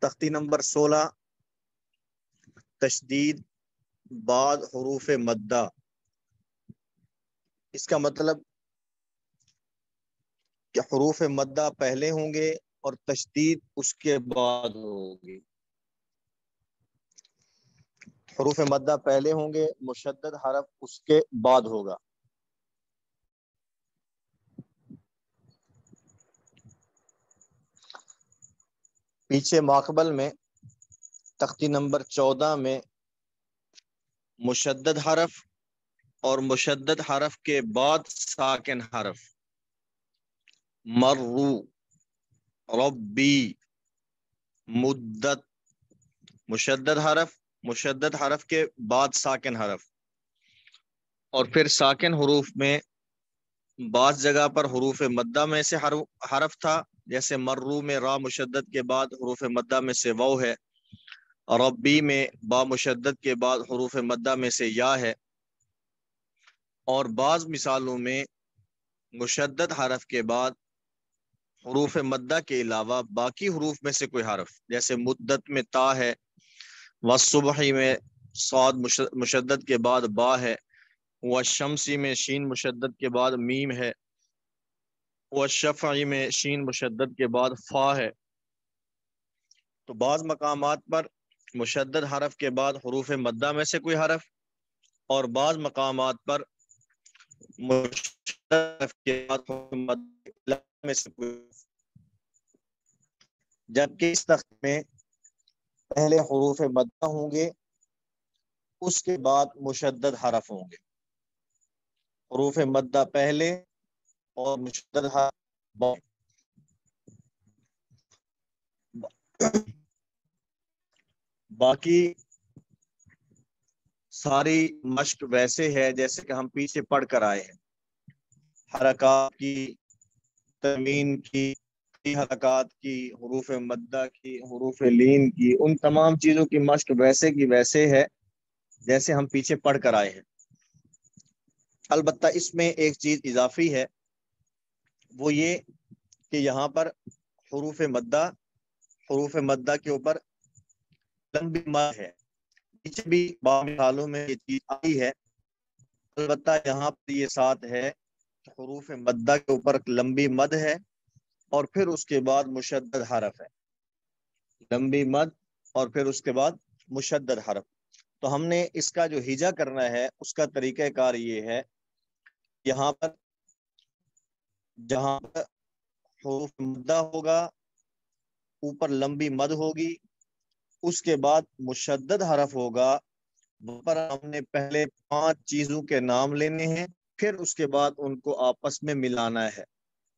تختی نمبر 16 تشدید بعد حروف مدہ. اس کا مطلب کہ حروف مدہ پہلے ہوں گے اور تشدید اس کے بعد ہوگی. حروف مدہ پہلے ہوں گے، مشدد حرف اس کے بعد ہوگا. پیچھے ماقبل میں تختی نمبر 14 میں مشدد حرف اور مشدد حرف کے بعد ساکن حرف مرو، ربی، مدت، مشدد حرف کے بعد ساکن حرف. اور پھر ساکن حروف میں بعض جگہ پر حروف مدہ میں سے حرف تھا، جیسے مرو میں را مشدد کے بعد حروف مدہ میں سے واو ہے، ربی میں با مشدد کے بعد حروف مدہ میں سے یا ہے. اور بعض مثالوں میں مشدد حرف کے بعد حروف مدہ کے علاوہ باقی حروف میں سے کوئی حرف، جیسے مدت میں تا ہے، والصبح میں صاد مشدد کے بعد با ہے، والشمسی میں شین مشدد کے بعد میم ہے، والشفعی میں شین مشدد کے بعد فا ہے. تو بعض مقامات پر مشدد حرف کے بعد حروف مدہ میں سے کوئی حرف، اور بعض مقامات پر مشدد حرف کے بعد حروف مدہ میں سے کوئی حرف. جبکہ اس تخت میں پہلے حروف مدہ ہوں گے، اس کے بعد مشدد حرف ہوں گے. حروف مدہ پہلے اور مشدد حرف بعد. باقی ساری مشق ویسے ہے جیسے کہ ہم پیچھے پڑھ کر آئے ہیں. حرکات کی، تنوین کی، حرکات کی، حروف مدہ کی، حروف لین کی، ان تمام چیزوں کی مشق ویسے کی ویسے ہے جیسے ہم پیچھے پڑھ کر آئے ہیں. البتہ اس میں ایک چیز اضافی ہے، وہ یہ کہ یہاں پر حروف مدہ کے اوپر لمبی مد ہے. پیچھے بھی بعض مثالوں میں یہ چیز آئی ہے، البتہ یہاں پر یہ ساتھ ہے کہ حروف مدہ کے اوپر لمبی مد ہے اور پھر اس کے بعد مشدد حرف ہے. لمبی مد اور پھر اس کے بعد مشدد حرف. تو ہم نے اس کا جو ہجا کرنا ہے اس کا طریقہ کار یہ ہے، یہاں پر جہاں پر حروف مدہ ہوگا اوپر لمبی مد ہوگی، اس کے بعد مشدد حرف ہوگا، وہاں پر ہم نے پہلے 5 چیزوں کے نام لینے ہیں، پھر اس کے بعد ان کو آپس میں ملانا ہے.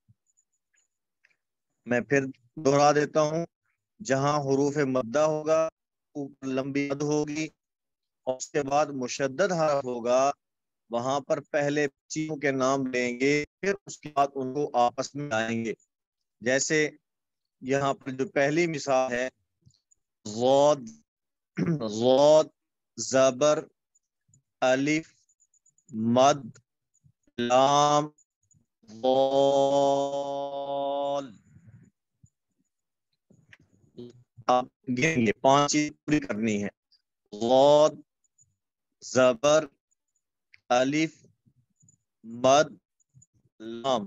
میں پھر دہرا دیتا ہوں، جہاں حروف مدہ ہوگا اوپر لمبی مد ہوگی اور اس کے بعد مشدد حرف ہوگا، وہاں پر پہلے چیزوں کے نام لیں گے، پھر اس کے بعد ان کو آپس میں لائیں گے. جیسے یہاں پر جو پہلی مثال ہے، ضاد، زبر، الف، مد، لام، ضال. آپ گنیں گے 5 چیز پوری کرنی ہے، ضاد، زبر، الف، مد، لام،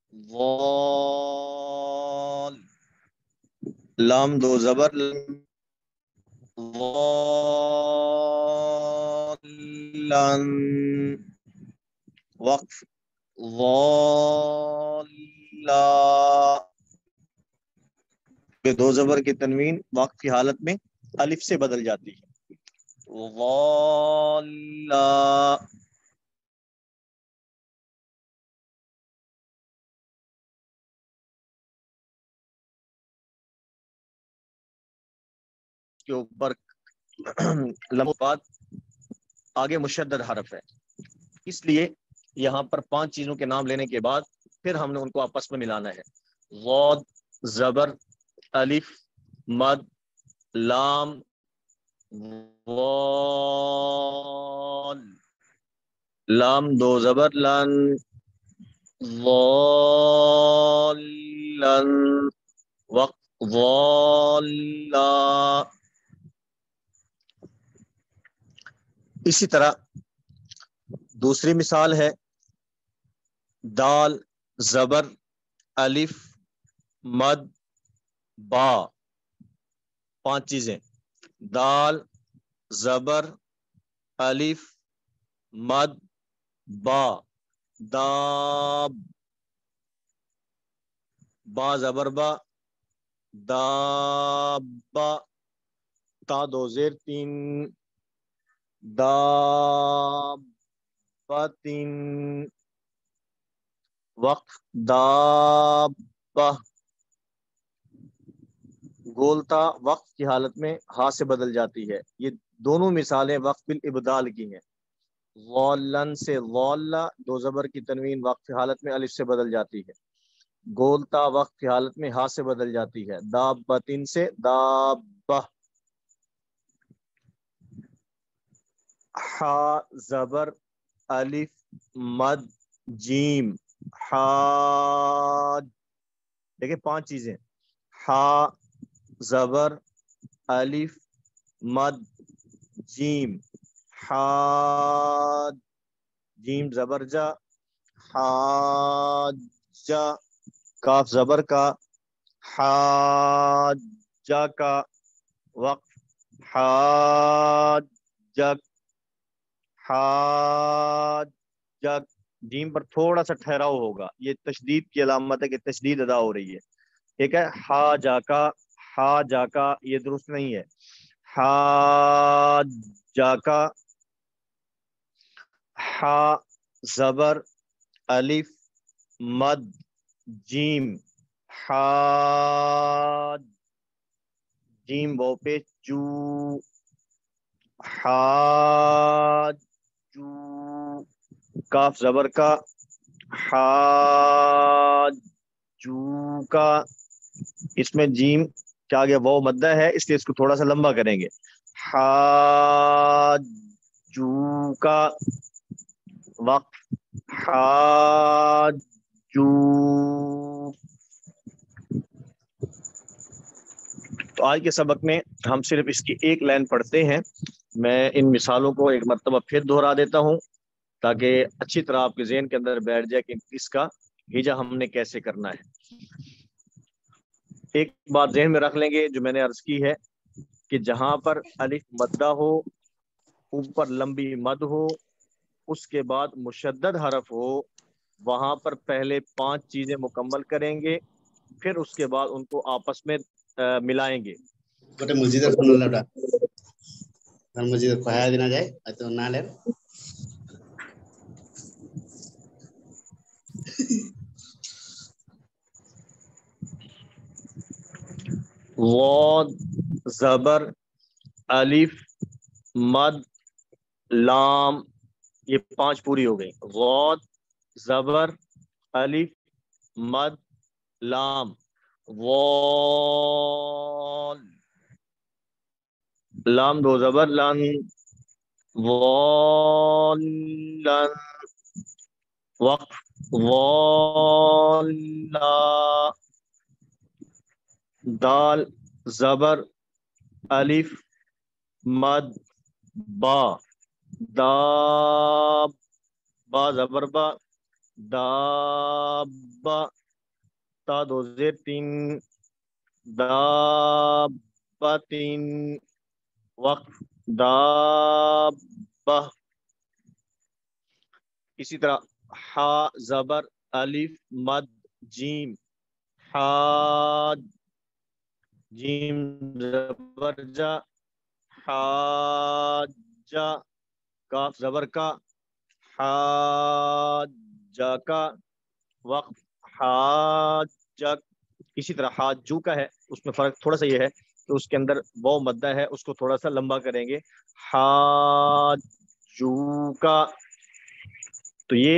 ضال. لام 2 زبر، ضالن، وقف، ضالا. 2 زبر کی تنوین وقف کی حالت میں الف سے بدل جاتی ہے، ضالا. کے اوپر لمبات آگے مشدد حرف ہے، اس لیے یہاں پر 5 چیزوں کے نام لینے کے بعد پھر ہم نے ان کو آپس میں ملانا ہے. ضاد، زبر، الف، مد، لام، ضال. لام 2 زبر، لن، ضالن، وقف، ضالا. اسی طرح دوسری مثال ہے دال زبر الف مد با. 5 چیزیں دال زبر الف مد با. داب با زبر با دابا. تا 2 زیر 3 دابتن. وقف دابا. گولتا وقف کی حالت میں ہا سے بدل جاتی ہے. یہ دونوں مثالیں وقف بالابدال کی ہیں. غولن سے غولا 2 زبر کی تنوین وقف کی حالت میں الف سے بدل جاتی ہے. گولتا وقف کی حالت میں ہا سے بدل جاتی ہے. دابتن سے دابہ. ہا زبر الف مد جیم حاج. دیکھیں 5 چیزیں ہا زبر الف مد جیم حاج. جیم زبر جا حاجا. کاف زبر کا حاجا کا. وقف حاجک حاجک. جیم پر تھوڑا سا ٹھہراؤ ہوگا. یہ تشدید کی علامت ہے کہ تشدید ادا ہو رہی ہے. ٹھیک ہے. حاجا کا یہ درست نہیں ہے. حاجا کا. حا زبر الف مد جیم حاج. جیم وہ پہ جو حاجو. کاف زبر کا حاجو کا. اس میں جیم کیا آگے وہ مدہ ہے اس لیے اس کو تھوڑا سا لمبا کریں گے. حاجو کا. وقف حاجو. تو آج کے سبق میں ہم صرف اس کی ایک لائن پڑھتے ہیں. میں ان مثالوں کو ایک مرتبہ پھر دہرا دیتا ہوں تاکہ اچھی طرح آپ کے ذہن کے اندر بیٹھ جائے کہ اس کا ہجا ہم نے کیسے کرنا ہے. ایک بات ذہن میں رکھ لیں گے جو میں نے عرض کی ہے کہ جہاں پر الف مدہ ہو اوپر لمبی مد ہو اس کے بعد مشدد حرف ہو وہاں پر پہلے 5 چیزیں مکمل کریں گے پھر اس کے بعد ان کو آپس میں ملائیں گے. غاد زبر الف مد لام. یہ 5 پوری ہو گئی. غاد زبر الف مد لام. وال. لام 2 زبر لن. والن. وقف والا. دال زبر الف مد با. داب با زبر با دابا. تا 2 زیر 3 دابتن. وقف دابہ. اسی طرح حا زبر الف مد جیم حاج. جیم زبر جا حاجا. کاف زبر کا حاجا کا. وقف حاجک. اسی طرح حاجو کا ہے اس میں فرق تھوڑا سا یہ ہے کہ اس کے اندر وہ مدہ ہے اس کو تھوڑا سا لمبا کریں گے. حاجو کا. تو یہ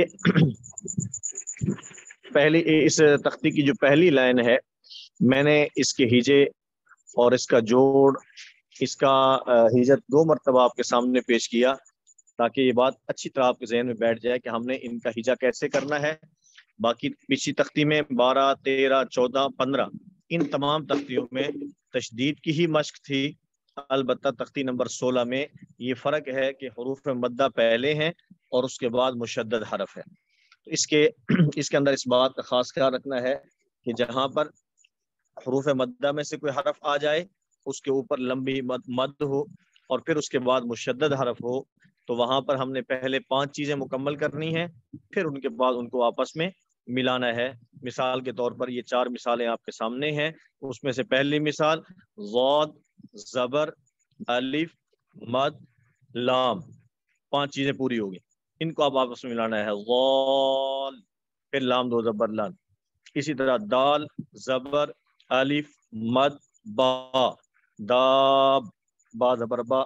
پہلی اس تختی کی جو پہلی لائن ہے میں نے اس کے ہیجے اور اس کا جوڑ اس کا ہیجت 2 مرتبہ آپ کے سامنے پیش کیا تاکہ یہ بات اچھی طرح آپ کے ذہن میں بیٹھ جائے کہ ہم نے ان کا ہیجا کیسے کرنا ہے. باقی پچھلی تختی میں 12 13 14 15 ان تمام تختیوں میں تشدید کی ہی مشق تھی، البتہ تختی نمبر 16 میں یہ فرق ہے کہ حروف مدہ پہلے ہیں اور اس کے بعد مشدد حرف ہے۔ اس کے اندر اس بات کا خاص خیال رکھنا ہے کہ جہاں پر حروف مدہ میں سے کوئی حرف آ جائے، اس کے اوپر لمبی مد ہو اور پھر اس کے بعد مشدد حرف ہو، تو وہاں پر ہم نے پہلے 5 چیزیں مکمل کرنی ہیں، پھر ان کے بعد ان کو آپس میں ملانا ہے۔ مثال کے طور پر یہ 4 مثالیں آپ کے سامنے ہیں، اس میں سے پہلی مثال ضاد، زبر، الف، مد، لام، 5 چیزیں پوری ہوگی، ان کو آپ آپس میں ملانا ہے، غال، پھر لام دو زبر لام۔ اسی طرح دال، زبر، الف، مد، با، داب، با زبر با،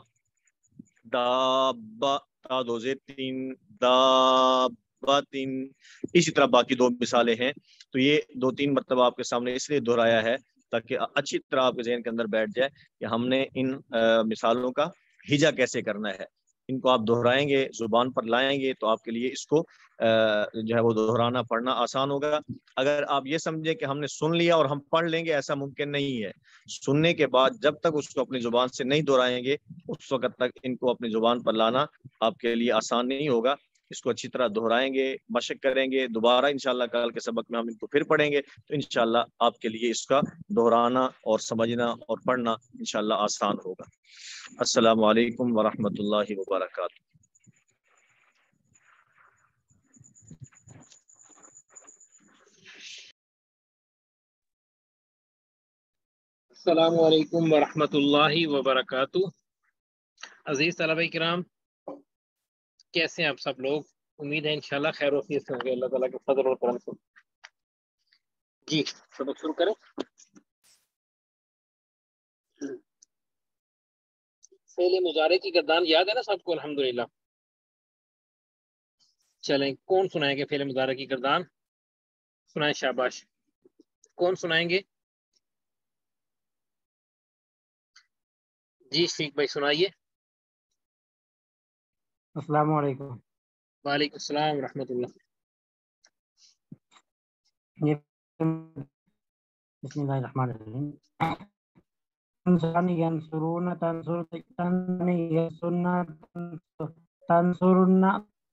دابا، تا دو زیر 3، داباتن۔ اسی طرح باقی 2 مثالیں ہیں، تو یہ 2-3 مرتبہ آپ کے سامنے اس لیے دہرایا ہے تاکہ اچھی طرح آپ کے ذہن کے اندر بیٹھ جائے کہ ہم نے ان مثالوں کا ہجا کیسے کرنا ہے۔ ان کو آپ دہرائیں گے، زبان پر لائیں گے، تو آپ کے لیے اس کو جو ہے وہ دہرانا پڑھنا آسان ہوگا۔ اگر آپ یہ سمجھیں کہ ہم نے سن لیا اور ہم پڑھ لیں گے، ایسا ممکن نہیں ہے۔ سننے کے بعد جب تک اس کو اپنی زبان سے نہیں دہرائیں گے، اس وقت تک ان کو اپنی زبان پر لانا آپ کے لیے آسان نہیں ہوگا۔ اس کو اچھی طرح دہرائیں گے، مشق کریں گے، دوبارہ انشاءاللہ کل کے سبق میں ہم ان کو پھر پڑھیں گے، تو انشاءاللہ آپ کے لیے اس کا دہرانا اور سمجھنا اور پڑھنا انشاءاللہ آسان ہوگا۔ السلام علیکم ورحمۃ اللہ وبرکاتہ۔ السلام علیکم ورحمۃ اللہ وبرکاتہ۔ عزیز طلبہ کرام، کیسے ہیں آپ سب لوگ؟ امید ہے انشاءاللہ خیر و عافیت سے ہوں گے اللہ تعالیٰ کے فضل اور کرم سے۔ جی سبق شروع کریں۔ فعل مضارع کی گردان یاد ہے نا سب کو الحمدللہ؟ چلیں، کون سنائیں گے فعل مضارع کی گردان؟ سنائیں، شاباش، کون سنائیں گے؟ جی شیخ بھائی سنائیے۔ السلام علیکم۔ وعلیکم السلام ورحمۃ اللہ۔ بسم اللہ الرحمن الرحیم۔ ینصرون تنصر تنصرنا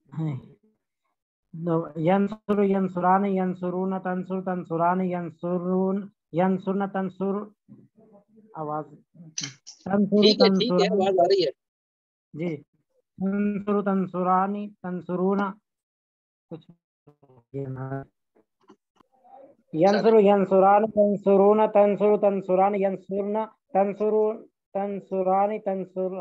ینصر ینصران ینصرون تنصر تنصران ینصرون ینصرن تنصر، آواز تنصر ٹھیک ہے تنصران، آواز آ رہی ہے جی، تنصر تنصرانی تنصرون، کچھ ینصر ینصران تنصرون تنصر تنصران ینصرن تنصر تنصران تنصر،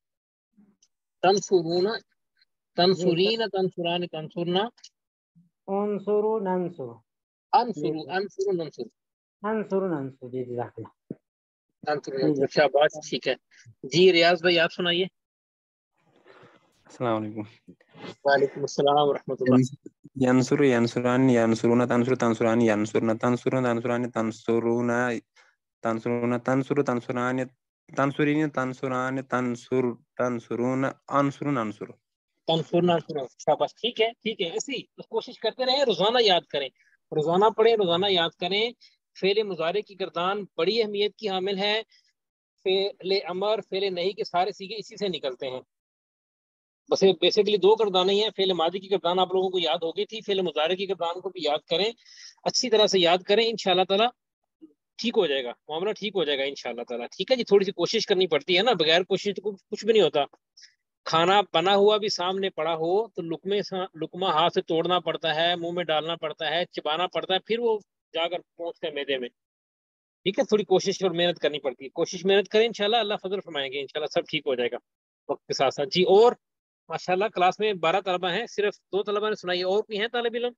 تنصرون جی، تنصرین تنصران تنصرنا، انصر ننصر، انصر انصر ننصر، انصر ننصر، جی جزاک اللہ، انصر جی ننصر، شاباش، ٹھیک ہے۔ جی ریاض بھائی آپ سنائیے۔ السلام علیکم۔ وعلیکم السلام ورحمۃ اللہ۔ ینصر ینصران ینصرون تنصر تنصران ینصرن تنصرون تنصران تنصرون تنصرون تنصر تنصران تنصرین تنصران تنصر تنصرون انصر انصر، تنصرنا شاباش، ٹھیک ہے ٹھیک ہے، ایسے ہی کوشش کرتے رہیں، روزانہ یاد کریں، روزانہ پڑھیں، روزانہ یاد کریں۔ فعل مضارع کی گردان بڑی اہمیت کی حامل ہے۔ فعل امر، فعل نہیں کے سارے سیغے اسی سے نکلتے ہیں۔ بس بیسیکلی 2 گردانیں ہیں، فعل ماضی کی گردان آپ لوگوں کو یاد ہو گئی تھی، فعل مضارع کی گردان کو بھی یاد کریں، اچھی طرح سے یاد کریں، انشاءاللہ تعالیٰ ٹھیک ہو جائے گا، معاملہ ٹھیک ہو جائے گا انشاءاللہ تعالیٰ۔ ٹھیک ہے جی، تھوڑی سی کوشش کرنی پڑتی ہے نا، بغیر کوشش تو کچھ بھی نہیں ہوتا۔ کھانا بنا ہوا بھی سامنے پڑا ہو تو لقمہ ہاتھ سے توڑنا پڑتا ہے، منہ میں ڈالنا پڑتا ہے، چبانا پڑتا ہے، پھر وہ جا کر پہنچتا ہے معدے میں۔ ٹھیک ہے، تھوڑی کوشش اور محنت کرنی پڑتی ہے، کوشش محنت کریں، انشاءاللہ اللہ فضل فرمائیں گے، انشاءاللہ سب ٹھیک ہو جائے گا وقت کے ساتھ ساتھ۔ جی، اور ماشاءاللہ کلاس میں 12 طلبہ ہیں، صرف 2 طلبہ نے سنائی، اور بھی ہیں طالب علم؟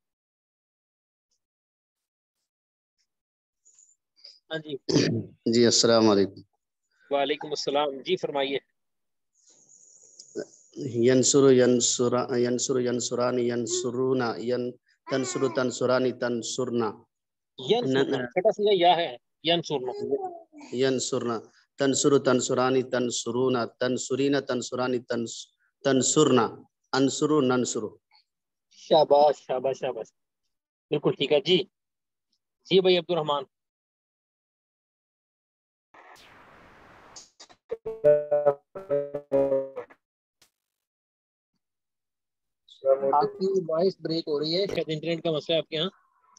ہاں جی جی السلام علیکم۔ وعلیکم السلام، جی فرمائیے۔ ینصر ینصر ینصران ینصرون تنصر تنصران تنصرنا ینصرنا چھوٹا سا یا ہے، ینصرنا، ینصرنا تنصر تنصران تنصرون تنصرین تنصران تنصرنا انصر ننصر۔ شاباش شاباش شاباش، بالکل ٹھیک ہے۔ جی جی بھائی عبد الرحمان۔ آپ کی وائس بریک ہو رہی ہے، شاید انٹرنیٹ کا مسئلہ ہے آپ کے یہاں.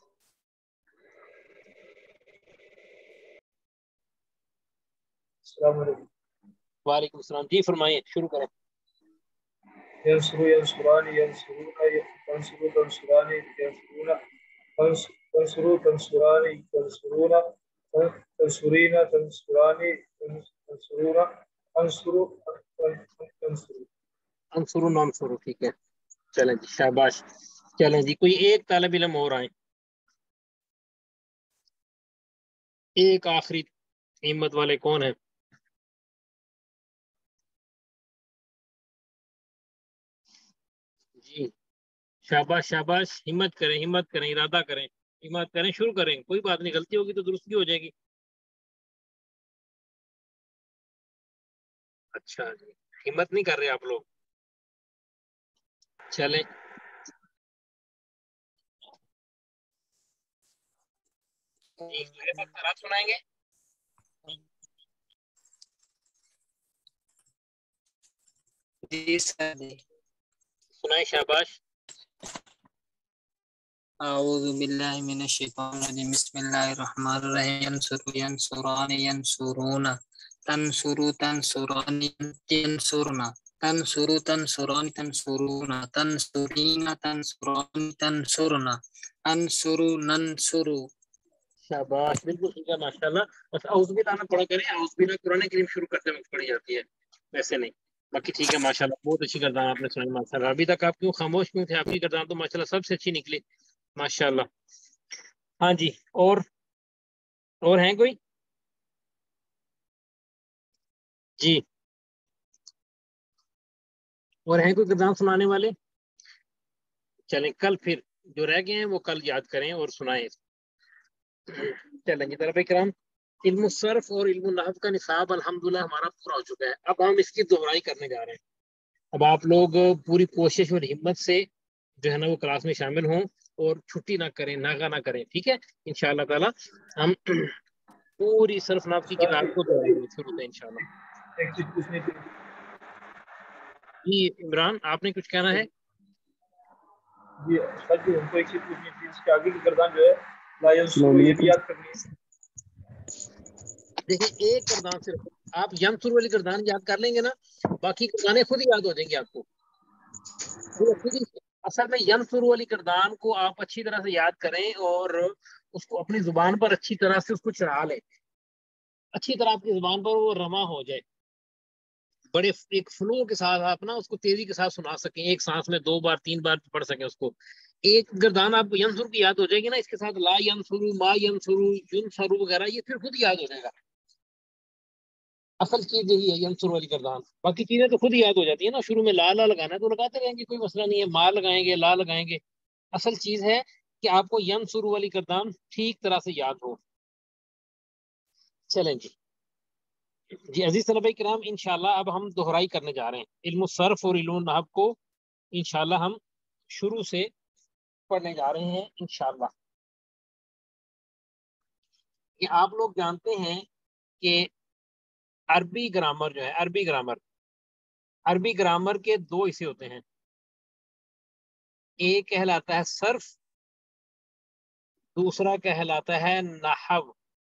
السلام علیکم. وعلیکم السلام. جی فرمائیے، شروع کریں. ينصروا ينصران ينصرون تنصروا تنصران ينصرون تنصروا تنصران تنصرون تنصرين تنصران تنصرون انصروا تنصروا. انصرو نانصرو، ٹھیک ہے. چلیں جی، شاباش. چلیں جی، کوئی ایک طالب علم اور آئیں، ایک آخری ہمت والے کون ہیں؟ جی شاباش شاباش، ہمت کریں، ہمت کریں، ارادہ کریں، ہمت کریں، شروع کریں. کوئی بات نہیں، غلطی ہوگی تو درست بھی ہو جائے گی. اچھا جی، ہمت نہیں کر رہے آپ لوگ. چلیں جی، رات سنائیں گے. جی سر جی. سنائیں، شاباش. اعوذ باللہ من الشیطان الرجیم، بسم اللہ الرحمن الرحیم. ینصروا ینصران ینصرون تنصروا تنصران ینصرن تنصروا تنصران تنصرون تنصرین تنصران تنصرن انصروا ننصروا. شاباش، بالکل ٹھیک ہے، ماشاء اللہ. بس اعوذ باللہ نہ پڑھا کریں، اعوذ باللہ قرآن کریم شروع کرتے وقت پڑھی جاتی ہے، ویسے نہیں. باقی ٹھیک ہے، ماشاء اللہ، بہت اچھی گردان آپ نے سنائی. ماشاء اللہ، ابھی تک آپ کیوں خاموش کیوں تھے؟ آپ کی گردان تو ماشاء اللہ سب سے اچھی نکلی، ماشاء اللہ. ہاں جی، اور ہیں کوئی؟ جی، اور ہیں کوئی گردان سنانے والے؟ چلیں، کل پھر جو رہ گئے ہیں وہ کل یاد کریں اور سنائیں. چلیں جی طلبہ کرام، علم الصرف اور علم النحو کا نصاب الحمدللہ ہمارا پورا ہو چکا ہے. اب ہم اس کی دہرائی کرنے جا رہے ہیں. اب آپ لوگ پوری کوشش اور ہمت سے جو ہے نا وہ کلاس میں شامل ہوں اور چھٹی نہ کریں، ناغہ نہ کریں، ٹھیک ہے. انشاءاللہ تعالی ہم پوری صرف نحو کی کتاب کو دہرائیں گے شروع سے انشاءاللہ. ایک چیز پوچھنی تھی. جی عمران، آپ نے کچھ کہنا ہے؟ جی سر جی، ہم کو ایک چیز پوچھنی تھی. اس کے آگے کی گردان جو ہے لا ینصروا، یہ بھی یاد کرنی ہے. دیکھیں، ایک گردان صرف آپ ینصر والی گردان یاد کر لیں گے نا، باقی گردانیں خود ہی یاد ہو جائیں گی آپ کو. خود ہی اصل میں ینصر والی گردان کو آپ اچھی طرح سے یاد کریں اور اس کو اپنی زبان پر اچھی طرح سے اس کو چڑھا لیں، اچھی طرح آپ کی زبان پر وہ رواں ہو جائے، بڑے ایک فلو کے ساتھ آپ نا اس کو تیزی کے ساتھ سنا سکیں، ایک سانس میں 2 بار 3 بار پڑھ سکیں اس کو. ایک گردان آپ ینصر کی یاد ہو جائے گی نا، اس کے ساتھ لا ینصرو، ما ینصرو، ینصرو وغیرہ یہ پھر خود یاد ہو جائے گا. اصل چیز یہی ہے ینصر والی گردان. باقی چیزیں تو خود ہی یاد ہو جاتی ہیں نا، شروع میں لا لگانا ہے تو لگاتے رہیں گے، کوئی مسئلہ نہیں ہے. ما لگائیں گے، لا لگائیں گے. اصل چیز ہے کہ آپ کو ینصر والی گردان ٹھیک طرح سے یاد ہو. چلیں جی عزیز طلبہ کرام، انشاءاللہ اب ہم دہرائی کرنے جا رہے ہیں. علم الصرف اور علم النحو کو انشاءاللہ ہم شروع سے پڑھنے جا رہے ہیں انشاءاللہ. کہ آپ لوگ جانتے ہیں کہ عربی گرامر جو ہے، عربی گرامر کے 2 حصے ہوتے ہیں. ایک کہلاتا ہے صرف، دوسرا کہلاتا ہے نحو.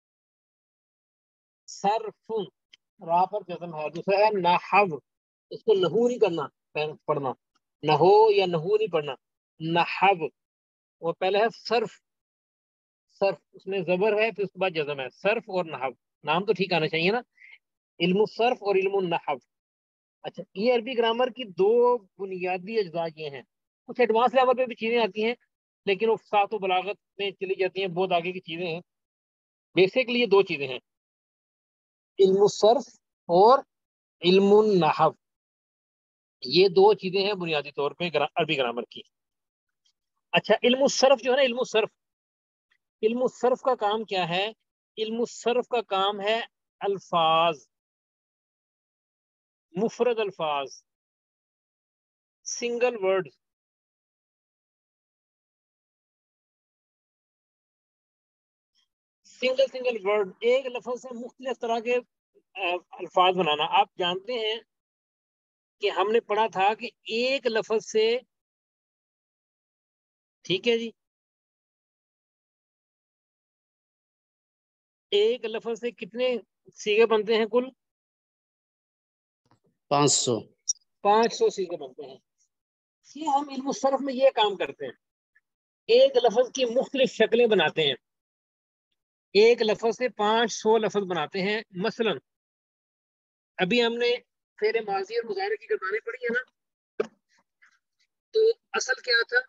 صرف راہ پر جزم ہے، دوسرا ہے نحو. اس کو نحو نہیں کرنا، پڑھنا نحو یا نحو نہیں پڑھنا، نحو. وہ پہلے ہے صرف، اس میں زبر ہے پھر اس کے بعد جزم ہے. صرف اور نحو، نام تو ٹھیک آنا چاہیے نا، علم الصرف اور علم النحو. اچھا، یہ عربی گرامر کی 2 بنیادی اجزاء یہ ہیں. کچھ ایڈوانس لیول پہ بھی چیزیں آتی ہیں لیکن وہ فصاحت و بلاغت میں چلی جاتی ہیں، بہت آگے کی چیزیں ہیں. بیسکلی یہ 2 چیزیں ہیں، علم الصرف اور علم النحو. یہ 2 چیزیں ہیں بنیادی طور پہ عربی گرامر کی. اچھا، علم الصرف جو ہے نا، علم الصرف کا کام کیا ہے؟ علم الصرف کا کام ہے الفاظ، مفرد الفاظ، سنگل ورڈ. سنگل ورڈ، ایک لفظ سے مختلف طرح کے الفاظ بنانا. آپ جانتے ہیں کہ ہم نے پڑھا تھا کہ ایک لفظ سے، ٹھیک ہے جی، ایک لفظ سے کتنے سیغے بنتے ہیں؟ کل 500. 500 سیغے بنتے ہیں. یہ ہم علم الصرف میں یہ کام کرتے ہیں، ایک لفظ کی مختلف شکلیں بناتے ہیں. ایک لفظ سے 500 لفظ بناتے ہیں. مثلا ابھی ہم نے فعل ماضی اور مضارع کی گردانیں پڑھی ہیں نا، تو اصل کیا تھا؟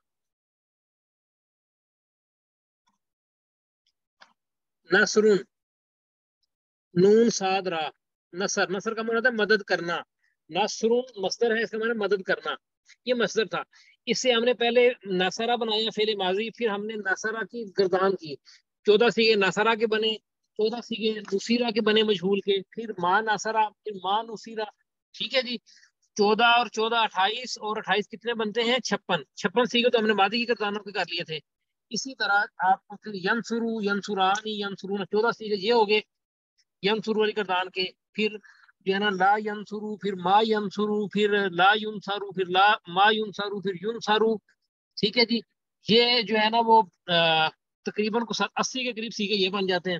نصرن، نون صاد را، نصر. نصر کا معنی ہوتا ہے مدد کرنا. نصرن مصدر ہے، اس کا معنی مدد کرنا. یہ مصدر تھا. اس سے ہم نے پہلے نصرہ بنایا فعل ماضی، پھر ہم نے نصرہ کی گردان کی. 14 سیغے نصرہ کے بنے، 14 سیغے نصیرہ کے بنے مجہول کے، پھر ما نصرہ، پھر ما نصیرہ. ٹھیک ہے جی. 14 اور 14 28 اور 28 کتنے بنتے ہیں؟ 56 سیغے تو ہم نے ماضی کی گردانوں کے کر لیے تھے. اسی طرح آپ کو پھر ینصرو، ینصرانی، ینصرون، 14 سیغے یہ ہو گئے ینصرو والی گردان کے. پھر جو ہے نا لا ینصرو، پھر ما ینصرو، پھر لا ینصرو، پھر لا ما ینصرو، پھر ینصرو. ٹھیک ہے جی. یہ جو ہے نا وہ تقریباً 80 کے قریب سیغے یہ بن جاتے ہیں،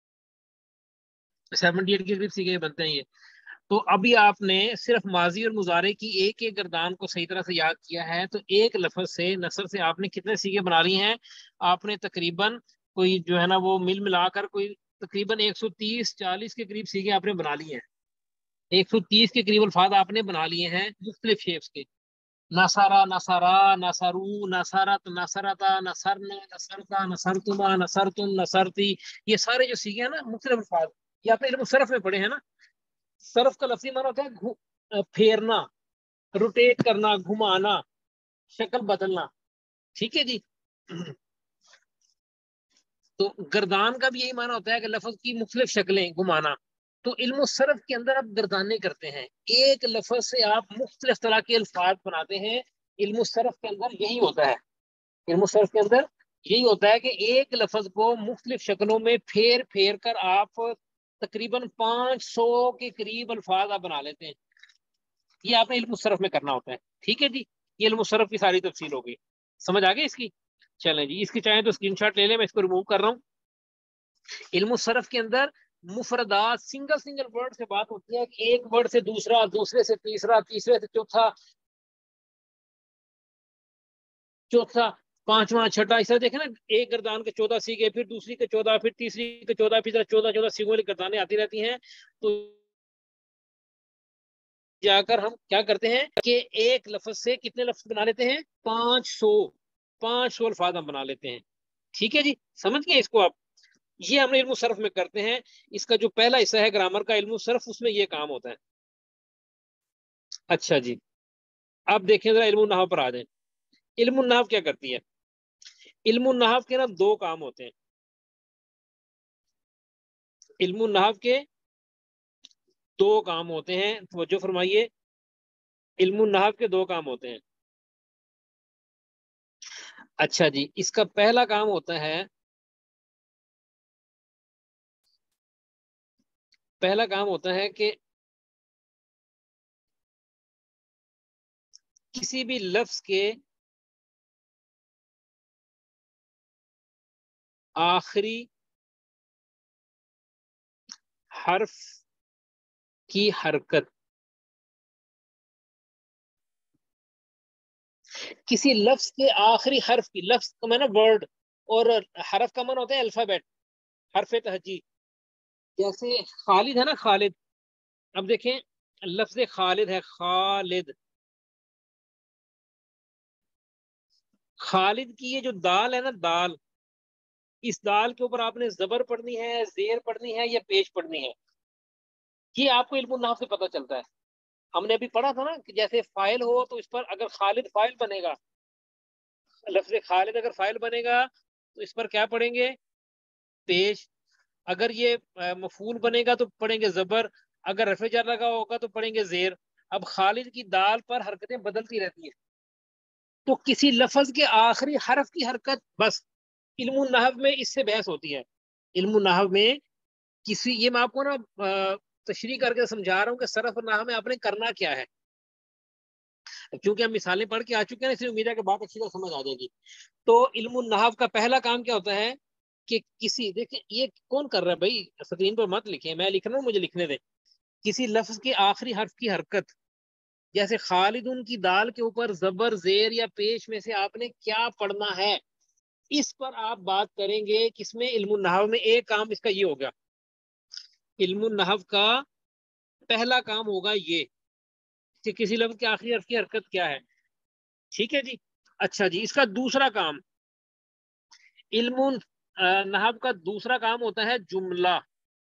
78 کے قریب سیغے بنتے ہیں یہ. تو ابھی آپ نے صرف ماضی اور مضارع کی ایک ایک گردان کو صحیح طرح سے یاد کیا ہے، تو ایک لفظ سے، نثر سے آپ نے کتنے سیغے بنا لی ہیں؟ آپ نے تقریباً کوئی جو ہے نا وہ مل ملا کر کوئی تقریباً 130-40 کے قریب سیغے آپ نے بنا لیے ہیں. 130 کے قریب الفاظ آپ نے بنا لیے ہیں مختلف شیپس کے. نصرا، نصرا، نصرو، نصرت، نصرتا، نصرنا، نصرتا، نصرتما، نصرتم، نصرتی. یہ سارے جو سیغے ہیں نا مختلف الفاظ، یہ آپ نے علم صرف میں پڑھے ہیں نا. صرف کا لفظی معنی ہوتا ہے پھیرنا، روٹیٹ کرنا، گھمانا، شکل بدلنا. ٹھیک ہے جی. تو گردان کا بھی یہی معنی ہوتا ہے کہ لفظ کی مختلف شکلیں گھمانا. تو علم الصرف کے اندر آپ گردانے کرتے ہیں، ایک لفظ سے آپ مختلف طرح کے الفاظ بناتے ہیں. علم الصرف کے اندر یہی ہوتا ہے، علم الصرف کے اندر یہی ہوتا ہے کہ ایک لفظ کو مختلف شکلوں میں پھیر پھیر کر آپ تقریباً 500 کے قریب الفاظ آپ بنا لیتے ہیں. یہ آپ نے علم الصرف میں کرنا ہوتا ہے. ٹھیک ہے جی. یہ علم الصرف کی ساری تفصیل ہو گئی. سمجھ آ گئی اس کی؟ چلیں جی. اس کی چاہیں تو اسکرین شاٹ لے لیں، میں اس کو ریموو کر رہا ہوں. علم الصرف کے اندر مفردات، سنگل ورڈ سے بات ہوتی ہے کہ ایک ورڈ سے دوسرا، دوسرے سے تیسرا، تیسرے سے چوتھا، پانچواں، چھٹا. اس طرح دیکھیں نا، ایک گردان کے 14 سیغے، پھر دوسری کے 14، پھر تیسری کے 14، پھر 14 سیغوں والی گردانیں آتی رہتی ہیں. تو جا کر ہم کیا کرتے ہیں کہ ایک لفظ سے کتنے لفظ بنا لیتے ہیں؟ 500 الفاظ ہم بنا لیتے ہیں. ٹھیک ہے جی. سمجھ گئے اس کو آپ؟ یہ ہم نے علم الصرف میں کرتے ہیں. اس کا جو پہلا حصہ ہے گرامر کا علم الصرف، اس میں یہ کام ہوتا ہے. اچھا جی. اب دیکھیں ذرا علم النحو پر آ جائیں. علم النحو کیا کرتی ہے؟ علم النحو کے نا 2 کام ہوتے ہیں. علم النحو کے 2 کام ہوتے ہیں، توجہ فرمائیے. علم النحو کے 2 کام ہوتے ہیں. اچھا جی. اس کا پہلا کام ہوتا ہے، کہ کسی بھی لفظ کے آخری حرف کی حرکت، کسی لفظ کے آخری حرف کی، لفظ کا معنی ورڈ، اور حرف کا معنی ہوتا ہے الفابیٹ، حرف تہجی. جیسے خالد ہے نا، خالد. اب دیکھیں لفظ خالد ہے، خالد. خالد کی یہ جو دال ہے نا، دال، اس دال کے اوپر آپ نے زبر پڑھنی ہے، زیر پڑھنی ہے، یا پیش پڑھنی ہے. یہ آپ کو علم النحو سے پتہ چلتا ہے. ہم نے ابھی پڑھا تھا نا کہ جیسے فاعل ہو تو اس پر اگر خالد فاعل بنے گا، لفظ خالد اگر فاعل بنے گا تو اس پر کیا پڑھیں گے؟ پیش. اگر یہ مفعول بنے گا تو پڑھیں گے زبر. اگر رفع جر لگا ہوگا تو پڑھیں گے زیر. اب خالد کی دال پر حرکتیں بدلتی رہتی ہیں. تو کسی لفظ کے آخری حرف کی حرکت، بس علم النحو میں اس سے بحث ہوتی ہے. علم النحو میں یہ میں آپ کو نا تشریح کر کے سمجھا رہا ہوں کہ صرف اور نحو میں آپ نے کرنا کیا ہے. کیونکہ ہم مثالیں پڑھ کے آ چکے ہیں اس لیے امید ہے کہ بات اچھی طرح سمجھ آ جائے گی. تو علم النحو کا پہلا کام کیا ہوتا ہے کہ کسی، دیکھیں یہ کون کر رہا ہے بھائی، اسکرین پر مت لکھیں، میں لکھ رہا ہوں مجھے لکھنے دیں. کسی لفظ کے آخری حرف کی حرکت، جیسے خالدن کی دال کے اوپر زبر زیر یا پیش میں سے آپ نے کیا پڑھنا ہے، اس پر آپ بات کریں گے. کس میں؟ علم النحو میں. ایک کام اس کا یہ ہوگا، علم النحو کا پہلا کام ہوگا یہ کہ کسی لفظ کے آخری حرف کی حرکت کیا ہے. ٹھیک ہے جی. اچھا جی، اس کا دوسرا کام، علم نحو کا دوسرا کام ہوتا ہے جملہ،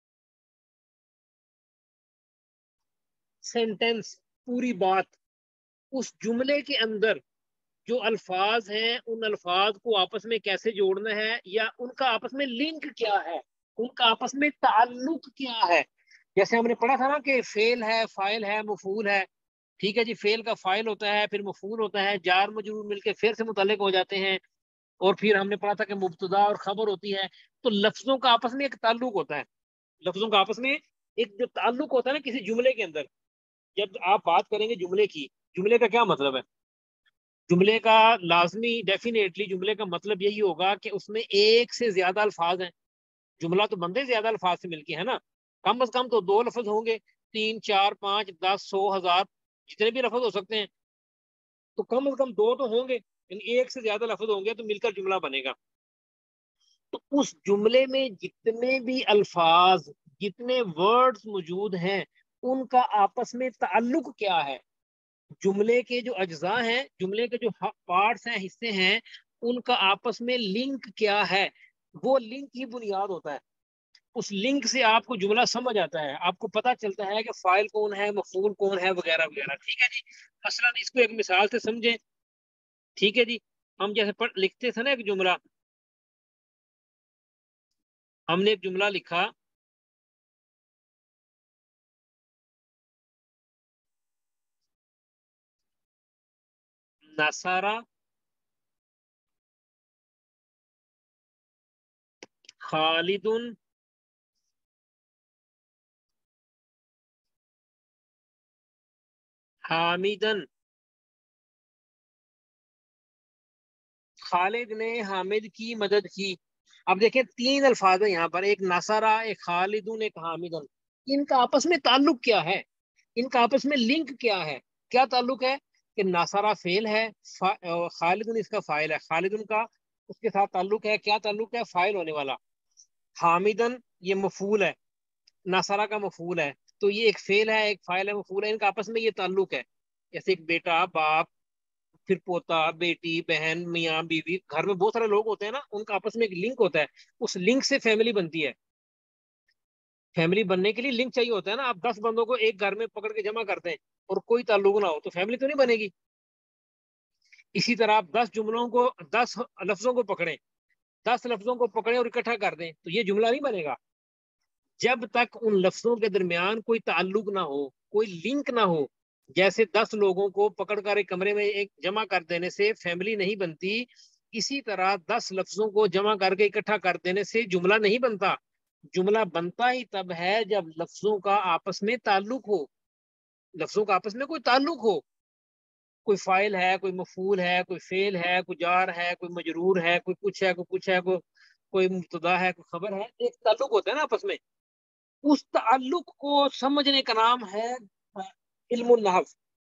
سینٹینس، پوری بات. اس جملے کے اندر جو الفاظ ہیں ان الفاظ کو آپس میں کیسے جوڑنا ہے، یا ان کا آپس میں لنک کیا ہے، ان کا آپس میں تعلق کیا ہے. جیسے ہم نے پڑھا تھا نا کہ فعل ہے، فاعل ہے، مفعول ہے. ٹھیک ہے جی. فعل کا فاعل ہوتا ہے، پھر مفعول ہوتا ہے، جار مجرور مل کے پھر سے متعلق ہو جاتے ہیں. اور پھر ہم نے پڑھا تھا کہ مبتدا اور خبر ہوتی ہے. تو لفظوں کا آپس میں ایک تعلق ہوتا ہے، لفظوں کا آپس میں ایک جو تعلق ہوتا ہے نا کسی جملے کے اندر. جب آپ بات کریں گے جملے کی، جملے کا کیا مطلب ہے؟ جملے کا لازمی ڈیفینیٹلی جملے کا مطلب یہی ہوگا کہ اس میں ایک سے زیادہ الفاظ ہیں. جملہ تو بندے زیادہ الفاظ سے مل کے ہے نا. کم از کم تو 2 لفظ ہوں گے، 3 4 5 10 100 1000 جتنے بھی لفظ ہو سکتے ہیں. تو کم از کم 2 تو ہوں گے، یعنی ایک سے زیادہ لفظ ہوں گے تو مل کر جملہ بنے گا. تو اس جملے میں جتنے بھی الفاظ، جتنے ورڈز موجود ہیں، ان کا آپس میں تعلق کیا ہے. جملے کے جو اجزاء ہیں، جملے کے جو پارٹس ہیں، حصے ہیں، ان کا آپس میں لنک کیا ہے. وہ لنک ہی بنیاد ہوتا ہے. اس لنک سے آپ کو جملہ سمجھ آتا ہے، آپ کو پتہ چلتا ہے کہ فاعل کون ہے، مفعول کون ہے، وغیرہ وغیرہ. ٹھیک ہے جی. مثلا اس کو ایک مثال سے سمجھیں. ٹھیک ہے جی. ہم جیسے لکھتے تھے نا ایک جملہ، ہم نے ایک جملہ لکھا، نصارہ خالد حامدن. خالد نے حامد کی مدد کی. اب دیکھیں 3 الفاظ ہیں یہاں پر، ایک نصارہ، ایک خالدن، ایک حامدن. ان کا آپس میں تعلق کیا ہے، ان کا آپس میں لنک کیا ہے؟ کیا تعلق ہے کہ نصارہ فعل ہے، خالدن اس کا فاعل ہے. خالدن کا اس کے ساتھ تعلق ہے، کیا تعلق ہے؟ فاعل ہونے والا. حامدن یہ مفعول ہے، نصارہ کا مفعول ہے. تو یہ ایک فعل ہے، ایک فاعل ہے، مفعول ہے. ان کا آپس میں یہ تعلق ہے. جیسے ایک بیٹا، باپ، پھر پوتا، بیٹی، بہن، میاں، بیوی، گھر میں بہت سارے لوگ ہوتے ہیں نا، ان کا آپس میں ایک لنک ہوتا ہے. اس لنک سے فیملی بنتی ہے. فیملی بننے کے لیے لنک چاہیے ہوتا ہے نا. آپ 10 بندوں کو ایک گھر میں پکڑ کے جمع کرتے ہیں اور کوئی تعلق نہ ہو تو فیملی تو نہیں بنے گی. اسی طرح آپ 10 جملوں کو، 10 لفظوں کو پکڑیں، 10 لفظوں کو پکڑیں اور اکٹھا کر دیں تو یہ جملہ نہیں بنے گا. جب تک ان لفظوں کے درمیان کوئی تعلق نہ ہو، کوئی لنک نہ ہو. جیسے 10 لوگوں کو پکڑ کر ایک کمرے میں ایک جمع کر دینے سے فیملی نہیں بنتی، اسی طرح 10 لفظوں کو جمع کر کے اکٹھا کر دینے سے جملہ نہیں بنتا. جملہ بنتا ہی تب ہے جب لفظوں کا آپس میں تعلق ہو، لفظوں کا آپس میں کوئی تعلق ہو. کوئی فاعل ہے، کوئی مفعول ہے، کوئی فعل ہے، کوئی جار ہے، کوئی مجرور ہے، کوئی کچھ ہے، کوئی کچھ ہے، کوئی مبتدا ہے، کوئی خبر ہے. ایک تعلق ہوتا ہے نا آپس میں. اس تعلق کو سمجھنے کا نام ہے علم النحو.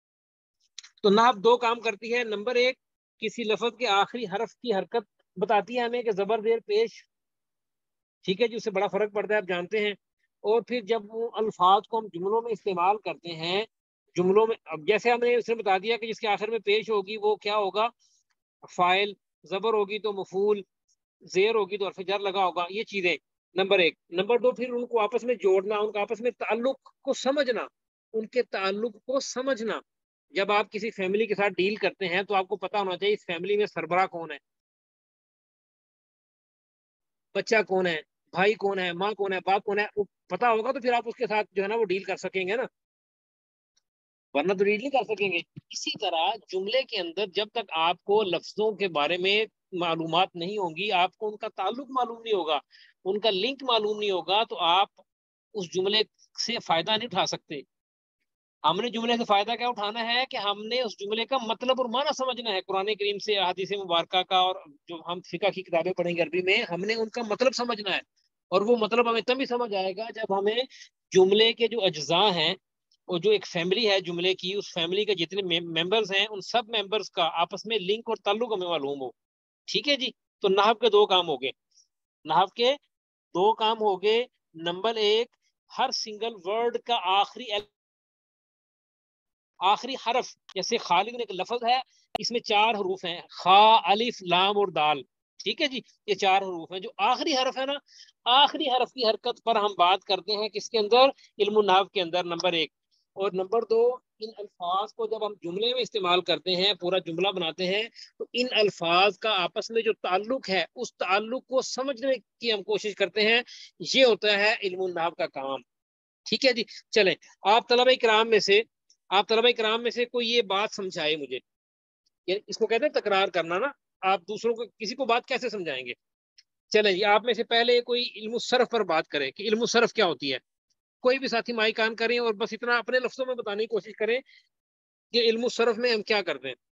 تو نحو 2 کام کرتی ہے. نمبر 1، کسی لفظ کے آخری حرف کی حرکت بتاتی ہے ہمیں کہ زبر زیر پیش. ٹھیک ہے جی. اس سے بڑا فرق پڑتا ہے، آپ جانتے ہیں. اور پھر جب وہ الفاظ کو ہم جملوں میں استعمال کرتے ہیں، جملوں میں، اب جیسے ہم نے اس نے بتا دیا کہ جس کے آخر میں پیش ہوگی وہ کیا ہوگا؟ فاعل. زبر ہوگی تو مفعول، زیر ہوگی تو حرف جر لگا ہوگا. یہ چیزیں نمبر 1. نمبر 2، پھر ان کو آپس میں جوڑنا، ان کا آپس میں تعلق کو سمجھنا، ان کے تعلق کو سمجھنا. جب آپ کسی فیملی کے ساتھ ڈیل کرتے ہیں تو آپ کو پتا ہونا چاہیے اس فیملی میں سربراہ کون ہے، بچہ کون ہے، بھائی کون ہے، ماں کون ہے، باپ کون ہے. وہ پتا ہوگا تو پھر آپ اس کے ساتھ جو ہے نا وہ ڈیل کر سکیں گے نا، ورنہ تو ڈیل نہیں کر سکیں گے. اسی طرح جملے کے اندر جب تک آپ کو لفظوں کے بارے میں معلومات نہیں ہوں گی، آپ کو ان کا تعلق معلوم نہیں ہوگا، ان کا لنک معلوم نہیں ہوگا، تو آپ उस जुमले से फायदा नहीं उठा सकते। हमने जुमले से फायदा क्या उठाना है कि हमने उस जुमले का मतलब और माना समझना है। कुरान करीम से, हदीस मुबारक का, और जो हम फिका की किताबें पढ़ेंगे अरबी में, हमने उनका मतलब समझना है। और वो मतलब हमें तभी समझ आएगा जब हमें जुमले के जो अज्जा हैं, और जो एक फैमिली है जुमले की, उस फैमिली के जितने मेंबर्स हैं, उन सब मेंबर्स का आपस में लिंक और ताल्लुक हमें मालूम हो। ठीक है जी। तो नहव के दो काम हो गए, नहव के दो काम हो गए। नंबर एक, हर सिंगल वर्ड का आखिरी हरफ, जैसे खालिद एक लफ्ज है, इसमें 4 हरूफ हैं, खा, अलिफ, लाम और दाल। ठीक है जी, ये 4 हरूफ हैं। जो आखिरी हरफ है ना, आखिरी हरफ की हरकत पर हम बात करते हैं किसके अंदर, इल्म नाहव के अंदर, नंबर एक। और नंबर दो, इन अल्फाज को जब हम जुमले में इस्तेमाल करते हैं, पूरा जुमला बनाते हैं, तो इन अल्फाज का आपस में जो ताल्लुक है, उस ताल्लुक को समझने की हम कोशिश करते हैं। ये होता है इल्म नाहव का काम। ठीक है जी। चलें, आप तलबा इकराम में से कोई ये बात समझाए मुझे। ये इसको कहते हैं तकरार करना ना। आप दूसरों को, किसी को बात कैसे समझाएंगे? चलें जी, आप में से पहले कोई इल्म सरफ पर बात करे कि इल्म सरफ क्या होती है। कोई भी साथी माइक ऑन करें और बस इतना अपने लफ्जों में बताने की कोशिश करें कि इल्म सरफ में हम क्या करते हैं।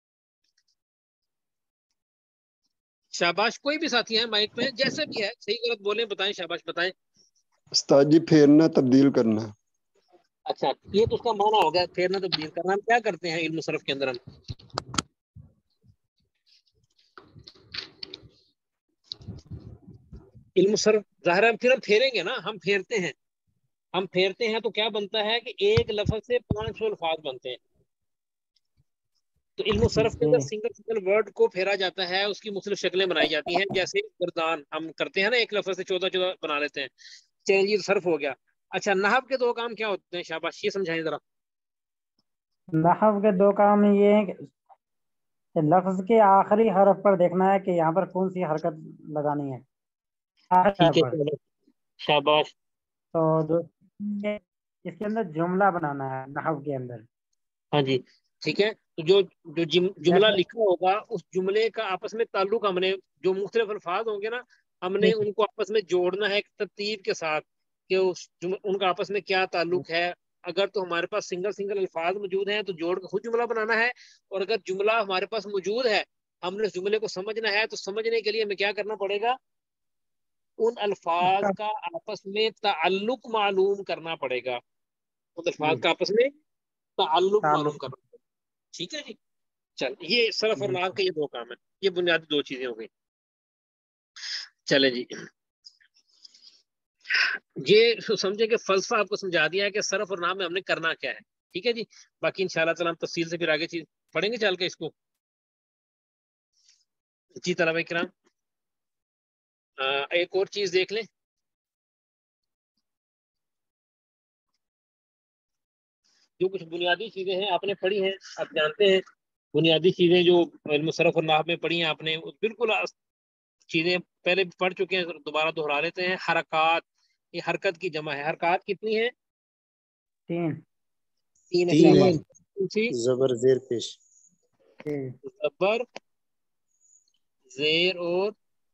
शाबाश। कोई भी साथी है माइक में, जैसे भी है, सही गलत बोले, बताएं, शाबाश बताएं। उस्ताद जी, फेरना तब्दील करना। अच्छा, ये तो उसका माना हो गया, फेरना तब्दील करना। हम क्या करते हैं इल्म सरफ के अंदर? हम इल्म सरफ ज़ाहिर है फिर हम फेरेंगे ना, हम फेरते हैं तो क्या बनता है कि एक लफ्ज से 500 अल्फाज बनते हैं। तो इल्म सरफ के अंदर सिंगल सिंगल वर्ड को फेरा जाता है, उसकी मुख्तलिफ शक्लें बनाई जाती हैं। जैसे गर्दान हम करते हैं ना, एक लफ्ज से 14 बना लेते हैं। चलिए, ये सरफ हो गया। अच्छा, नहव के दो काम क्या होते हैं? शाबाश, ये समझाएं जरा। नहव के दो काम ये है कि लफ्ज के आखिरी हरफ पर देखना है कि यहाँ पर कौन सी हरकत लगानी है आखिरी हरफ ठीक पर। है, शाबाश। तो इसके अंदर जुमला बनाना है नहव के अंदर। हाँ जी, ठीक है। तो जो जुमला लिखा होगा, उस जुमले का आपस में ताल्लुक, हमने जो मुख्तलिफ अल्फाज होंगे ना, हमने उनको आपस में जोड़ना है एक तरतीब के साथ कि उनका आपस में क्या ताल्लुक है। अगर तो हमारे पास सिंगल सिंगल अल्फाज मौजूद हैं तो जोड़ कर खुद जुमला बनाना है। और अगर जुमला हमारे पास मौजूद है, हमने उस जुमले को समझना है, तो समझने के लिए हमें क्या करना पड़ेगा? उन अल्फाज का आपस में ताल्लुक मालूम करना पड़ेगा। उन अल्फाज का आपस में ताल्लुक मालूम करना पड़ेगा। ठीक है जी। चल, ये सरफ और नाहव के ये दो काम है, ये बुनियादी दो चीजें हो गई। चले जी, ये समझे कि फलसफा आपको समझा दिया है कि सरफ और नाहव में हमने करना क्या है। ठीक है जी। बाकी इंशाल्लाह ताला हम तफसील से फिर आगे चीज पढ़ेंगे चल के इसको। जी तलबा इकराम, एक और चीज देख लें। जो कुछ बुनियादी चीजें हैं आपने पढ़ी हैं, आप जानते हैं बुनियादी चीजें जो इल्म सरफ और नाहव में पढ़ी हैं आपने, बिल्कुल चीजें पहले पढ़ चुके हैं, दोबारा दोहरा लेते हैं। हरकत, ये हरकत की जमा है। हरकत कितनी है? 3 तीन है। तीन है। शाबाश। जबर जेर पेश। जबर, जेर और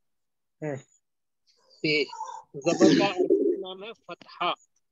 पेश। जबर का अरबी नाम है फतहा।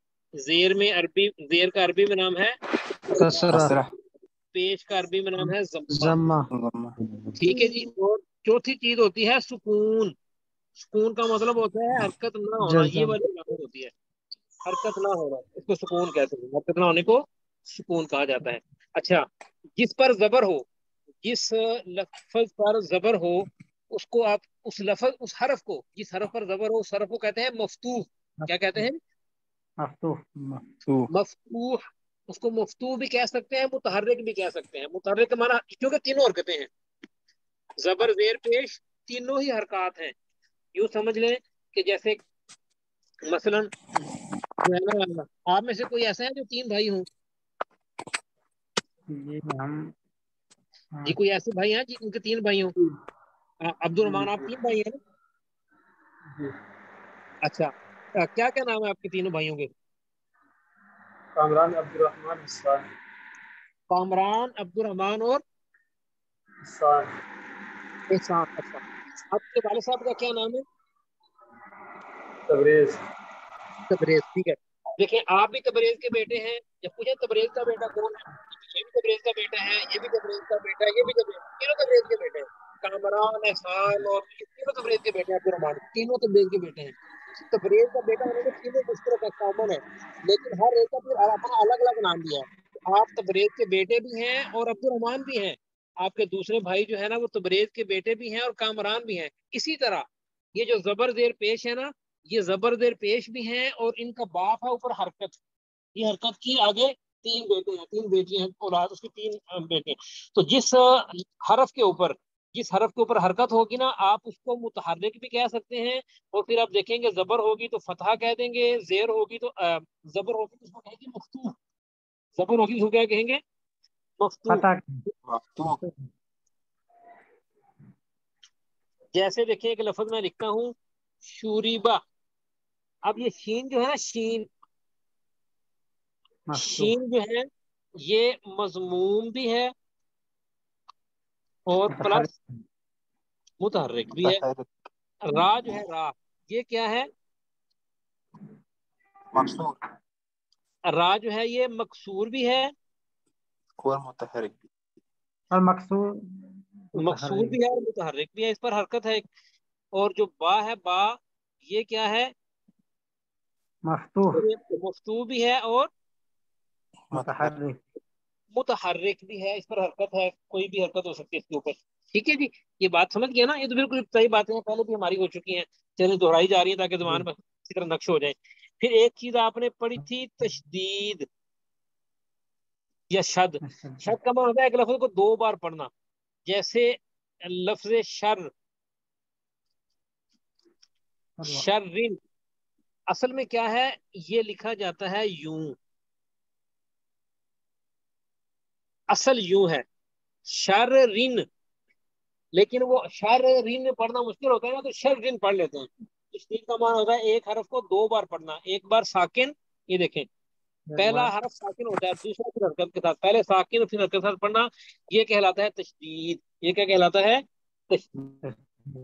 जेर का अरबी में नाम है कसरा, पेश का अरबी में नाम है जम्मा। ठीक है जी। और चौथी चीज होती है सुकून। सुकून का मतलब होता है हरकत ना होना, ये वाली अलामत होती है, हरकत ना होना, इसको सुकून कहते हैं। हरकत ना होने को सुकून कहा जाता है। अच्छा, जिस पर जबर हो, जिस लफ्ज पर जबर हो, उसको आप उस लफ्ज, उस हरफ को, जिस हरफ पर जबर हो, उस हरफ को कहते हैं मफ्तूह। क्या कहते हैं? मफ्तूह। उसको मफ्तूह भी कह सकते हैं, मुतहर्रिक भी कह सकते हैं। मुतहर्रिक का माना, क्योंकि तीनों हरकतें हैं, जबर जेर पेश, तीनों ही हरकत हैं। यूं समझ लें कि जैसे मसलन जो है ना, आप में से कोई ऐसा है जो 3 भाई हों? जी, कोई ऐसे भाई हैं जिनके 3 भाई हों? अब्दुल रहमान, आप 3 भाई हैं ना? अच्छा, क्या क्या नाम है आपके तीनों भाइयों के? कामरान, अब्दुल रहमान, इहसान। कामरान, अब्दुल रहमान और एहसान। अच्छा, आपके वाले साहब का क्या नाम है? तबरेज। तबरेज। ठीक है। دیکھیں آپ بھی تبریز کے بیٹے ہیں، جب پوچھیں تبریز کا بیٹا کون ہے، یہ بھی تبریز کا بیٹا ہے، یہ بھی تبریز کا بیٹا ہے، یہ بھی تبریز، تینوں تبریز کے بیٹے ہیں، کامران، احسان اور تینوں تبریز کے بیٹے ہیں، عبد الرحمان تینوں تبریز کے بیٹے ہیں۔ تبریز کا بیٹا ہونے میں تینوں مشترک کامن ہے، لیکن ہر ایک کا پھر اپنا الگ الگ نام دیا ہے۔ آپ تبریز کے بیٹے بھی ہیں اور عبد الرحمان بھی ہیں، آپ کے دوسرے بھائی جو ہے نا وہ تبریز کے بیٹے بھی ہیں اور کامران بھی ہیں۔ اسی طرح یہ جو زبر زیر پیش ہے نا، یہ زبر زیر پیش بھی ہیں اور ان کا باپ ہے اوپر حرکت، یہ حرکت کی آگے تین بیٹے ہیں، تین بیٹیاں ہیں، اولاد اس کی تین بیٹے۔ تو جس حرف کے اوپر حرکت ہوگی نا، آپ اس کو متحرک بھی کہہ سکتے ہیں، اور پھر آپ دیکھیں گے زبر ہوگی تو فتحہ کہہ دیں گے، زیر ہوگی تو زبر ہوگی تو اس کو کہیں گے مفتوح، زبر ہوگی تو کیا کہیں گے مفتوح۔ فتح جیسے دیکھیں ایک لفظ میں لکھتا ہوں شوریبا، اب یہ شین جو ہے نا، شین جو ہے یہ مضموم بھی ہے اور پلس متحرک بھی ہے۔ را جو ہے را، یہ کیا ہے؟ مقصور را جو ہے یہ مکسور بھی ہے اور متحرک بھی، اور مقصور مکسور بھی ہے اور متحرک بھی ہے، اس پر حرکت ہے۔ اور جو با ہے، با یہ کیا ہے؟ مفتوح مفتوح بھی ہے اور متحرک۔ متحرک بھی ہے، اس پر حرکت ہے، کوئی بھی حرکت ہو سکتی ہے اس کے اوپر۔ ٹھیک ہے جی، یہ بات سمجھ گیا نا؟ یہ تو بالکل صحیح باتیں ہیں، پہلے بھی ہماری ہو چکی ہیں، چلیں دہرائی جا رہی ہیں تاکہ زبان پر اسی طرح نقش ہو جائے۔ پھر ایک چیز آپ نے پڑھی تھی تشدید یا شد۔ شد کا معنی ہوتا ہے ایک لفظ کو دو بار پڑھنا، جیسے لفظ شر، شرن اصل میں کیا ہے؟ یہ لکھا جاتا ہے یوں، اصل یوں ہے شررن، لیکن وہ شررن پڑھنا مشکل ہوتا ہے نا، تو شررن پڑھ لیتے ہیں۔ تشدید کا معنی ہوتا ہے ایک حرف کو دو بار پڑھنا، ایک بار ساکن، یہ دیکھیں پہلا حرف ساکن ہوتا ہے، دوسرا پھر حرکت کے ساتھ، پہلے ساکن اور پھر حرکت کے ساتھ پڑھنا، یہ کہلاتا ہے تشدید۔ یہ کیا کہلاتا ہے؟ تشدید۔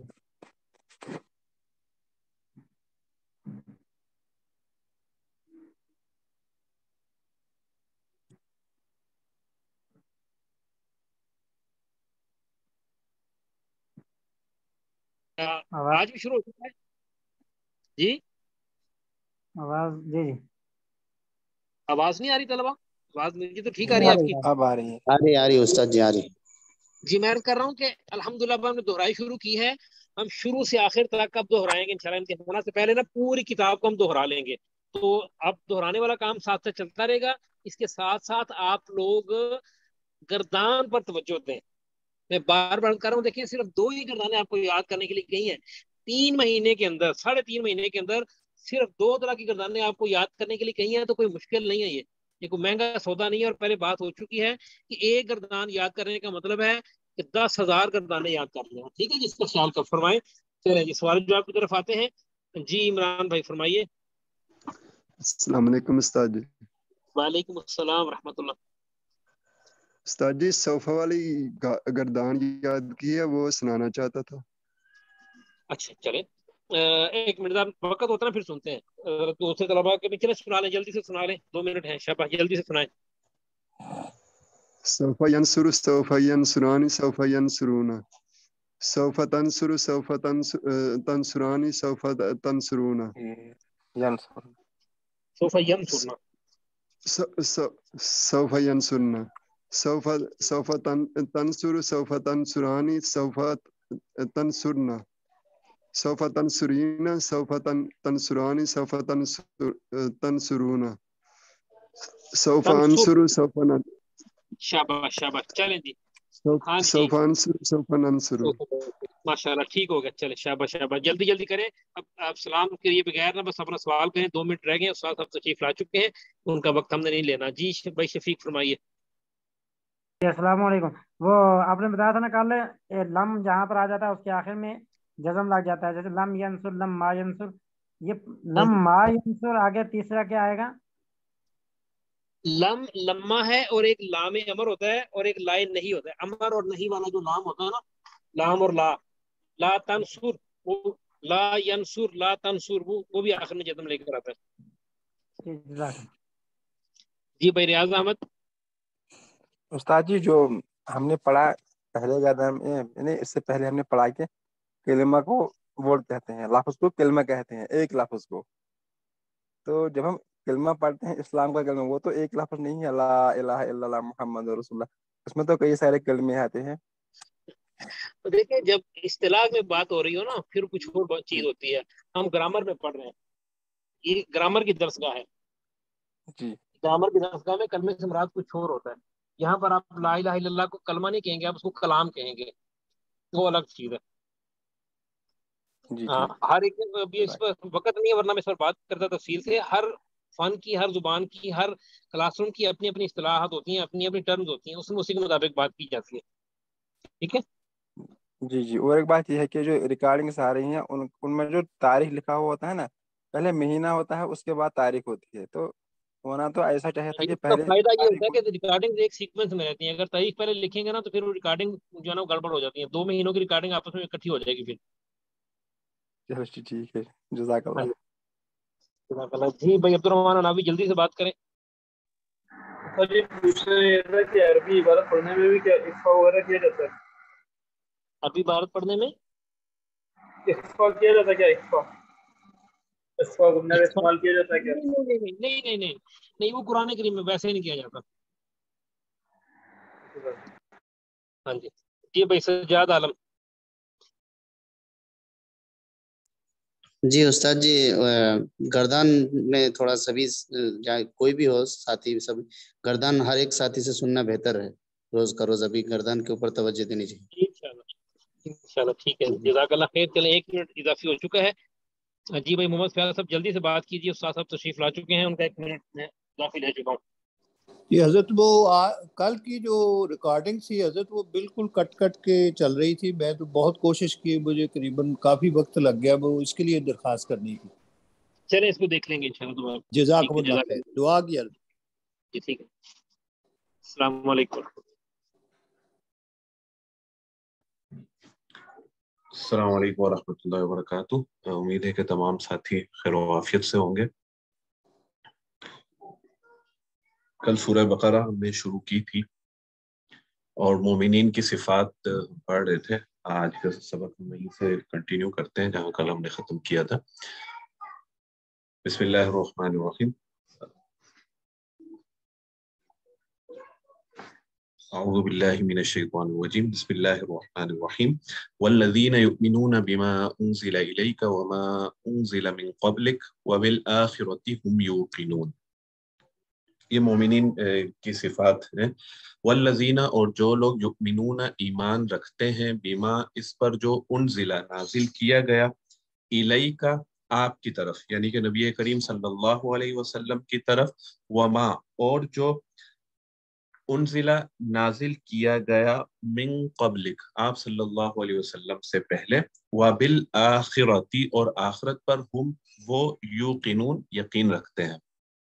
آج بھی شروع ہو چکا ہے جی؟ آواز جی جی آواز نہیں آ رہی طلبا؟ آواز مجھے تو ٹھیک آ رہی ہے آپ کی۔ اب آ رہی ہے، آ رہی استاد جی، آ رہی۔ جی میں عرض کر رہا ہوں کہ الحمدللہ ہم نے دہرائی شروع کی ہے، ہم شروع سے آخر تک اب دہرائیں گے انشاءاللہ، امتحانات سے پہلے نا پوری کتاب کو ہم دہرا لیں گے، تو اب دہرانے والا کام ساتھ ساتھ چلتا رہے گا۔ اس کے ساتھ ساتھ آپ لوگ گردان پر توجہ دیں، میں بار بار کر رہا ہوں، دیکھیں صرف دو ہی گردانیں آپ کو یاد کرنے کے لیے کہی ہیں 3 مہینے کے اندر، 3.5 مہینے کے اندر صرف 2 طرح کی گردانیں آپ کو یاد کرنے کے لیے کہی ہیں، تو کوئی مشکل نہیں ہے، یہ کوئی مہنگا سودا نہیں ہے، اور پہلے بات ہو چکی ہے کہ ایک گردان یاد کرنے کا مطلب ہے کہ 10,000 گردانیں یاد کر لیں، ٹھیک ہے جس کا خیال کر فرمائیں۔ چلیں جی سوال جو آپ کی طرف آتے ہیں، جی عمران بھائی فرمائیے۔ السلام علیکم استاد جی۔ وعلیکم السلام ورحمۃ اللہ۔ استاد جی صوفہ والی گردان یاد کی ہے، وہ سنانا چاہتا تھا۔ اچھا چلیں، ایک منٹ وقت ہوتا ہے پھر سنتے ہیں، دوسرے طلباء کے بھی چلے سنا لیں، جلدی سے سنا لیں، 2 منٹ ہیں، شاباش جلدی سے سنائیں۔ سوف ینصر سوف ینصرانی سوف ینصرون سوف تنصر سوف تنصرانی سوف تنصرون ینصر سوف ینصرنا، سوف ینصرنا سوف تنصر سوف تنصرانی سوف تنصرنا سوف تنصرین سوف تنصرانی سوف تنصرون سوف انصر سوف شاباش شاباش، چلیں جی ہاں جی سوف انصر سوف ننصر۔ ماشاء اللہ ٹھیک ہو گیا، چلے شاباش شاباش، جلدی جلدی کریں۔ اب آپ سلام کریے بغیر نا، بس اپنا سوال کریں، 2 منٹ رہ گئے، استاد صاحب تشریف لا چکے ہیں، ان کا وقت ہم نے نہیں لینا۔ جی بھائی شفیق فرمائیے۔ السلام علیکم۔ وہ آپ نے بتایا تھا نا کل لم جہاں پر آ جاتا ہے اس کے آخر میں جزم لگ جاتا ہے، جیسے لم ینصر لم ما ینصر، یہ لم ما ینصر آگے تیسرا کیا آئے گا؟ لم لما ہے اور ایک لام امر ہوتا ہے اور ایک لائن نہیں ہوتا ہے، امر اور نہیں والا جو لام ہوتا ہے نا، لام اور لا، لا تنصر وہ لا ینصر لا تنصر وہ بھی آخر میں جزم لے کر آتا ہے۔ جی بھائی ریاض احمد. استاد جی جو ہم نے پڑھا پہلے گردان میں، اس سے پہلے ہم نے پڑھا کہ کلمہ کو ورڈ کہتے ہیں، لفظ کو کلمہ کہتے ہیں، ایک لفظ کو. تو جب ہم کلمہ پڑھتے ہیں اسلام کا کلمہ، وہ تو ایک لفظ نہیں ہے، لا الہ الا اللہ محمد رسول اللہ، اس میں تو کئی سارے کلمے آتے ہیں. تو دیکھیں جب اصطلاح میں بات ہو رہی ہو نا، پھر کچھ اور چیز ہوتی ہے. ہم گرامر میں پڑھ رہے ہیں، یہ گرامر کی درسگاہ ہے. جی گرامر کی درسگاہ میں کلمے سے مراد کچھ اور ہوتا ہے. یہاں پر آپ لا الہ الا اللہ کو کلمہ نہیں کہیں گے، آپ اس کو کلام کہیں گے، وہ الگ چیز ہے. جی ہاں ٹھیک. ہر ایک ابھی اس پر وقت نہیں ہے، ورنہ میں اس پر بات کرتا تفصیل سے. ہر فن کی، ہر زبان کی، ہر کلاس روم کی اپنی اپنی اصطلاحات ہوتی ہیں، اپنی اپنی ٹرمز ہوتی ہیں، اس میں اسی کے مطابق بات کی جاتی ہے. ٹھیک ہے. جی جی. اور ایک بات یہ ہے کہ جو ریکارڈنگس آ رہی ہیں ان میں جو تاریخ لکھا ہوا ہوتا ہے نا، پہلے مہینہ ہوتا ہے، اس کے بعد تاریخ ہوتی ہے. تو ہونا تو ایسا چاہیے تھا کہ اس کا پہلے فائدہ یہ ہوتا تاریخ ہے کہ ریکارڈنگ ایک سیکوینس میں رہتی ہیں. اگر تاریخ پہلے لکھیں گے نا تو پھر وہ ریکارڈنگ جو ہے نا گڑبڑ ہو جاتی ہے. 2 مہینوں کی ریکارڈنگ آپس میں اکٹھی ہو جائے گی پھر. چلو ٹھیک ہے. جزاک ہاں اللہ. جی بھائی عبد الرحمان نبی جلدی سے بات کریں. سر یہ پوچھنا یہ تھا کہ عربی عبارت پڑھنے میں بھی کیا اخفا وغیرہ کیا جاتا ہے؟ عربی عبارت پڑھنے میں اخفا کیا جاتا ہے کیا؟ اخفا گمنہ استعمال کیا جاتا ہے کیا؟ نہیں وہ قرآن کریم میں ویسے ہی نہیں کیا جاتا. ہاں جی. جی بھائی سجاد عالم. جی استاد جی، گردان میں تھوڑا سبھی کوئی بھی ہو ساتھی، سب گردان ہر ایک ساتھی سے سننا بہتر ہے. روز کا روز ابھی گردان کے اوپر توجہ دینی چاہیے. انشاءاللہ ٹھیک ہے. جزاک اللہ خیر. چلیں 1 منٹ اضافی ہو چکا ہے. جی بھائی محمد فیاض صاحب جلدی سے بات کیجیے. استاد صاحب تشریف لا چکے ہیں، ان کا 1 منٹ میں اضافی لے چکا ہوں. یہ حضرت وہ کل کی جو ریکارڈنگ تھی حضرت، وہ بالکل کٹ کٹ کے چل رہی تھی. میں تو بہت کوشش کی، مجھے قریباً کافی وقت لگ گیا. وہ اس کے لیے درخواست کرنی تھی. چلیں اس کو دیکھ لیں گے انشاءاللہ. جزاکم اللہ خیر. دعا کیا. جی ٹھیک ہے. السلام علیکم. السلام علیکم ورحمۃ اللہ وبرکاتہ. امید ہے کہ تمام ساتھی خیر و عافیت سے ہوں گے. کل سورہ بقرہ ہم نے شروع کی تھی اور مومنین کی صفات پڑھ رہے تھے. آج کا سبق ہم وہیں سے کنٹینیو کرتے ہیں جہاں کل ہم نے ختم کیا تھا. بسم اللہ الرحمن الرحیم. اعوذ باللہ من الشیطان الرجیم. بسم اللہ الرحمن الرحیم. والذین یؤمنون بما انزل الیک وما انزل من قبلک وبالآخرۃ هم یوقنون. یہ مومنین کی صفات ہیں. والذین، اور جو لوگ یؤمنون ایمان رکھتے ہیں، بما اس پر جو انزل نازل کیا گیا، الیک آپ کی طرف، یعنی کہ نبی کریم صلی اللہ علیہ وسلم کی طرف، وما اور جو انزل نازل کیا گیا، من قبلک آپ صلی اللہ علیہ وسلم سے پہلے، وبالآخرۃ اور آخرت پر، ہم وہ یوقنون یقین رکھتے ہیں.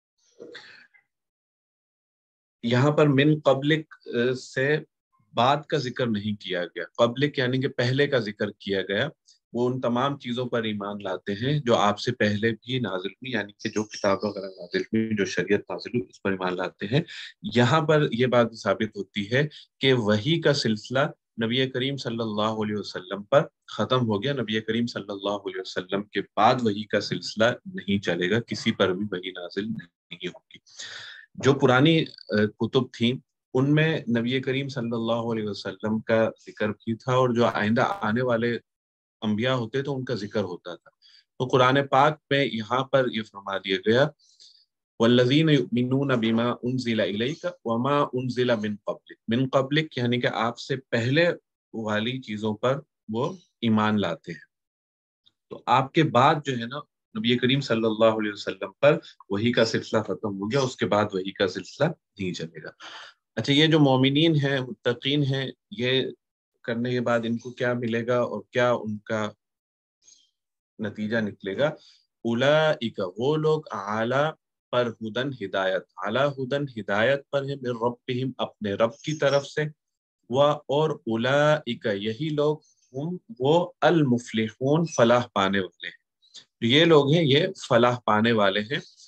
یہاں پر من قبلک سے بعد کا ذکر نہیں کیا گیا. قبلک یعنی کہ پہلے کا ذکر کیا گیا. وہ ان تمام چیزوں پر ایمان لاتے ہیں جو آپ سے پہلے بھی نازل ہوئی، یعنی کہ جو کتاب وغیرہ نازل ہوئی، جو شریعت نازل ہوئی، اس پر ایمان لاتے ہیں. یہاں پر یہ بات ثابت ہوتی ہے کہ وحی کا سلسلہ نبی کریم صلی اللہ علیہ وسلم پر ختم ہو گیا. نبی کریم صلی اللہ علیہ وسلم کے بعد وحی کا سلسلہ نہیں چلے گا، کسی پر بھی وحی نازل نہیں ہوگی. جو پرانی کتب تھیں ان میں نبی کریم صلی اللہ علیہ وسلم کا ذکر بھی تھا، اور جو آئندہ آنے والے انبیاء ہوتے تو ان کا ذکر ہوتا تھا. تو قرآن پاک میں یہاں پر یہ فرما دیا گیا، والذین یؤمنون بما انزل الیک وما انزل من قبلک. من قبلک یعنی کہ آپ سے پہلے والی چیزوں پر وہ ایمان لاتے ہیں. تو آپ کے بعد جو ہے نا نبی کریم صلی اللہ علیہ وسلم پر وحی کا سلسلہ ختم ہو گیا، اس کے بعد وحی کا سلسلہ نہیں چلے گا. اچھا، یہ جو مومنین ہیں، متقین ہیں، یہ کرنے کے بعد ان کو کیا ملے گا اور کیا ان کا نتیجہ نکلے گا؟ اولئک، وہ لوگ، اعلی پر، ہدن ہدایت، اعلی ہدن ہدایت پر ہیں، من ربہم اپنے رب کی طرف سے، اور اولئک یہی لوگ، ہم وہ، المفلحون فلاح پانے والے ہیں. یہ لوگ ہیں، یہ فلاح پانے والے ہیں.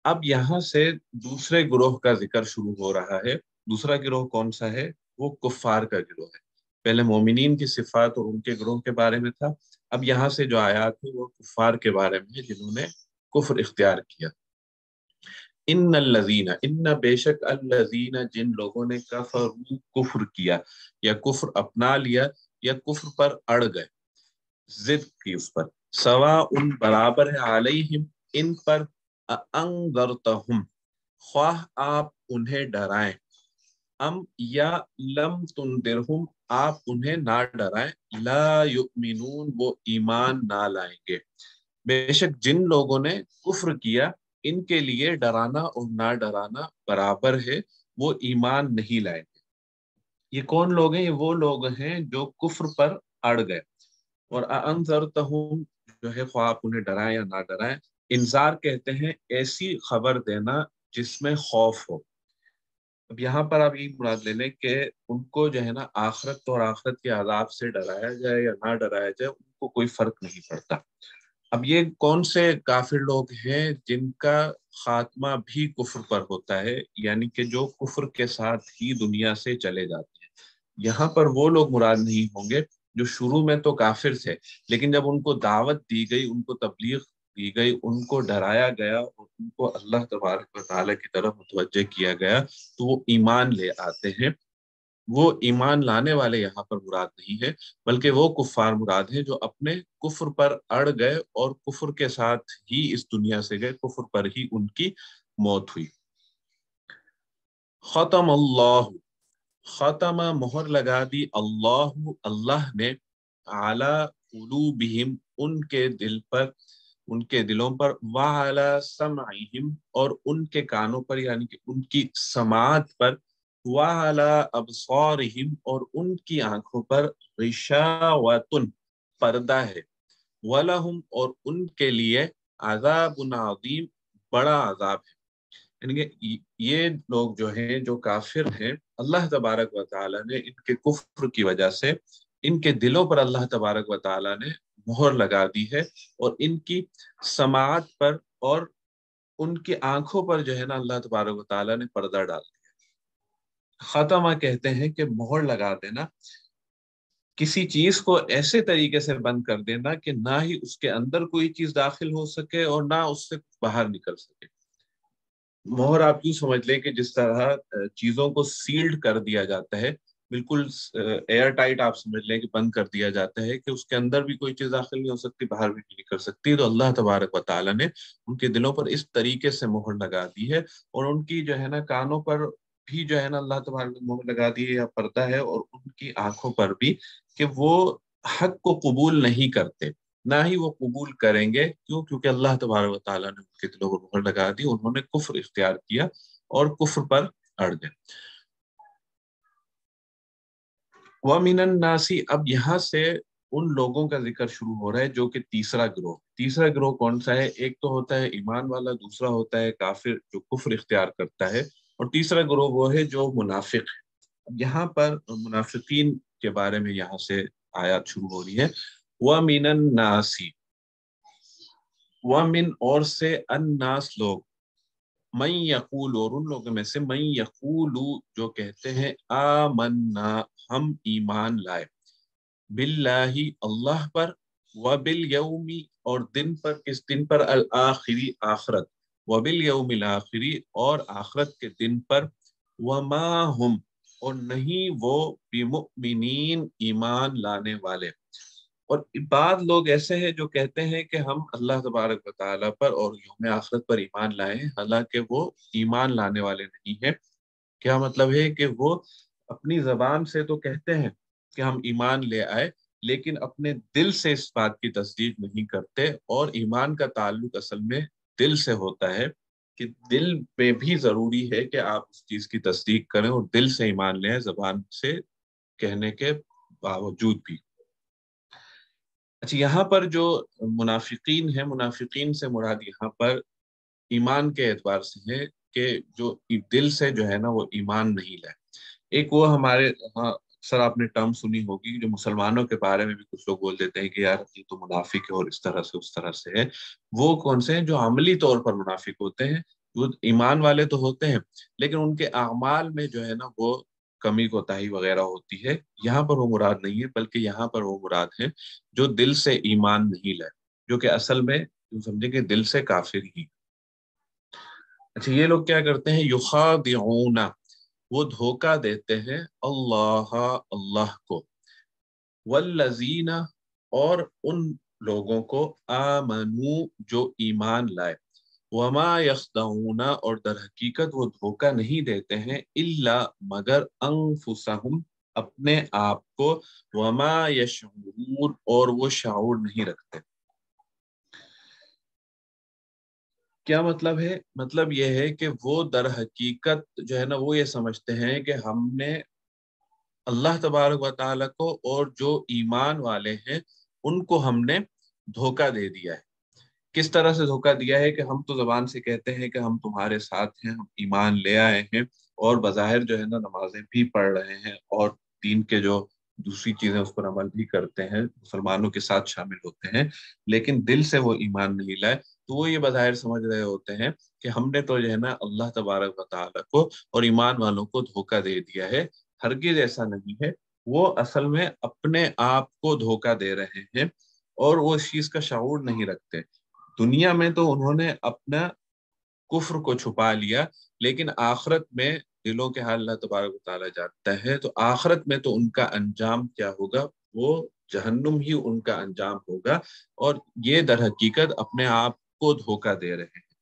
اب یہاں سے دوسرے گروہ کا ذکر شروع ہو رہا ہے. دوسرا گروہ کون سا ہے؟ وہ کفار کا گروہ ہے. پہلے مومنین کی صفات اور ان کے گروہ کے بارے میں تھا. اب یہاں سے جو آیات ہے وہ کفار کے بارے میں ہے جنہوں نے کفر اختیار کیا. ان الذین، ان بے شک الذین جن لوگوں نے کفر کیا یا کفر اپنا لیا یا کفر پر اڑ گئے، ضد کی اس پر، سواء برابر ہے علیہم ان پر، انذرتہم خواہ آپ انہیں ڈرائیں، ام یا لم تنذرہم آپ انہیں نہ ڈرائیں، لا یؤمنون وہ ایمان نہ لائیں گے. بے شک جن لوگوں نے کفر کیا ان کے لیے ڈرانا اور نہ ڈرانا برابر ہے، وہ ایمان نہیں لائیں گے. یہ کون لوگ ہیں؟ یہ وہ لوگ ہیں جو کفر پر اڑ گئے. اور انذرتہم جو ہے خواہ آپ انہیں ڈرائیں یا نہ ڈرائیں، انذار کہتے ہیں ایسی خبر دینا جس میں خوف ہو. اب یہاں پر آپ یہ مراد لے لیں کہ ان کو جو ہے نا آخرت اور آخرت کے عذاب سے ڈرایا جائے یا نہ ڈرایا جائے، ان کو کوئی فرق نہیں پڑتا. اب یہ کون سے کافر لوگ ہیں جن کا خاتمہ بھی کفر پر ہوتا ہے، یعنی کہ جو کفر کے ساتھ ہی دنیا سے چلے جاتے ہیں. یہاں پر وہ لوگ مراد نہیں ہوں گے جو شروع میں تو کافر تھے، لیکن جب ان کو دعوت دی گئی، ان کو تبلیغ دی گئی، ان کو ڈرایا گیا اور ان کو اللہ تبارک و تعالیٰ کی طرف متوجہ کیا گیا تو وہ ایمان لے آتے ہیں. وہ ایمان لانے والے یہاں پر مراد نہیں ہے، بلکہ وہ کفار مراد ہیں جو اپنے کفر پر اڑ گئے اور کفر کے ساتھ ہی اس دنیا سے گئے، کفر پر ہی ان کی موت ہوئی. ختم اللہ، ختم مہر لگا دی، اللہ نے، اعلی قلوبہم ان کے دل پر، ان کے دلوں پر، وعلی سمعہم اور ان کے کانوں پر یعنی کہ ان کی سماعت پر، وعلی ابصارہم اور ان کی آنکھوں پر، غشاوۃ پردہ ہے، ولہم اور ان کے لیے عذاب عظیم بڑا عذاب ہے. یعنی کہ یہ لوگ جو ہیں جو کافر ہیں، اللہ تبارک و تعالیٰ نے ان کے کفر کی وجہ سے ان کے دلوں پر اللہ تبارک و تعالیٰ نے مہر لگا دی ہے، اور ان کی سماعت پر اور ان کی آنکھوں پر جو ہے نا اللہ تبارک و تعالیٰ نے پردہ ڈال دیا. ختمہ کہتے ہیں کہ مہر لگا دینا، کسی چیز کو ایسے طریقے سے بند کر دینا کہ نہ ہی اس کے اندر کوئی چیز داخل ہو سکے اور نہ اس سے باہر نکل سکے. مہر آپ یوں سمجھ لیں کہ جس طرح چیزوں کو سیلڈ کر دیا جاتا ہے، بالکل ایئر ٹائٹ آپ سمجھ لیں کہ بند کر دیا جاتا ہے کہ اس کے اندر بھی کوئی چیز داخل نہیں ہو سکتی، باہر بھی نہیں نکل سکتی. تو اللہ تبارک و تعالیٰ نے ان کے دلوں پر اس طریقے سے مہر لگا دی ہے، اور ان کی جو ہے نا کانوں پر بھی جو ہے نا اللہ تبارک نے مہر لگا دی ہے یا پردہ ہے، اور ان کی آنکھوں پر بھی کہ وہ حق کو قبول نہیں کرتے، نہ ہی وہ قبول کریں گے. کیوں؟ کیونکہ اللہ تبارک و تعالیٰ نے ان کے دلوں پر مہر لگا دی، انہوں نے کفر اختیار کیا اور کفر پر اڑ گئے. وَمِنَ النَّاسِ اب یہاں سے ان لوگوں کا ذکر شروع ہو رہا ہے جو کہ تیسرا گروہ. تیسرا گروہ کون سا ہے؟ ایک تو ہوتا ہے ایمان والا، دوسرا ہوتا ہے کافر جو کفر اختیار کرتا ہے، اور تیسرا گروہ وہ ہے جو منافق ہے. یہاں پر منافقین کے بارے میں یہاں سے آیات شروع ہو رہی ہے. وَمِنَ النَّاسِ وَمِنْ اور سے الناس لوگ، من یقول اور ان لوگوں میں سے، من یقول جو کہتے ہیں، آمنا ہم ایمان لائے، باللہ اللہ پر، وبالیوم اور دن پر، کس دن پر؟ الآخری آخرت، وبالیوم الآخری اور آخرت کے دن پر، وما ہم اور نہیں وہ بمؤمنین ایمان لانے والے. اور بعض لوگ ایسے ہیں جو کہتے ہیں کہ ہم اللہ تبارک و تعالیٰ پر اور یوم آخرت پر ایمان لائیں، حالانکہ وہ ایمان لانے والے نہیں ہیں. کیا مطلب ہے؟ کہ وہ اپنی زبان سے تو کہتے ہیں کہ ہم ایمان لے آئے، لیکن اپنے دل سے اس بات کی تصدیق نہیں کرتے. اور ایمان کا تعلق اصل میں دل سے ہوتا ہے، کہ دل پہ بھی ضروری ہے کہ آپ اس چیز کی تصدیق کریں اور دل سے ایمان لیں، زبان سے کہنے کے باوجود بھی. اچھا، یہاں پر جو منافقین ہیں، منافقین سے مراد یہاں پر ایمان کے اعتبار سے ہے کہ جو دل سے جو ہے نا وہ ایمان نہیں لائے. ایک وہ ہمارے اکثر آپ نے ٹرم سنی ہوگی جو مسلمانوں کے بارے میں بھی کچھ لوگ بول دیتے ہیں کہ یار یہ تو منافق ہے اور اس طرح سے اس طرح سے ہے. وہ کون سے ہیں؟ جو عملی طور پر منافق ہوتے ہیں، وہ ایمان والے تو ہوتے ہیں لیکن ان کے اعمال میں جو ہے نا وہ کمی کوتاہی وغیرہ ہوتی ہے. یہاں پر وہ مراد نہیں ہے بلکہ یہاں پر وہ مراد ہے جو دل سے ایمان نہیں لائے، جو کہ اصل میں سمجھے کہ دل سے کافر ہی. اچھا یہ لوگ کیا کرتے ہیں؟ یخادعون، وہ دھوکہ دیتے ہیں اللہ کو، والذین، اور ان لوگوں کو، آمنو، جو ایمان لائے، وما یخدعون، اور در حقیقت وہ دھوکہ نہیں دیتے ہیں، الا، مگر، انفسہم، اپنے آپ کو، وما یشعرون، اور وہ شعور نہیں رکھتے. کیا مطلب ہے؟ مطلب یہ ہے کہ وہ در حقیقت جو ہے نا وہ یہ سمجھتے ہیں کہ ہم نے اللہ تبارک و تعالیٰ کو اور جو ایمان والے ہیں ان کو ہم نے دھوکہ دے دیا ہے. کس طرح سے دھوکہ دیا ہے کہ ہم تو زبان سے کہتے ہیں کہ ہم تمہارے ساتھ ہیں، ہم ایمان لے آئے ہیں، اور بظاہر جو ہے نا نمازیں بھی پڑھ رہے ہیں اور دین کے جو دوسری چیزیں اس پر عمل بھی کرتے ہیں، مسلمانوں کے ساتھ شامل ہوتے ہیں، لیکن دل سے وہ ایمان نہیں لائے. تو وہ یہ بظاہر سمجھ رہے ہوتے ہیں کہ ہم نے تو جو ہے نا اللہ تبارک و تعالیٰ کو اور ایمان والوں کو دھوکہ دے دیا ہے. ہرگز ایسا نہیں ہے، وہ اصل میں اپنے آپ کو دھوکہ دے رہے ہیں اور وہ اس چیز کا شعور نہیں رکھتے. دنیا میں تو انہوں نے اپنا کفر کو چھپا لیا، لیکن آخرت میں دلوں کے حال اللہ تبارک و تعالیٰ جانتا ہے. تو آخرت میں تو ان کا انجام کیا ہوگا؟ وہ جہنم ہی ان کا انجام ہوگا، اور یہ در حقیقت اپنے آپ کو دھوکہ دے رہے ہیں.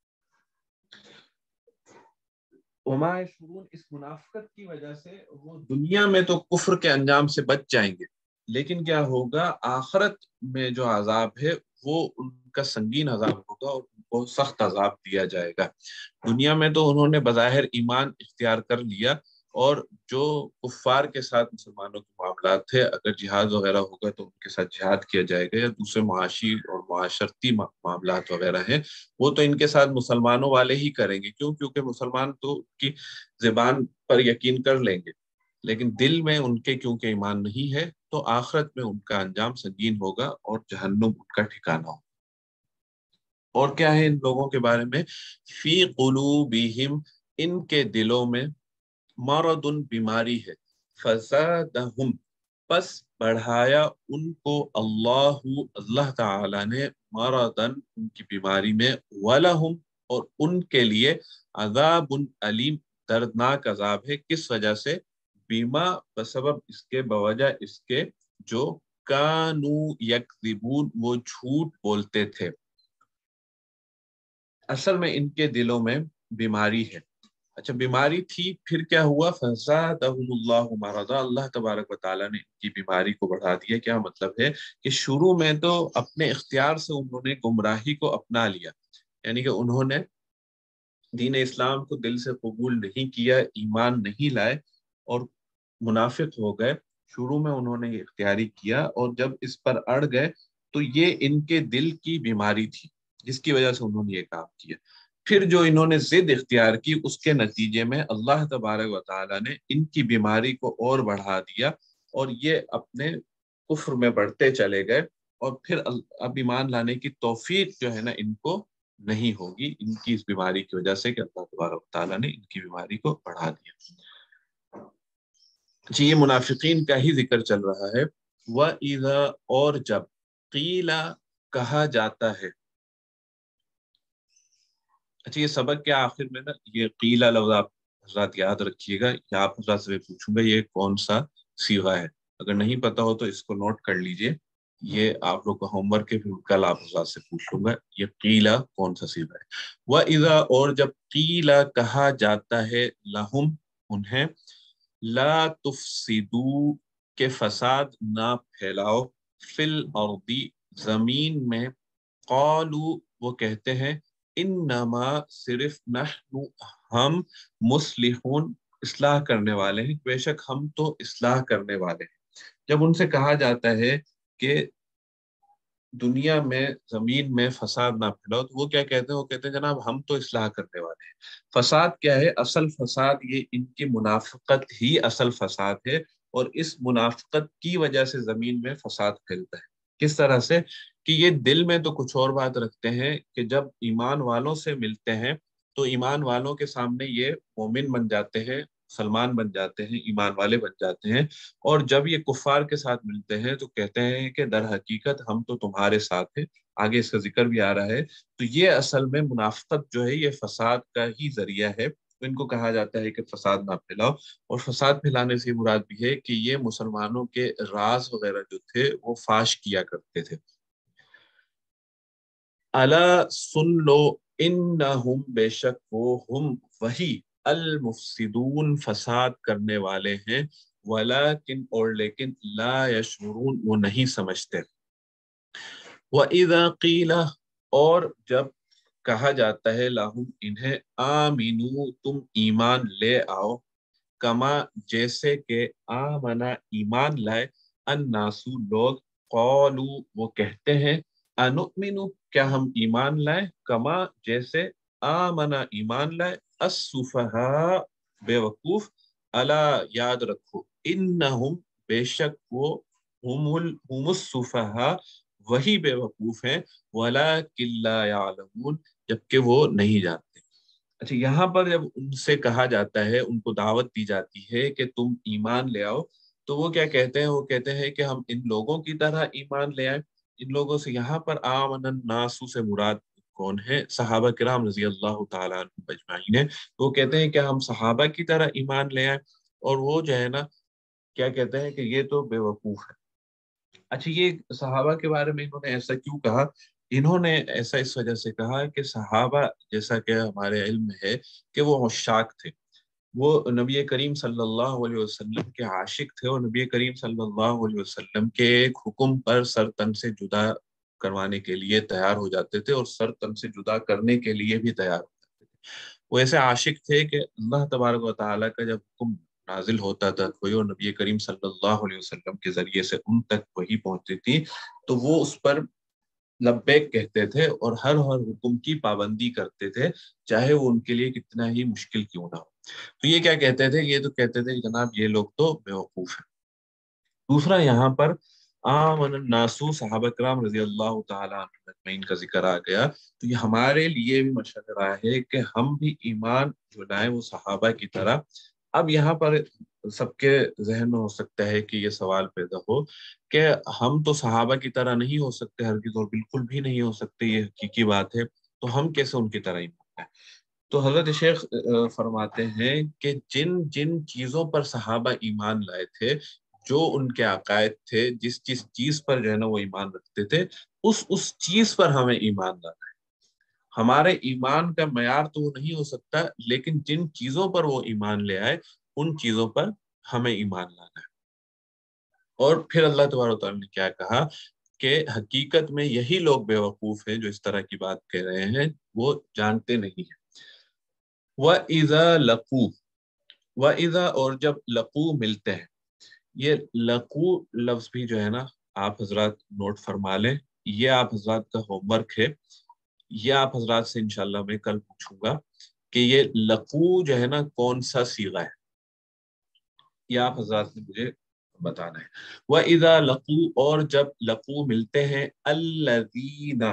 وما یشعرون، اس منافقت کی وجہ سے وہ دنیا میں تو کفر کے انجام سے بچ جائیں گے، لیکن کیا ہوگا؟ آخرت میں جو عذاب ہے وہ ان کا سنگین عذاب ہوگا اور ان کو سخت عذاب دیا جائے گا. دنیا میں تو انہوں نے بظاہر ایمان اختیار کر لیا، اور جو کفار کے ساتھ مسلمانوں کے معاملات تھے، اگر جہاد وغیرہ ہوگا تو ان کے ساتھ جہاد کیا جائے گا، یا دوسرے معاشی اور معاشرتی معاملات وغیرہ ہیں وہ تو ان کے ساتھ مسلمانوں والے ہی کریں گے. کیونکہ مسلمان تو ان کی زبان پر یقین کر لیں گے، لیکن دل میں ان کے کیونکہ ایمان نہیں ہے تو آخرت میں ان کا انجام سنگین ہوگا اور جہنم ان کا ٹھکانہ ہوگا. اور کیا ہے ان لوگوں کے بارے میں؟ فی قلوبہم، ان کے دلوں میں، مرض، بیماری ہے، فزادہم، پس بڑھایا ان کو اللہ تعالی نے، مرضاً، ان کی بیماری میں، ولہم، اور ان کے لیے، عذاب علیم، دردناک عذاب ہے. کس وجہ سے؟ بیما، بسبب اس کے، بوجہ اس کے، جو کانو یکذبون، وہ جھوٹ بولتے تھے. اصل میں ان کے دلوں میں بیماری ہے. اچھا بیماری تھی، پھر کیا ہوا؟ فزادہم اللہ مرضا، اللہ تبارک و تعالیٰ نے ان کی بیماری کو بڑھا دیا. کیا مطلب ہے؟ کہ شروع میں تو اپنے اختیار سے انہوں نے گمراہی کو اپنا لیا، یعنی کہ انہوں نے دین اسلام کو دل سے قبول نہیں کیا، ایمان نہیں لائے اور منافق ہو گئے. شروع میں انہوں نے یہ اختیاری کیا، اور جب اس پر اڑ گئے تو یہ ان کے دل کی بیماری تھی جس کی وجہ سے انہوں نے یہ کام کیا. پھر جو انہوں نے ضد اختیار کی، اس کے نتیجے میں اللہ تبارک و تعالیٰ نے ان کی بیماری کو اور بڑھا دیا، اور یہ اپنے کفر میں بڑھتے چلے گئے، اور پھر اب ایمان لانے کی توفیق جو ہے نا ان کو نہیں ہوگی، ان کی اس بیماری کی وجہ سے کہ اللہ تبارک و تعالیٰ نے ان کی بیماری کو بڑھا دیا. جی یہ منافقین کا ہی ذکر چل رہا ہے. وَإِذَا، اور جب، قیل، کہا جاتا ہے. اچھا یہ سبق کے آخر میں نا یہ قیلہ لفظ آپ حضرات یاد رکھیے گا، یا آپ حضرات سے پوچھوں گا یہ کون سا صیغہ ہے. اگر نہیں پتا ہو تو اس کو نوٹ کر لیجئے، یہ آپ لوگ کا ہوم ورک ہے، پھر کل آپ حضرات سے پوچھ لوں گا یہ قیلہ کون سا صیغہ ہے. وَإِذَا، اور جب، قیلہ، کہا جاتا ہے، لہم، انہیں، لا تفسدو، کہ فساد نہ پھیلاؤ، فی الارض، زمین میں، قالو، وہ کہتے ہیں، انما، صرف، نحن، ہم، مصلحون، اصلاح کرنے والے ہیں، بے شک ہم تو اصلاح کرنے والے ہیں. جب ان سے کہا جاتا ہے کہ دنیا میں، زمین میں فساد نہ پھیلاؤ، تو وہ کیا کہتے ہیں؟ وہ کہتے ہیں جناب ہم تو اصلاح کرنے والے ہیں. فساد کیا ہے؟ اصل فساد یہ ان کی منافقت ہی اصل فساد ہے، اور اس منافقت کی وجہ سے زمین میں فساد پھیلتا ہے. کس طرح سے؟ کہ یہ دل میں تو کچھ اور بات رکھتے ہیں کہ جب ایمان والوں سے ملتے ہیں تو ایمان والوں کے سامنے یہ مومن بن جاتے ہیں، مسلمان بن جاتے ہیں، ایمان والے بن جاتے ہیں، اور جب یہ کفار کے ساتھ ملتے ہیں تو کہتے ہیں کہ در حقیقت ہم تو تمہارے ساتھ ہیں، آگے اس کا ذکر بھی آ رہا ہے۔ تو یہ اصل میں منافقت جو ہے یہ فساد کا ہی ذریعہ ہے، تو ان کو کہا جاتا ہے کہ فساد نہ پھیلاؤ، اور فساد پھیلانے سے مراد بھی ہے کہ یہ مسلمانوں کے راز وغیرہ جو تھے وہ فاش کیا کرتے تھے۔ الا سن لو انہم بے شک وہ ہم وہی المفسدون فساد کرنے والے ہیں، ولیکن اور لیکن لا یشعرون وہ نہیں سمجھتے۔ وَإِذَا قِيلَ اور جب کہا جاتا ہے لہم انہیں آمینو تم ایمان لے آؤ، کما جیسے کہ آمنا ایمان لائے الناسو لوگ، قالو وہ کہتے ہیں انؤمنو کیا ہم ایمان لائے، کما جیسے آمنا ایمان لائے السفہاء بے وقوف، الا یاد رکھو انہم بے شک وہ ہم السفہاء وہی بے وقوف ہیں، وَلَٰكِن لَّا يَعْلَمُونَ جبکہ وہ نہیں جانتے۔ اچھا یہاں پر جب ان سے کہا جاتا ہے، ان کو دعوت دی جاتی ہے کہ تم ایمان لے آؤ، تو وہ کیا کہتے ہیں؟ وہ کہتے ہیں کہ ہم ان لوگوں کی طرح ایمان لے آئیں۔ ان لوگوں سے یہاں پر آمن الناس سے مراد کون ہے؟ صحابہ کرام رضی اللہ تعالیٰ عنہم اجمعین ہیں۔ وہ کہتے ہیں کہ ہم صحابہ کی طرح ایمان لے آئیں، اور وہ جو ہے نا کیا کہتے ہیں کہ یہ تو بے وقوف ہے۔ اچھا یہ صحابہ کے بارے میں انہوں نے ایسا کیوں کہا؟ انہوں نے ایسا اس وجہ سے کہا کہ صحابہ جیسا کہ ہمارے علم میں ہے کہ وہ عشاق تھے، وہ نبی کریم صلی اللہ علیہ وسلم کے عاشق تھے، اور نبی کریم صلی اللہ علیہ وسلم کے ایک حکم پر سر تن سے جدا کروانے کے لیے تیار ہو جاتے تھے، اور سر تن سے جدا کرنے کے لیے بھی تیار ہو جاتے تھے۔ وہ ایسے عاشق تھے کہ اللہ تبارک و تعالیٰ کا جب حکم نازل ہوتا تھا کوئی، اور نبی کریم صلی اللہ علیہ وسلم کے ذریعے سے ان تک وہی پہنچتی تھی، تو وہ اس پر لبیک کہتے تھے اور ہر حکم کی پابندی کرتے تھے، چاہے وہ ان کے لیے کتنا ہی مشکل کیوں نہ ہو۔ تو یہ کیا کہتے تھے؟ یہ تو کہتے تھے کہ جناب یہ لوگ تو بیوقوف ہیں۔ دوسرا یہاں پر آمن الناس صحابہ کرام رضی اللہ تعالیٰ عنہ اجمعین کا ذکر آ گیا، تو یہ ہمارے لیے بھی مشورہ ہے کہ ہم بھی ایمان جو لائیں وہ صحابہ کی طرح۔ اب یہاں پر سب کے ذہن میں ہو سکتا ہے کہ یہ سوال پیدا ہو کہ ہم تو صحابہ کی طرح نہیں ہو سکتے، ہرگز اور بالکل بھی نہیں ہو سکتے، یہ حقیقی بات ہے، تو ہم کیسے ان کی طرح ایمان لائیں؟ تو حضرت شیخ فرماتے ہیں کہ جن جن چیزوں پر صحابہ ایمان لائے تھے، جو ان کے عقائد تھے، جس چیز پر جو ہے نا وہ ایمان رکھتے تھے، اس چیز پر ہمیں ایمان لانا ہے۔ ہمارے ایمان کا معیار تو وہ نہیں ہو سکتا، لیکن جن چیزوں پر وہ ایمان لے آئے ان چیزوں پر ہمیں ایمان لانا ہے۔ اور پھر اللہ تبارک و تعالیٰ نے کیا کہا کہ حقیقت میں یہی لوگ بے وقوف ہیں جو اس طرح کی بات کہہ رہے ہیں، وہ جانتے نہیں ہیں۔ وَإِذَا لَقُوا وَإِذَا اور جب لقو ملتے ہیں، یہ لقو لفظ بھی جو ہے نا آپ حضرات نوٹ فرما لیں، یہ آپ حضرات کا ہوم ورک ہے، یہ آپ حضرات سے انشاءاللہ میں کل پوچھوں گا کہ یہ لقو جو ہے نا کون سا صیغہ ہے، یہ آپ حضرات نے مجھے بتانا ہے۔ وَإِذَا لَقُوا اور جب لقو ملتے ہیں، الَّذِينَ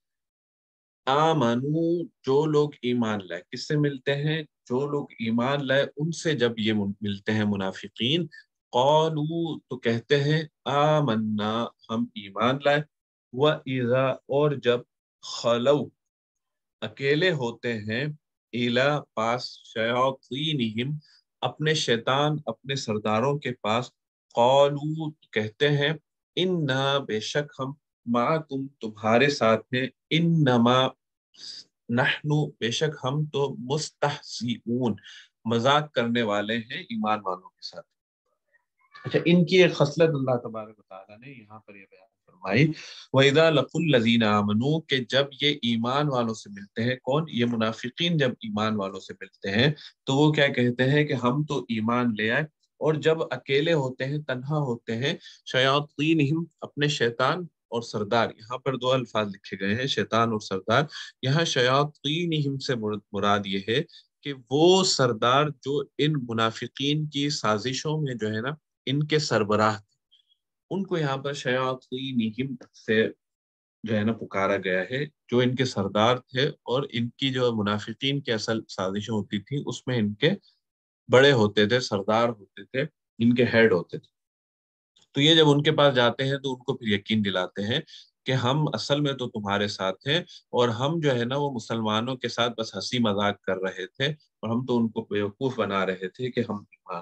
آمنوا جو لوگ ایمان لائے، کس سے ملتے ہیں؟ جو لوگ ایمان لائے ان سے جب یہ ملتے ہیں منافقین، قالوا تو کہتے ہیں آمنا ہم ایمان لائے، وَإِذَا اور جب خلو اکیلے ہوتے ہیں، اِلیٰ پاس شیاطینہم اپنے شیطان اپنے سرداروں کے پاس، قالوا کہتے ہیں انا بے شک ہم معکم تمہارے ساتھ ہیں، انما نحن بے شک ہم تو مستہزئون مذاق کرنے والے ہیں ایمان والوں کے ساتھ۔ اچھا ان کی ایک خصلت اللہ تبارک و تعالیٰ نے یہاں پر یہ بیان فرمائی، وَإِذَا لَقُوا الَّذِينَ آمَنُوا کہ جب یہ ایمان والوں سے ملتے ہیں، کون؟ یہ منافقین جب ایمان والوں سے ملتے ہیں تو وہ کیا کہتے ہیں کہ ہم تو ایمان لے آئے، اور جب اکیلے ہوتے ہیں تنہا ہوتے ہیں، شیاطینہم اپنے شیطان اور سردار، یہاں پر دو الفاظ لکھے گئے ہیں شیطان اور سردار، یہاں شیاطینہم سے مراد یہ ہے کہ وہ سردار جو ان منافقین کی سازشوں میں جو ہے نا ان کے سربراہ تھے، ان کو یہاں پر شیاطینہم سے جو ہے نا پکارا گیا ہے، جو ان کے سردار تھے اور ان کی جو منافقین کی اصل سازشیں ہوتی تھی اس میں ان کے بڑے ہوتے تھے، سردار ہوتے تھے، ان کے ہیڈ ہوتے تھے. تو یہ جب ان کے پاس جاتے ہیں تو ان کو پھر یقین دلاتے ہیں کہ ہم اصل میں تو تمہارے ساتھ ہیں، اور ہم جو ہے نا وہ مسلمانوں کے ساتھ بس ہنسی مذاق کر رہے تھے، اور ہم تو ان کو بیوقوف بنا رہے تھے کہ ہم ایمان.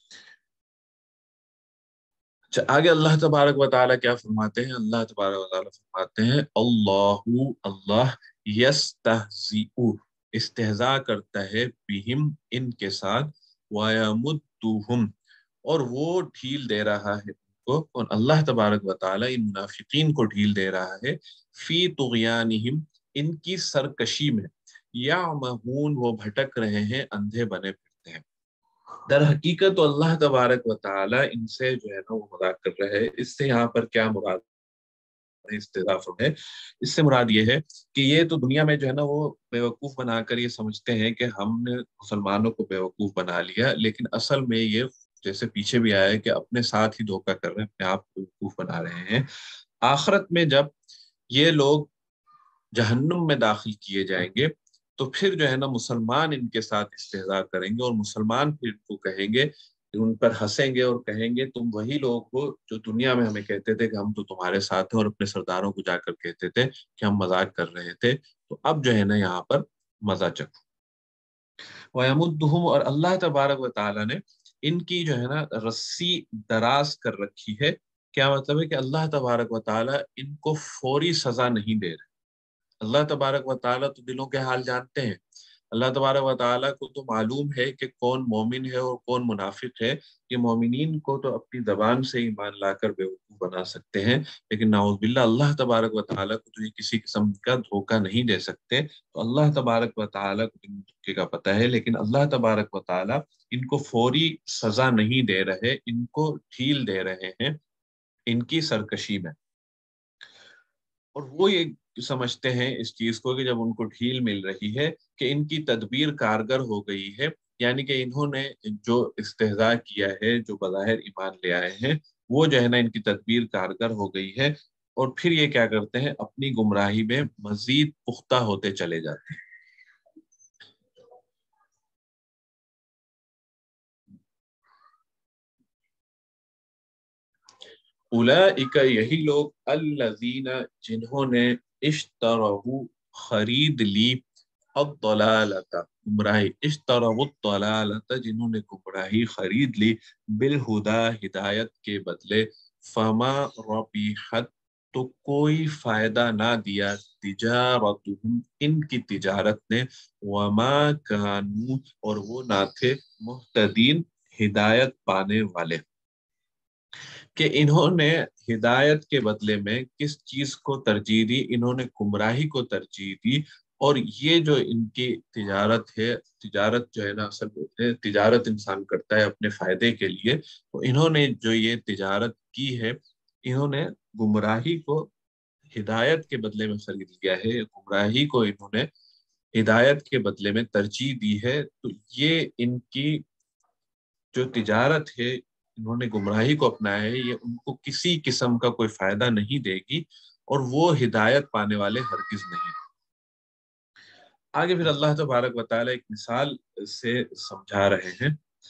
اچھا آگے اللہ تبارک و تعالیٰ کیا فرماتے ہیں؟ اللہ تبارک و تعالیٰ فرماتے ہیں اللہ یستہزئ، استہزاء کرتا ہے، بہم ان کے ساتھ، ویمدہم، اور وہ ڈھیل دے رہا ہے ان کو، اور اللہ تبارک و تعالیٰ ان منافقین کو ڈھیل دے رہا ہے، فی طغیانہم، ان کی سرکشی میں، یعمہون، وہ بھٹک رہے ہیں، اندھے بنے پھرتے ہیں. در حقیقت تو اللہ تبارک و تعالیٰ ان سے جو ہے نا وہ مذاق کر رہے ہیں. اس سے یہاں پر کیا مراد استضافہ ہے؟ اس سے مراد یہ ہے کہ یہ تو دنیا میں جو ہے نا وہ بیوقوف بنا کر یہ سمجھتے ہیں کہ ہم نے مسلمانوں کو بیوقوف بنا لیا، لیکن اصل میں یہ جیسے پیچھے بھی آیا ہے کہ اپنے ساتھ ہی دھوکہ کر رہے ہیں، اپنے آپ کو بیوقوف بنا رہے ہیں. آخرت میں جب یہ لوگ جہنم میں داخل کیے جائیں گے تو پھر جو ہے نا مسلمان ان کے ساتھ استہزاء کریں گے، اور مسلمان پھر ان کو کہیں گے، ان پر ہنسیں گے اور کہیں گے تم وہی لوگ ہو جو دنیا میں ہمیں کہتے تھے کہ ہم تو تمہارے ساتھ ہیں، اور اپنے سرداروں کو جا کر کہتے تھے کہ ہم مذاق کر رہے تھے. تو اب جو ہے نا یہاں پر مزہ چکھو. وَيَمُدُّهُمْ، اور اللہ تبارک و تعالیٰ نے ان کی جو ہے نا رسی دراز کر رکھی ہے. کیا مطلب ہے کہ اللہ تبارک و تعالیٰ ان کو فوری سزا نہیں دے رہے. اللہ تبارک و تعالیٰ تو دلوں کے حال جانتے ہیں. اللہ تبارک و تعالیٰ کو تو معلوم ہے کہ کون مومن ہے اور کون منافق ہے. یہ مومنین کو تو اپنی زبان سے ایمان لا کر بیوقوف بنا سکتے ہیں، لیکن نعوذ باللہ اللہ تبارک و تعالیٰ کو تو یہ کسی قسم کا دھوکہ نہیں دے سکتے. تو اللہ تبارک و تعالیٰ کو ان دھوکے کا پتہ ہے، لیکن اللہ تبارک و تعالیٰ ان کو فوری سزا نہیں دے رہے، ان کو ڈھیل دے رہے ہیں ان کی سرکشی میں. اور وہ یہ سمجھتے ہیں اس چیز کو کہ جب ان کو ڈھیل مل رہی ہے کہ ان کی تدبیر کارگر ہو گئی ہے، یعنی کہ انہوں نے جو استہزاء کیا ہے، جو بظاہر ایمان لے آئے ہیں، وہ جو ہے نا ان کی تدبیر کارگر ہو گئی ہے، اور پھر یہ کیا کرتے ہیں، اپنی گمراہی میں مزید پختہ ہوتے چلے جاتے ہیں. اولئک، یہی لوگ، الذین، جنہوں نے، اشتروا، خرید لی، الضلالۃ، گمراہی، اشتروا الضلالۃ، جنہوں نے گمراہی خرید لی، بالہدا، ہدایت کے بدلے، فما ربحت، تو کوئی فائدہ نہ دیا، تجارتہم، ان کی تجارت نے، وما کانوا، اور وہ نہ تھے، مہتدین، ہدایت پانے والے. کہ انہوں نے ہدایت کے بدلے میں کس چیز کو ترجیح دی؟ انہوں نے گمراہی کو ترجیح دی. اور یہ جو ان کی تجارت ہے، تجارت جو ہے نا اصل میں تجارت انسان کرتا ہے اپنے فائدے کے لیے، تو انہوں نے جو یہ تجارت کی ہے، انہوں نے گمراہی کو ہدایت کے بدلے میں خرید لیا ہے، گمراہی کو انہوں نے ہدایت کے بدلے میں ترجیح دی ہے. تو یہ ان کی جو تجارت ہے، انہوں نے گمراہی کو اپنایا ہے، یہ ان کو کسی قسم کا کوئی فائدہ نہیں دے گی، اور وہ ہدایت پانے والے ہرگز نہیں. آگے پھر اللہ تبارک و تعالیٰ ایک مثال سے سمجھا رہے ہیں.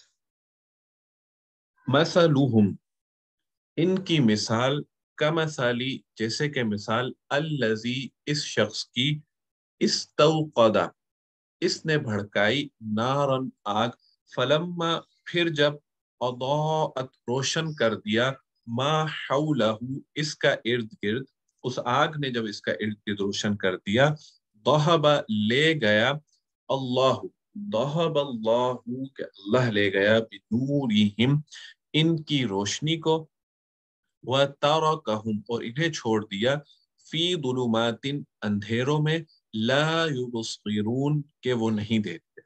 مثلہم، ان کی مثال، کمثلی، جیسے کہ مثال، الذی، اس شخص کی، استوقد، اس نے بھڑکائی، نارن، آگ، فلما، پھر جب، اضاءت، روشن کر دیا، ما حولہ، اس کا ارد گرد، اس آگ نے جب اس کا ارد گرد روشن کر دیا، ذہب، لے گیا، اللہ، ذہب اللہ، کہ اللہ لے گیا، بنورہم، ان کی روشنی کو، وترکہم، اور انہیں چھوڑ دیا، فی ظلمات، اندھیروں میں، لا یبصرون، کہ وہ نہیں دیکھتے.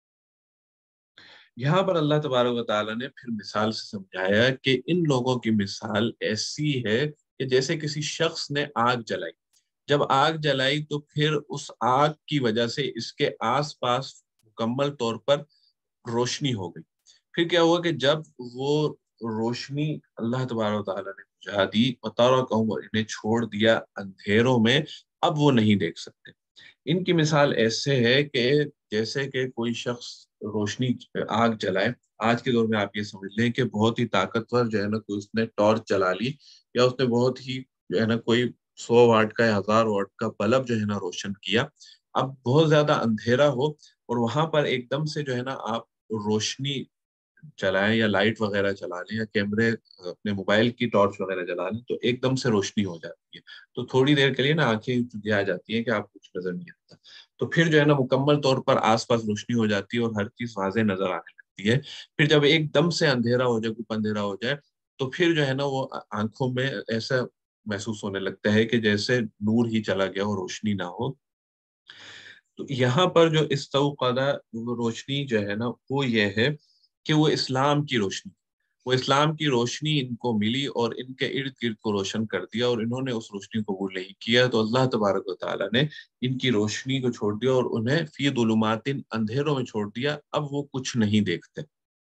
یہاں پر اللہ تبارک و تعالیٰ نے پھر مثال سے سمجھایا کہ ان لوگوں کی مثال ایسی ہے کہ جیسے کسی شخص نے آگ جلائی. جب آگ جلائی تو پھر اس آگ کی وجہ سے اس کے آس پاس مکمل طور پر روشنی ہو گئی. پھر کیا ہوا کہ جب وہ روشنی اللہ تبارک و تعالیٰ نے بجھا دی، وترکہم، اور انہیں چھوڑ دیا اندھیروں میں، اب وہ نہیں دیکھ سکتے۔ ان کی مثال ایسے ہے کہ جیسے کہ کوئی شخص روشنی آگ جلائے۔ آج کے دور میں آپ یہ سمجھ لیں کہ بہت ہی طاقتور جو ہے نا کوئی اس نے ٹارچ جلا لی، یا اس نے بہت ہی جو ہے نا کوئی 100 واٹ کا یا 1000 واٹ کا بلب جو ہے نا روشن کیا۔ اب بہت زیادہ اندھیرا ہو اور وہاں پر ایک دم سے جو ہے نا آپ روشنی چلائیں یا لائٹ وغیرہ چلا لیں یا کیمرے اپنے موبائل کی ٹارچ وغیرہ جلا لیں تو ایک دم سے روشنی ہو جاتی ہے، تو تھوڑی دیر کے لیے نا آنکھیں جا جاتی ہیں کہ آپ کچھ نظر نہیں آتا، تو پھر جو ہے نا مکمل طور پر آس پاس روشنی ہو جاتی ہے اور ہر چیز واضح نظر آنے لگتی ہے۔ پھر جب ایک دم سے اندھیرا ہو جائے، گپ اندھیرا ہو جائے، تو پھر جو ہے نا وہ آنکھوں میں ایسا محسوس ہونے لگتا ہے کہ جیسے نور ہی چلا گیا ہو، روشنی نہ ہو۔ تو یہاں پر جو استوقدہ روشنی جو ہے نا وہ یہ ہے کہ وہ اسلام کی روشنی، وہ اسلام کی روشنی ان کو ملی اور ان کے ارد گرد کو روشن کر دیا، اور انہوں نے اس روشنی کو قبول نہیں کیا، تو اللہ تبارک و تعالیٰ نے ان کی روشنی کو چھوڑ دیا اور انہیں فی ظلمات، اندھیروں میں چھوڑ دیا، اب وہ کچھ نہیں دیکھتے۔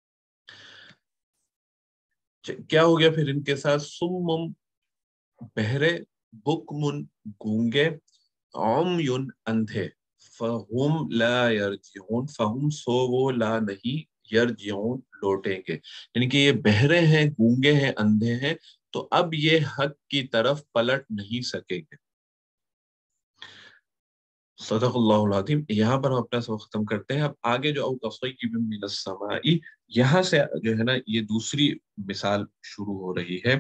کیا ہو گیا پھر ان کے ساتھ؟ سمم، بہرے، بکمن، گونگے، عمیٌ، اندھے، فہم لا یرجعون، فہم، سو وہ، لا نہیں، یرجعون، لوٹیں گے، یعنی کہ یہ بہرے ہیں، گونگے ہیں، اندھے ہیں، تو اب یہ حق کی طرف پلٹ نہیں سکیں گے۔ صدق اللہ العظیم۔ یہاں پر ہم اپنا سبق ختم کرتے ہیں۔ اب آگے جو او کصیب من السماء، یہاں سے جو ہے نا یہ دوسری مثال شروع ہو رہی ہے۔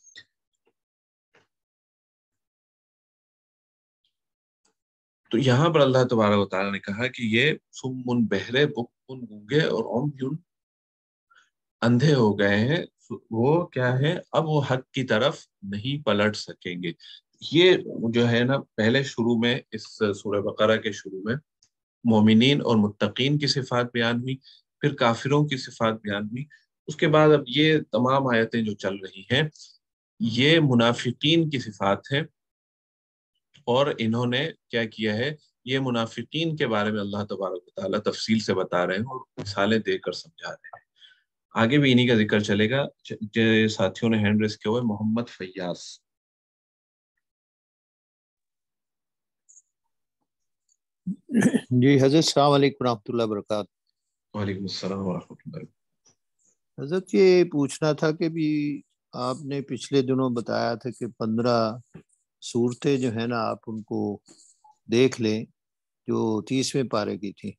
تو یہاں پر اللہ تبارک و تعالیٰ نے کہا کہ یہ سمن، بہرے، بکمن، گونگے اور عمیٌ، اندھے ہو گئے ہیں، وہ کیا ہے؟ اب وہ حق کی طرف نہیں پلٹ سکیں گے۔ یہ جو ہے نا پہلے شروع میں اس سورہ بقرہ کے شروع میں مومنین اور متقین کی صفات بیان ہوئی، پھر کافروں کی صفات بیان ہوئی، اس کے بعد اب یہ تمام آیتیں جو چل رہی ہیں یہ منافقین کی صفات ہیں، اور انہوں نے کیا کیا ہے؟ یہ منافقین کے بارے میں اللہ تبارک و تعالیٰ تفصیل سے بتا رہے ہیں اور مثالیں دے کر سمجھا رہے ہیں۔ آگے بھی انہی کا ذکر چلے گا۔ ساتھیوں نے ہینڈ ریس کیا ہوا ہے، محمد فیاض۔ جی حضرت، السلام علیکم ورحمۃ اللہ وبرکاتہ۔ وعلیکم السلام ورحمۃ اللہ۔ حضرت یہ پوچھنا تھا کہ بھی آپ نے پچھلے دنوں بتایا تھا کہ 15 صورتیں جو ہیں نا آپ ان کو دیکھ لیں جو 30ویں پارے کی تھی،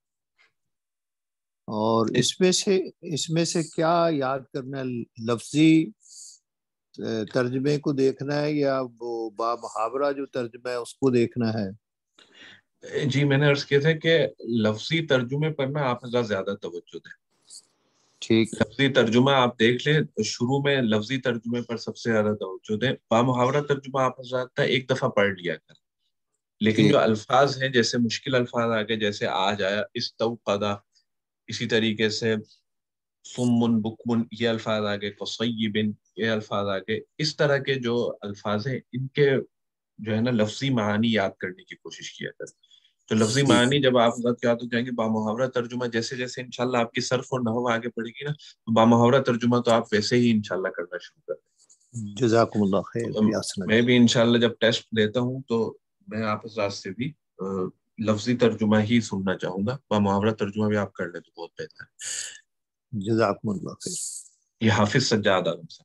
اور اس میں سے کیا یاد کرنا ہے؟ لفظی ترجمے کو دیکھنا ہے یا وہ با محاورہ جو ترجمہ ہے اس کو دیکھنا ہے؟ جی میں نے عرض کیا تھا کہ لفظی ترجمے پر نا آپ حضرات زیادہ توجہ دیں۔ ٹھیک، لفظی ترجمہ آپ دیکھ لیں، شروع میں لفظی ترجمے پر سب سے زیادہ توجہ دیں۔ با محاورہ ترجمہ آپ حضرات ایک دفعہ پڑھ لیا کر، لیکن جو الفاظ ہیں جیسے مشکل الفاظ آگے، جیسے آج آیا استوقدہ، اسی طریقے سے سمن، بکمن، یہ الفاظ آگے، قصیب، یہ الفاظ آگے، اس طرح کے جو الفاظ ہیں ان کے جو ہے نا لفظی معانی یاد کرنے کی کوشش کیا کریں۔ تو لفظی معنی جب آپ یاد ہو جائیں گے، بامحاورہ ترجمہ جیسے جیسے انشاءاللہ آپ کی صرف اور نحو آگے بڑھے گی نا، تو بامحاورہ ترجمہ تو آپ ویسے ہی انشاءاللہ کرنا شروع کر دیں۔ جزاکم اللہ خیر۔ میں بھی انشاءاللہ جب ٹیسٹ دیتا ہوں تو میں آپ حضرات سے بھی لفظی ترجمہ ہی سننا چاہوں گا، بامحاورہ ترجمہ بھی آپ کر لیں تو بہت بہتر ہے۔ جزاکم اللہ خیر۔ یہ حافظ سجاد عالم صاحب۔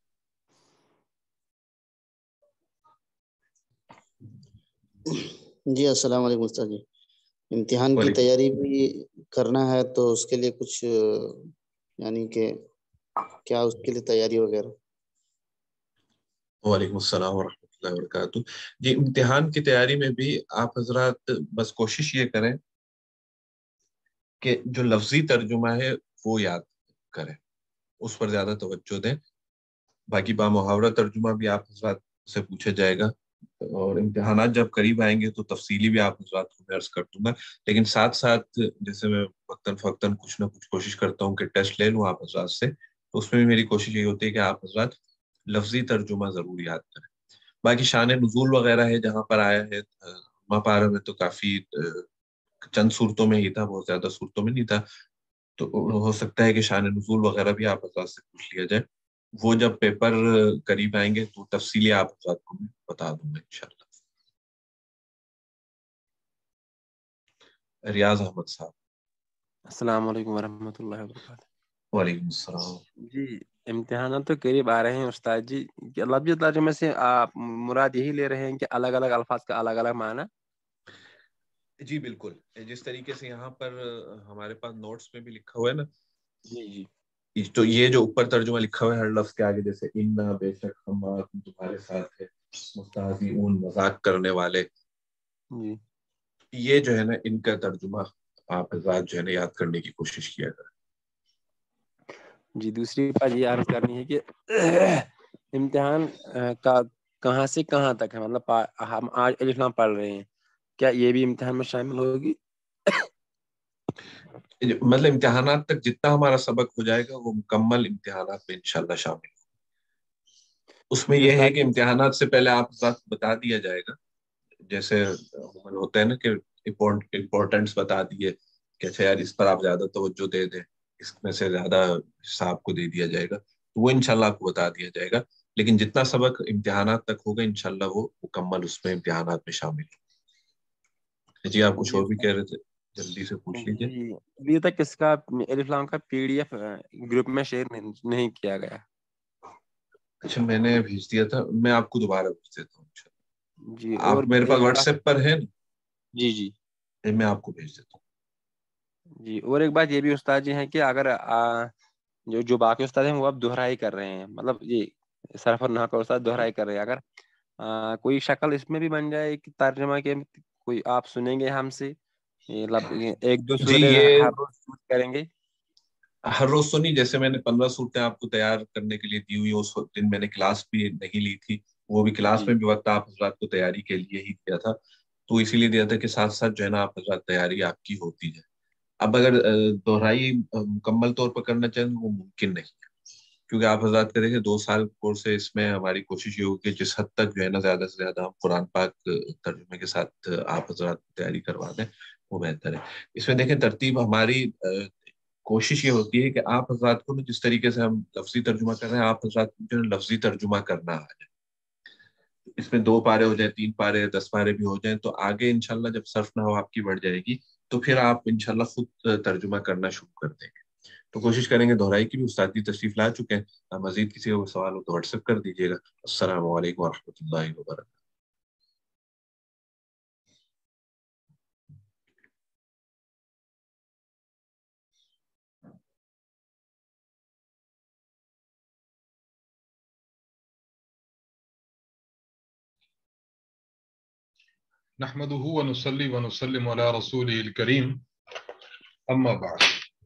جی السلام علیکم استاد جی۔ امتحان کی تیاری بھی کرنا ہے تو اس کے لیے کچھ یعنی کہ کیا اس کے لیے تیاری وغیرہ؟ وعلیکم السلام ورحمۃ اللہ وبرکاتہ۔ جی امتحان کی تیاری میں بھی آپ حضرات بس کوشش یہ کریں کہ جو لفظی ترجمہ ہے وہ یاد کریں، اس پر زیادہ توجہ دیں۔ باقی با محاورہ ترجمہ بھی آپ حضرات سے پوچھا جائے گا، اور امتحانات جب قریب آئیں گے تو تفصیلی بھی آپ حضرات کو میں عرض کر دوں گا، لیکن ساتھ ساتھ جیسے میں وقتاً فوقتاً کچھ نہ کچھ کوشش کرتا ہوں کہ ٹیسٹ لے لوں آپ حضرات سے، تو اس میں بھی میری کوشش یہ ہوتی ہے کہ آپ حضرات لفظی ترجمہ ضرور یاد کریں۔ باقی شان نزول وغیرہ ہے جہاں پر آیا ہے، ماں پارہ میں تو کافی چند صورتوں میں ہی تھا، بہت زیادہ صورتوں میں نہیں تھا، تو ہو سکتا ہے کہ شان نزول وغیرہ بھی آپ حضرات سے پوچھ لیا جائے۔ وہ جب پیپر قریب آئیں گے تو تفصیلی آپ کو میں بتا دوں گا انشاءاللہ. ریاض احمد صاحب. السلام علیکم ورحمۃ اللہ وبرکاتہ. وعلیکم السلام. جی امتحانات تو قریب آ رہے ہیں استاد جی. لفظی ترجمے سے آپ مراد یہی لے رہے ہیں کہ الگ الگ الفاظ کا الگ الگ معنی؟ جی بالکل، جس طریقے سے یہاں پر ہمارے پاس نوٹس میں بھی لکھا ہوا ہے نا. جی جی. تو یہ جو اوپر ترجمہ لکھا ہوا ہے ہر لفظ کے آگے، جیسے انا بے شک ہم تمہارے ساتھ ہے، مستہزئون مذاق کرنے والے، جی یہ جو ہے نا ان کا ترجمہ آپ حضرات جو ہے نا یاد کرنے کی کوشش کیا کریں. جی دوسری بات یہ عرض کرنی ہے کہ امتحان کا کہاں سے کہاں تک ہے، مطلب ہم آج الف لام پڑھ رہے ہیں، کیا یہ بھی امتحان میں شامل ہوگی؟ مطلب امتحانات تک جتنا ہمارا سبق ہو جائے گا وہ مکمل امتحانات میں انشاءاللہ شامل ہوگا. اس میں جی یہ ہے استاد کہ امتحانات سے پہلے آپ بتا دیا جائے گا، جیسے ہوتا ہے نا کہ امپورٹنٹس بتا دیے کہ اچھا یار اس پر آپ زیادہ توجہ دے دیں، اس میں سے زیادہ حصہ آپ کو دے دیا جائے گا، تو وہ انشاءاللہ آپ کو بتا دیا جائے گا. لیکن جتنا سبق امتحانات تک ہوگا انشاءاللہ وہ مکمل اس میں امتحانات میں شامل ہے. جی آپ کچھ اور بھی کہہ رہے تھے، جلدی سے پوچھ لیجیے. جی ابھی تک اس کا الف لام کا PDF گروپ میں شیئر نہیں کیا گیا. اچھا میں نے بھیج دیا تھا، میں آپ کو دوبارہ بھیج دیتا ہوں. جی اور آپ میرے پاس واٹس ایپ پر ہے نا؟ جی جی میں آپ کو بھیج دیتا ہوں. جی اور ایک بات یہ بھی استاد جی ہے کہ اگر جو باقی استاد ہیں وہ اب دہرائی کر رہے ہیں، مطلب یہ صرف اور نحو کا استاد دہرائی کر رہے ہیں، اگر کوئی شکل اس میں بھی بن جائے کہ ترجمہ کے کوئی آپ سنیں گے ہم سے ایک دو جی صورتیں یہ ہر روز کریں گے. ہر روز تو نہیں، جیسے میں نے 15 صورتیں آپ کو تیار کرنے کے لیے دی ہوئی، اس دن میں نے کلاس بھی نہیں لی تھی، وہ بھی کلاس جی میں بھی وقت آپ حضرات کو تیاری کے لیے ہی دیا تھا، تو اسی لیے دیا تھا کہ ساتھ ساتھ جو ہے نا آپ حضرات تیاری آپ کی ہوتی ہے. اب اگر دہرائی مکمل طور پر کرنا چاہیں وہ ممکن نہیں ہے، کیونکہ آپ حضرات کریں گے 2 سال کورس ہے، اس میں ہماری کوشش یہ ہوگی کہ جس حد تک جو ہے نا زیادہ سے زیادہ ہم قرآن پاک ترجمے کے ساتھ آپ حضرات تیاری کروا دیں وہ بہتر ہے. اس میں دیکھیں ترتیب ہماری کوشش یہ ہوتی ہے کہ آپ حضرات کو جس طریقے سے ہم لفظی ترجمہ کر رہے ہیں آپ حضرات کو جو لفظی ترجمہ کرنا آ جائے. اس میں 2 پارے ہو جائیں، 3 پارے 10 پارے بھی ہو جائیں، تو آگے انشاءاللہ جب صرف نحو آپ کی بڑھ جائے گی تو پھر آپ انشاءاللہ خود ترجمہ کرنا شروع کر دیں گے. تو کوشش کریں گے. دہرائی کی بھی استاد جی تشریف لا چکے ہیں، مزید کسی کو سوال ہو تو واٹس ایپ کر دیجیے گا. السلام علیکم ورحمۃ اللہ وبرکاتہ. نحمده ونصلي ونسلم على رسوله الكريم اما بعد.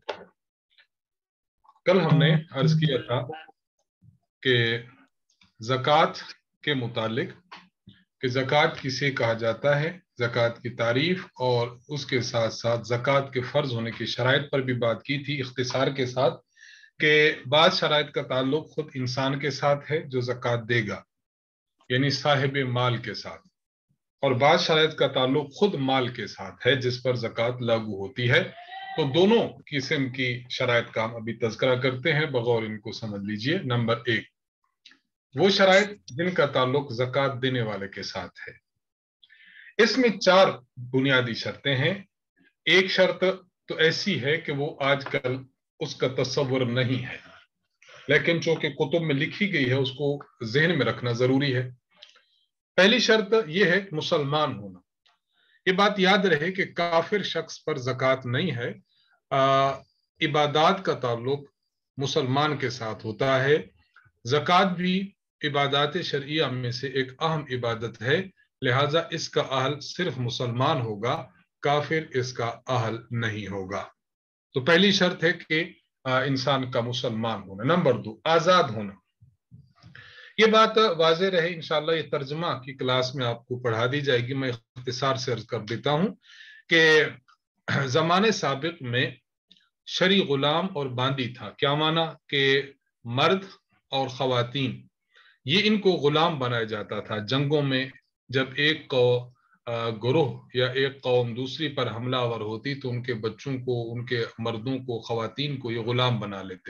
کل ہم نے عرض کیا تھا کہ زکوٰۃ کے متعلق کہ زکوٰۃ کسے کہا جاتا ہے، زکوٰۃ کی تعریف اور اس کے ساتھ ساتھ زکوٰۃ کے فرض ہونے کی شرائط پر بھی بات کی تھی اختصار کے ساتھ، کہ بعض شرائط کا تعلق خود انسان کے ساتھ ہے جو زکوٰۃ دے گا، یعنی صاحب مال کے ساتھ، اور بعض شرائط کا تعلق خود مال کے ساتھ ہے جس پر زکوٰۃ لاگو ہوتی ہے. تو دونوں قسم کی شرائط کا ہم ابھی تذکرہ کرتے ہیں، بغور ان کو سمجھ لیجئے. نمبر 1 وہ شرائط جن کا تعلق زکوٰۃ دینے والے کے ساتھ ہے. اس میں 4 بنیادی شرطیں ہیں. ایک شرط تو ایسی ہے کہ وہ آج کل اس کا تصور نہیں ہے، لیکن چونکہ کتب میں لکھی گئی ہے اس کو ذہن میں رکھنا ضروری ہے. پہلی شرط یہ ہے مسلمان ہونا. یہ بات یاد رہے کہ کافر شخص پر زکوٰۃ نہیں ہے، عبادات کا تعلق مسلمان کے ساتھ ہوتا ہے. زکوٰۃ بھی عبادات شرعیہ میں سے ایک اہم عبادت ہے، لہٰذا اس کا اہل صرف مسلمان ہوگا، کافر اس کا اہل نہیں ہوگا. تو پہلی شرط ہے کہ انسان کا مسلمان ہونا. نمبر 2 آزاد ہونا. یہ بات واضح رہے، انشاءاللہ یہ ترجمہ کی کلاس میں آپ کو پڑھا دی جائے گی. میں اختصار سے عرض کر دیتا ہوں کہ زمانے سابق میں شرعی غلام اور باندی تھا. کیا معنی؟ کہ مرد اور خواتین یہ ان کو غلام بنایا جاتا تھا. جنگوں میں جب ایک گروہ یا ایک قوم دوسری پر حملہ آور ہوتی تو ان کے بچوں کو، ان کے مردوں کو، خواتین کو یہ غلام بنا لیتے.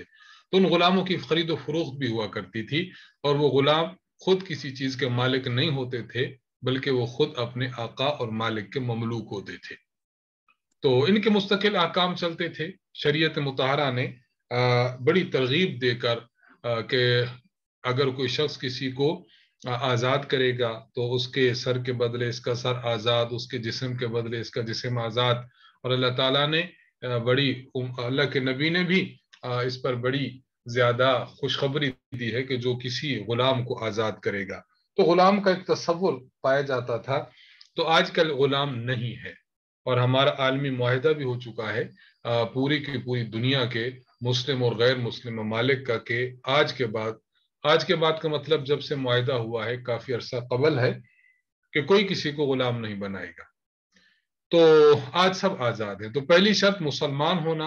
تو ان غلاموں کی خرید و فروخت بھی ہوا کرتی تھی، اور وہ غلام خود کسی چیز کے مالک نہیں ہوتے تھے، بلکہ وہ خود اپنے آقا اور مالک کے مملوک ہوتے تھے۔ تو ان کے مستقل احکام چلتے تھے۔ شریعت مطہرہ نے بڑی ترغیب دے کر کہ اگر کوئی شخص کسی کو آزاد کرے گا تو اس کے سر کے بدلے اس کا سر آزاد، اس کے جسم کے بدلے اس کا جسم آزاد، اور اللہ تعالیٰ نے اللہ کے نبی نے بھی اس پر بڑی زیادہ خوشخبری دی ہے کہ جو کسی غلام کو آزاد کرے گا۔ تو غلام کا ایک تصور پایا جاتا تھا، تو آج کل غلام نہیں ہے، اور ہمارا عالمی معاہدہ بھی ہو چکا ہے پوری کی پوری دنیا کے مسلم اور غیر مسلم ممالک کا کہ آج کے بعد کا مطلب جب سے معاہدہ ہوا ہے کافی عرصہ قبل ہے کہ کوئی کسی کو غلام نہیں بنائے گا۔ تو آج سب آزاد ہیں۔ تو پہلی شرط مسلمان ہونا،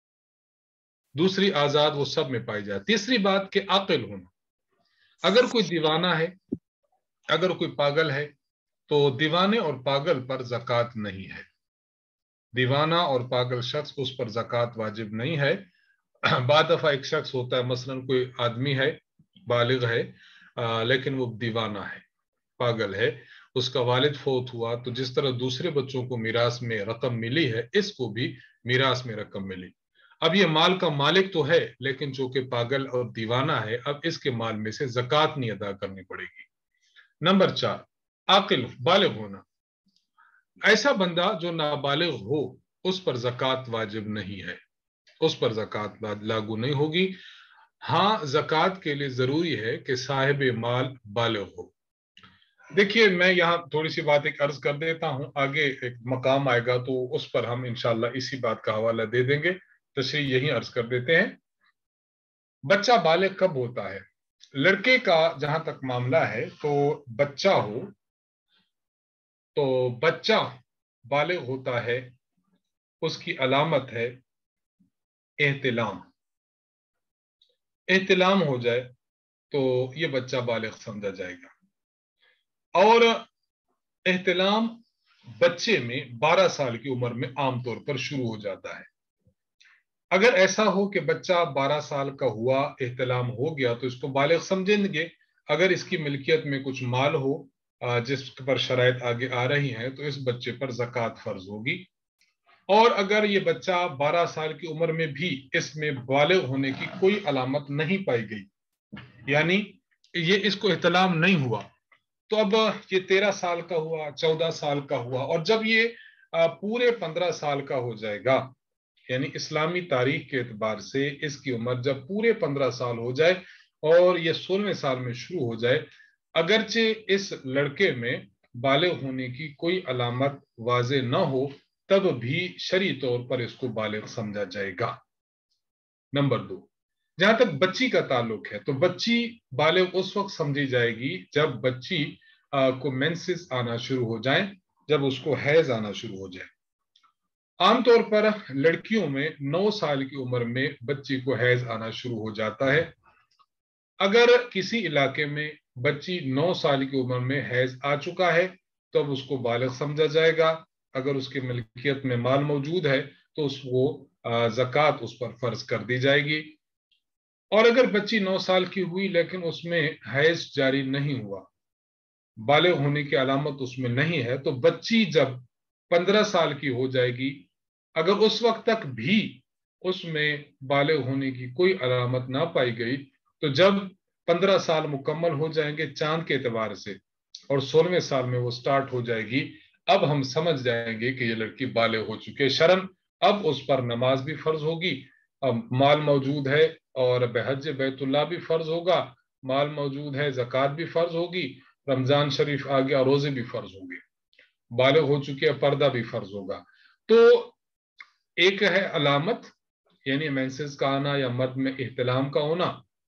دوسری آزاد وہ سب میں پائی جائے، تیسری بات کہ عاقل ہونا۔ اگر کوئی دیوانہ ہے، اگر کوئی پاگل ہے، تو دیوانے اور پاگل پر زکوٰۃ نہیں ہے۔ دیوانہ اور پاگل شخص اس پر زکوٰۃ واجب نہیں ہے۔ بعض دفعہ ایک شخص ہوتا ہے، مثلا کوئی آدمی ہے، بالغ ہے، لیکن وہ دیوانہ ہے، پاگل ہے، اس کا والد فوت ہوا، تو جس طرح دوسرے بچوں کو میراث میں رقم ملی ہے، اس کو بھی میراث میں رقم ملی۔ اب یہ مال کا مالک تو ہے، لیکن چونکہ پاگل اور دیوانہ ہے، اب اس کے مال میں سے زکوٰۃ نہیں ادا کرنی پڑے گی۔ نمبر 4، عاقل بالغ ہونا۔ ایسا بندہ جو نابالغ ہو اس پر زکوٰۃ واجب نہیں ہے، اس پر زکوٰۃ لاگو نہیں ہوگی۔ ہاں، زکوٰۃ کے لیے ضروری ہے کہ صاحب مال بالغ ہو۔ دیکھیے، میں یہاں تھوڑی سی بات ایک عرض کر دیتا ہوں، آگے ایک مقام آئے گا تو اس پر ہم انشاءاللہ اسی بات کا حوالہ دے دیں گے، تشریح یہی عرض کر دیتے ہیں۔ بچہ بالغ کب ہوتا ہے؟ لڑکے کا جہاں تک معاملہ ہے تو بچہ ہو تو بچہ بالغ ہوتا ہے، اس کی علامت ہے احتلام۔ احتلام ہو جائے تو یہ بچہ بالغ سمجھا جائے گا، اور احتلام بچے میں 12 سال کی عمر میں عام طور پر شروع ہو جاتا ہے۔ اگر ایسا ہو کہ بچہ 12 سال کا ہوا، احتلام ہو گیا، تو اس کو بالغ سمجھیں گے۔ اگر اس کی ملکیت میں کچھ مال ہو جس پر شرائط آگے آ رہی ہیں تو اس بچے پر زکوٰۃ فرض ہوگی۔ اور اگر یہ بچہ 12 سال کی عمر میں بھی اس میں بالغ ہونے کی کوئی علامت نہیں پائی گئی، یعنی یہ اس کو احتلام نہیں ہوا، تو اب یہ 13 سال کا ہوا، 14 سال کا ہوا، اور جب یہ پورے 15 سال کا ہو جائے گا، یعنی اسلامی تاریخ کے اعتبار سے اس کی عمر جب پورے 15 سال ہو جائے اور یہ 16ویں سال میں شروع ہو جائے، اگرچہ اس لڑکے میں بالغ ہونے کی کوئی علامت واضح نہ ہو، تب بھی شرعی طور پر اس کو بالغ سمجھا جائے گا۔ نمبر 2، جہاں تک بچی کا تعلق ہے تو بچی بالغ اس وقت سمجھی جائے گی جب بچی کو مینسز آنا شروع ہو جائیں، جب اس کو حیض آنا شروع ہو جائے۔ عام طور پر لڑکیوں میں 9 سال کی عمر میں بچی کو حیض آنا شروع ہو جاتا ہے۔ اگر کسی علاقے میں بچی 9 سال کی عمر میں حیض آ چکا ہے تو اب اس کو بالغ سمجھا جائے گا۔ اگر اس کی ملکیت میں مال موجود ہے تو اس کو زکوٰۃ اس پر فرض کر دی جائے گی۔ اور اگر بچی 9 سال کی ہوئی لیکن اس میں حیض جاری نہیں ہوا، بالغ ہونے کی علامت اس میں نہیں ہے، تو بچی جب 15 سال کی ہو جائے گی، اگر اس وقت تک بھی اس میں بالغ ہونے کی کوئی علامت نہ پائی گئی، تو جب 15 سال مکمل ہو جائیں گے چاند کے اعتبار سے اور 16ویں سال میں وہ سٹارٹ ہو جائے گی، اب ہم سمجھ جائیں گے کہ یہ لڑکی بالغ ہو چکی ہے شرعاً۔ اب اس پر نماز بھی فرض ہوگی، اب مال موجود ہے اور بحج بیت اللہ بھی فرض ہوگا، مال موجود ہے، زکوٰۃ بھی فرض ہوگی، رمضان شریف آ گیا، روزے بھی فرض ہوں گے، بالغ ہو چکی ہے، پردہ بھی فرض ہوگا۔ تو ایک ہے علامت، یعنی مینسز کا آنا یا مرد میں احتلام کا ہونا،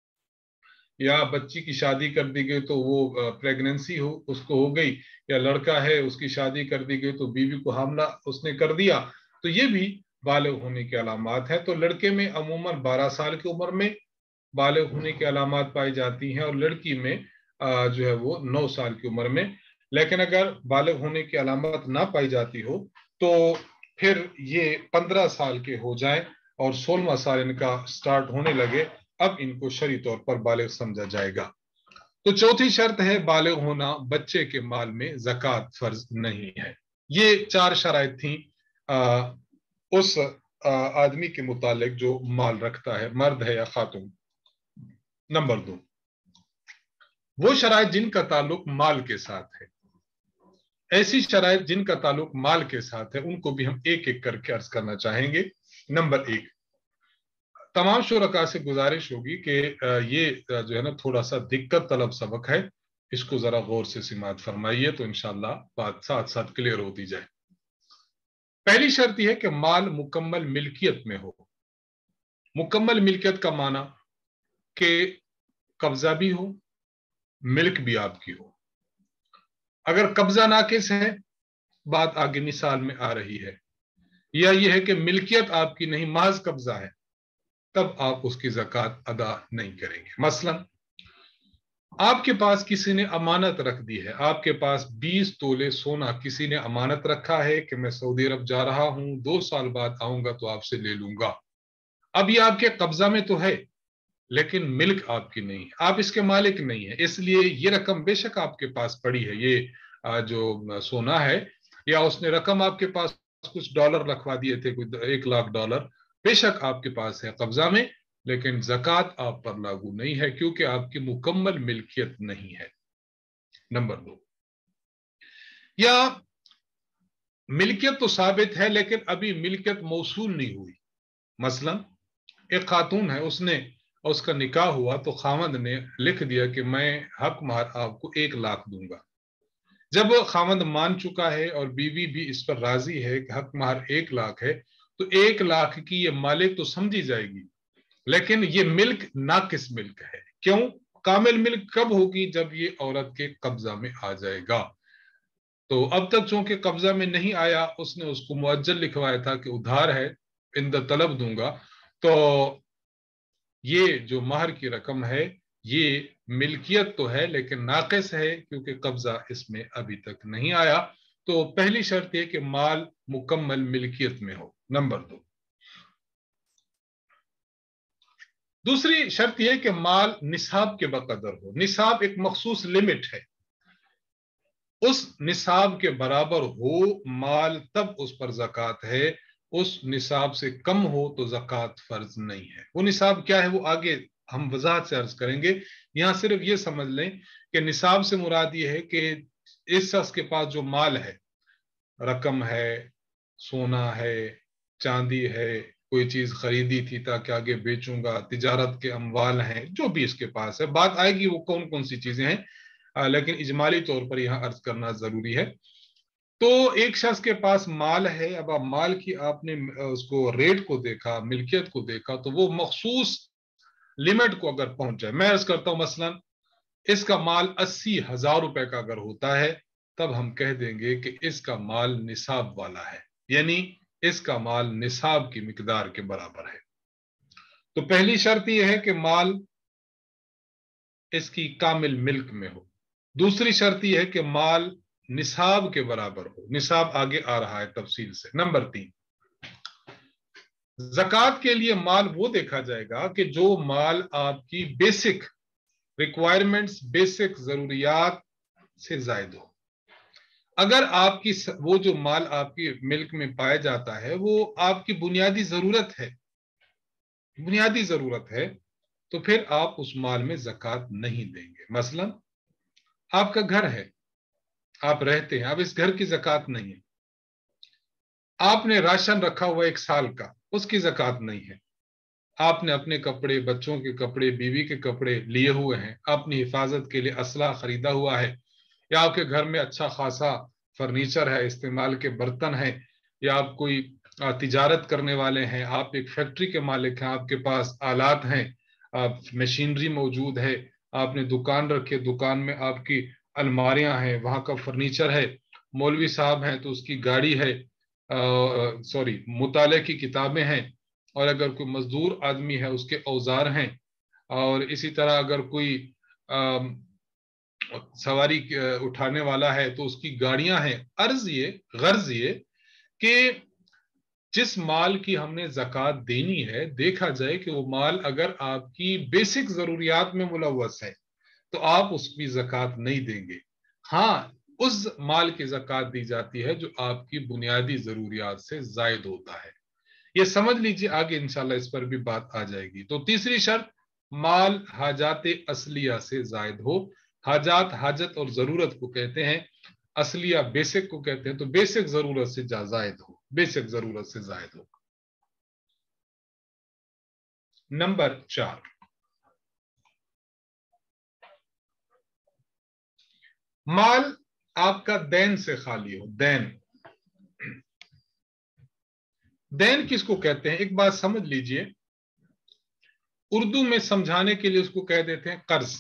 یا بچی کی شادی کر دی گئی تو وہ پریگننسی ہو اس کو ہو گئی، یا لڑکا ہے اس کی شادی کر دی گئی تو بیوی کو حاملہ اس نے کر دیا، تو یہ بھی بالغ ہونے کی علامات ہیں۔ تو لڑکے میں عموماً 12 سال کی عمر میں بالغ ہونے کی علامات پائی جاتی ہیں، اور لڑکی میں جو ہے وہ 9 سال کی عمر میں۔ لیکن اگر بالغ ہونے کی علامات نہ پائی جاتی ہو تو پھر یہ 15 سال کے ہو جائیں اور 16واں سال ان کا سٹارٹ ہونے لگے، اب ان کو شرعی طور پر بالغ سمجھا جائے گا۔ تو چوتھی شرط ہے بالغ ہونا، بچے کے مال میں زکوٰۃ فرض نہیں ہے۔ یہ 4 شرائط تھیں اس آدمی کے متعلق جو مال رکھتا ہے، مرد ہے یا خاتون۔ نمبر 2، وہ شرائط جن کا تعلق مال کے ساتھ ہے۔ ایسی شرائط جن کا تعلق مال کے ساتھ ہے ان کو بھی ہم ایک ایک کر کے عرض کرنا چاہیں گے۔ نمبر 1، تمام شرکاء سے گزارش ہوگی کہ یہ جو ہے نا تھوڑا سا دقت طلب سبق ہے، اس کو ذرا غور سے سماعت فرمائیے تو انشاءاللہ بات ساتھ ساتھ کلیئر ہوتی جائے۔ پہلی شرط یہ ہے کہ مال مکمل ملکیت میں ہو۔ مکمل ملکیت کا معنی کہ قبضہ بھی ہو، ملک بھی آپ کی ہو۔ اگر قبضہ ناقص ہے، بات آگے مثال میں آ رہی ہے، یا یہ ہے کہ ملکیت آپ کی نہیں محض قبضہ ہے، تب آپ اس کی زکوٰۃ ادا نہیں کریں گے۔ مثلا آپ کے پاس کسی نے امانت رکھ دی ہے، آپ کے پاس 20 تولے سونا کسی نے امانت رکھا ہے کہ میں سعودی عرب جا رہا ہوں، 2 سال بعد آؤں گا تو آپ سے لے لوں گا۔ اب یہ آپ کے قبضہ میں تو ہے لیکن ملک آپ کی نہیں، آپ اس کے مالک نہیں ہیں، اس لیے یہ رقم بے شک آپ کے پاس پڑی ہے، یہ جو سونا ہے، یا اس نے رقم آپ کے پاس کچھ ڈالر رکھوا دیے تھے، کوئی 1 لاکھ ڈالر، بے شک آپ کے پاس ہے قبضہ میں، لیکن زکوٰۃ آپ پر لاگو نہیں ہے کیونکہ آپ کی مکمل ملکیت نہیں ہے۔ نمبر 2، یا ملکیت تو ثابت ہے لیکن ابھی ملکیت موصول نہیں ہوئی۔ مثلا ایک خاتون ہے، اس کا نکاح ہوا تو خاوند نے لکھ دیا کہ میں حق مہر آپ کو 1 لاکھ دوں گا۔ جب خاوند مان چکا ہے اور بیوی بھی اس پر راضی ہے کہ حق مہر 1 لاکھ ہے، تو 1 لاکھ کی یہ مالک تو سمجھی جائے گی، لیکن یہ ملک ناقص ملک ہے۔ کیوں؟ کامل ملک کب ہوگی؟ جب یہ عورت کے قبضہ میں آ جائے گا۔ تو اب تک چونکہ قبضہ میں نہیں آیا، اس نے اس کو مؤجل لکھوایا تھا کہ ادھار ہے، عند طلب دوں گا، تو یہ جو مہر کی رقم ہے یہ ملکیت تو ہے لیکن ناقص ہے کیونکہ قبضہ اس میں ابھی تک نہیں آیا۔ تو پہلی شرط یہ کہ مال مکمل ملکیت میں ہو۔ نمبر 2، دوسری شرط یہ کہ مال نصاب کے بقدر ہو۔ نصاب ایک مخصوص لمٹ ہے، اس نصاب کے برابر ہو مال تب اس پر زکوٰۃ ہے، اس نصاب سے کم ہو تو زکوٰۃ فرض نہیں ہے۔ وہ نصاب کیا ہے وہ آگے ہم وضاحت سے عرض کریں گے، یہاں صرف یہ سمجھ لیں کہ نصاب سے مراد یہ ہے کہ اس شخص کے پاس جو مال ہے، رقم ہے، سونا ہے، چاندی ہے، کوئی چیز خریدی تھی تاکہ آگے بیچوں گا، تجارت کے اموال ہیں، جو بھی اس کے پاس ہے، بات آئے گی وہ کون کون سی چیزیں ہیں، لیکن اجمالی طور پر یہاں عرض کرنا ضروری ہے۔ تو ایک شخص کے پاس مال ہے، اب آپ مال کی آپ نے اس کو ریٹ کو دیکھا، ملکیت کو دیکھا، تو وہ مخصوص لمٹ کو اگر پہنچ جائے، میں عرض کرتا ہوں مثلا اس کا مال 80,000 روپے کا اگر ہوتا ہے، تب ہم کہہ دیں گے کہ اس کا مال نصاب والا ہے، یعنی اس کا مال نصاب کی مقدار کے برابر ہے۔ تو پہلی شرط یہ ہے کہ مال اس کی کامل ملک میں ہو۔ دوسری شرط یہ ہے کہ مال نصاب کے برابر ہو، نصاب آگے آ رہا ہے تفصیل سے۔ نمبر 3، زکوٰۃ کے لیے مال وہ دیکھا جائے گا کہ جو مال آپ کی بیسک ریکوائرمنٹس، بیسک ضروریات سے زائد ہو۔ اگر آپ کی وہ جو مال آپ کی ملک میں پایا جاتا ہے وہ آپ کی بنیادی ضرورت ہے، بنیادی ضرورت ہے، تو پھر آپ اس مال میں زکوٰۃ نہیں دیں گے۔ مثلا آپ کا گھر ہے، آپ رہتے ہیں، اب اس گھر کی زکوٰۃ نہیں ہے۔ آپ نے راشن رکھا ہوا 1 سال کا، اس کی زکوٰۃ نہیں ہے۔ آپ نے اپنے کپڑے، بچوں کے کپڑے، بیوی کے کپڑے لیے ہوئے ہیں، اپنی حفاظت کے لیے اسلحہ خریدا ہوا ہے، یا آپ کے گھر میں اچھا خاصا فرنیچر ہے، استعمال کے برتن ہیں، یا آپ کوئی تجارت کرنے والے ہیں، آپ ایک فیکٹری کے مالک ہیں، آپ کے پاس آلات ہیں، مشینری موجود ہے، آپ نے دکان رکھے، دکان میں آپ کی الماریاں ہیں، وہاں کا فرنیچر ہے، مولوی صاحب ہیں تو اس کی گاڑی ہے، مطالعے کی کتابیں ہیں، اور اگر کوئی مزدور آدمی ہے اس کے اوزار ہیں، اور اسی طرح اگر کوئی سواری اٹھانے والا ہے تو اس کی گاڑیاں ہیں۔ غرض یہ کہ جس مال کی ہم نے زکوٰۃ دینی ہے دیکھا جائے کہ وہ مال اگر آپ کی بیسک ضروریات میں ملوث ہے تو آپ اس کی زکوٰۃ نہیں دیں گے. ہاں اس مال کی زکوٰۃ دی جاتی ہے جو آپ کی بنیادی ضروریات سے زائد ہوتا ہے. یہ سمجھ لیجیے، آگے انشاءاللہ اس پر بھی بات آ جائے گی. تو تیسری شرط، مال حاجات اصلیہ سے زائد ہو. حاجات حاجت اور ضرورت کو کہتے ہیں، اصلیہ بیسک کو کہتے ہیں. تو بیسک ضرورت سے زائد ہو، بیسک ضرورت سے زائد ہو. نمبر 4، مال آپ کا دین سے خالی ہو. دین، دین کس کو کہتے ہیں؟ ایک بات سمجھ لیجئے، اردو میں سمجھانے کے لیے اس کو کہہ دیتے ہیں قرض،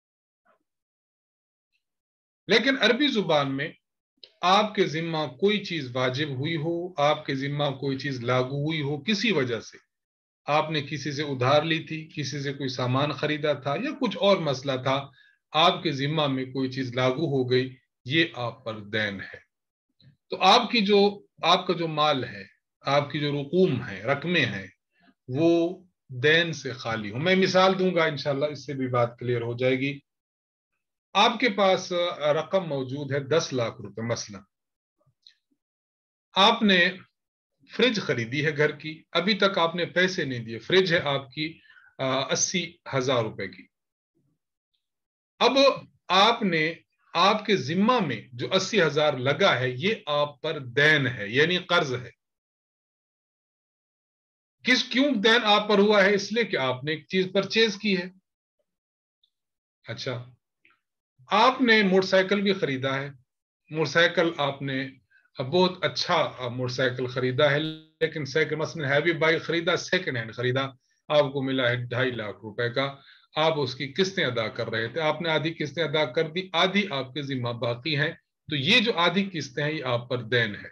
لیکن عربی زبان میں آپ کے ذمہ کوئی چیز واجب ہوئی ہو، آپ کے ذمہ کوئی چیز لاگو ہوئی ہو، کسی وجہ سے آپ نے کسی سے ادھار لی تھی، کسی سے کوئی سامان خریدا تھا یا کچھ اور مسئلہ تھا، آپ کے ذمہ میں کوئی چیز لاگو ہو گئی، یہ آپ پر دین ہے. تو آپ کا جو مال ہے، آپ کی جو رقوم ہے، رقمیں ہیں، وہ دین سے خالی ہوں. میں مثال دوں گا انشاءاللہ، اس سے بھی بات کلیئر ہو جائے گی. آپ کے پاس رقم موجود ہے 10 لاکھ روپے مثلا. آپ نے فریج خریدی ہے گھر کی، ابھی تک آپ نے پیسے نہیں دیے. فریج ہے آپ کی 80,000 روپے کی. اب آپ کے ذمہ میں جو 80,000 لگا ہے یہ آپ پر دین ہے، یعنی قرض ہے. کیوں دین آپ پر ہوا ہے؟ اس لیے کہ آپ نے ایک چیز پرچیز کی ہے. اچھا، آپ نے موٹر سائیکل بھی خریدا ہے. موٹر سائیکل آپ نے بہت اچھا موٹر سائیکل خریدا ہے، لیکن سائیکل مثلا ہیوی بائک خریدا، سیکنڈ ہینڈ خریدا، آپ کو ملا ہے 2.5 لاکھ روپے کا. آپ اس کی قسطیں ادا کر رہے تھے، آپ نے آدھی قسطیں ادا کر دی، آدھی آپ کے ذمہ باقی ہیں. تو یہ جو آدھی قسطیں ہیں یہ آپ پر دین ہے.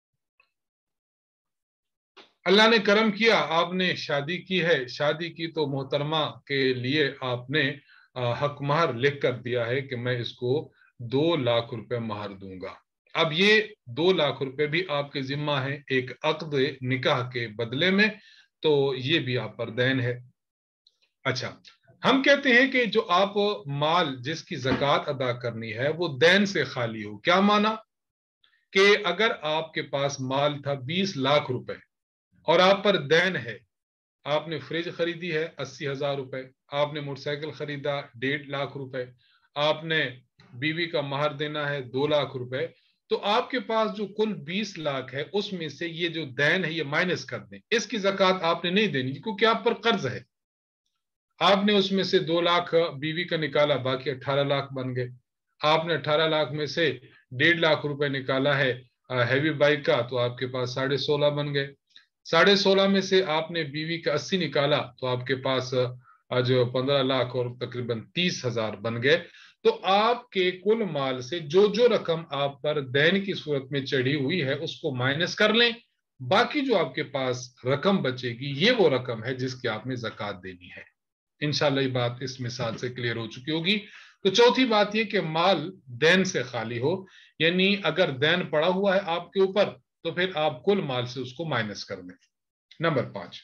اللہ نے کرم کیا، آپ نے شادی کی ہے، شادی کی تو محترمہ کے لیے آپ نے حق مہر لکھ کر دیا ہے کہ میں اس کو 2 لاکھ روپے مہر دوں گا. اب یہ 2 لاکھ روپے بھی آپ کے ذمہ ہیں ایک عقد نکاح کے بدلے میں، تو یہ بھی آپ پر دین ہے. اچھا، ہم کہتے ہیں کہ جو آپ مال جس کی زکوٰۃ ادا کرنی ہے وہ دین سے خالی ہو. کیا مانا؟ کہ اگر آپ کے پاس مال تھا 20 لاکھ روپے اور آپ پر دین ہے، آپ نے فریج خریدی ہے 80,000 روپے، آپ نے موٹر سائیکل خریدا 1.5 لاکھ روپے، آپ نے بیوی کا مہر دینا ہے 2 لاکھ روپے، تو آپ کے پاس جو کل 20 لاکھ ہے اس میں سے یہ جو دین ہے یہ مائنس کر دیں. اس کی زکوٰۃ آپ نے نہیں دینی کیونکہ آپ پر قرض ہے. آپ نے اس میں سے 2 لاکھ بیوی کا نکالا، باقی 18 لاکھ بن گئے. آپ نے 18 لاکھ میں سے 1.5 لاکھ روپے نکالا ہے ہیوی بائک کا، تو آپ کے پاس 16.5 بن گئے. 16.5 میں سے آپ نے بیوی کا 80 نکالا تو آپ کے پاس جو 15 لاکھ اور تقریباً 30,000 بن گئے. تو آپ کے کل مال سے جو رقم آپ پر دین کی صورت میں چڑھی ہوئی ہے اس کو مائنس کر لیں، باقی جو آپ کے پاس رقم بچے گی یہ وہ رقم ہے جس کی آپ نے زکوٰۃ دینی ہے. انشاءاللہ یہ بات اس مثال سے کلیئر ہو چکی ہوگی. تو چوتھی بات یہ کہ مال دین سے خالی ہو، یعنی اگر دین پڑا ہوا ہے آپ کے اوپر تو پھر آپ کل مال سے اس کو مائنس کر دیں. نمبر 5،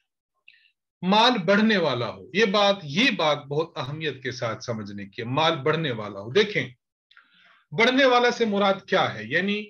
مال بڑھنے والا ہو. یہ بات بہت اہمیت کے ساتھ سمجھنے کی ہے. مال بڑھنے والا ہو. دیکھیں، بڑھنے والا سے مراد کیا ہے؟ یعنی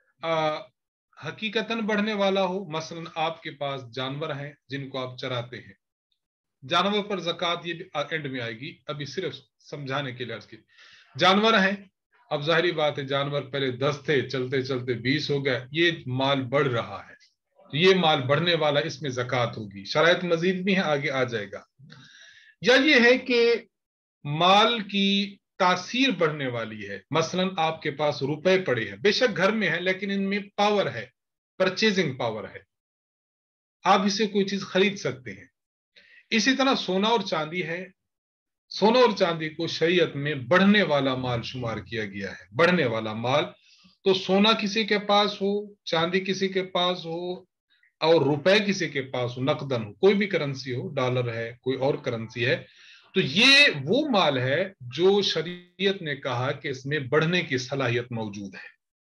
حقیقتاً بڑھنے والا ہو. مثلا آپ کے پاس جانور ہیں جن کو آپ چراتے ہیں، جانور پر زکوٰۃ یہ بھی اینڈ میں آئے گی، ابھی صرف سمجھانے کے لیے عرض کی. جانور ہیں، اب ظاہری بات ہے جانور پہلے 10 تھے، چلتے چلتے 20 ہو گئے، یہ مال بڑھ رہا ہے، یہ مال بڑھنے والا، اس میں زکوٰۃ ہوگی. شرائط مزید بھی ہیں، آگے آ جائے گا. یا یہ ہے کہ مال کی تاثیر بڑھنے والی ہے. مثلا آپ کے پاس روپے پڑے ہیں، بے شک گھر میں ہیں لیکن ان میں پاور ہے، پرچیزنگ پاور ہے، آپ اسے کوئی چیز خرید سکتے ہیں. اسی طرح سونا اور چاندی ہے. سونا اور چاندی کو شریعت میں بڑھنے والا مال شمار کیا گیا ہے. بڑھنے والا مال، تو سونا کسی کے پاس ہو، چاندی کسی کے پاس ہو اور روپے کسی کے پاس ہو، نقدن ہو، کوئی بھی کرنسی ہو، ڈالر ہے، کوئی اور کرنسی ہے، تو یہ وہ مال ہے جو شریعت نے کہا کہ اس میں بڑھنے کی صلاحیت موجود ہے.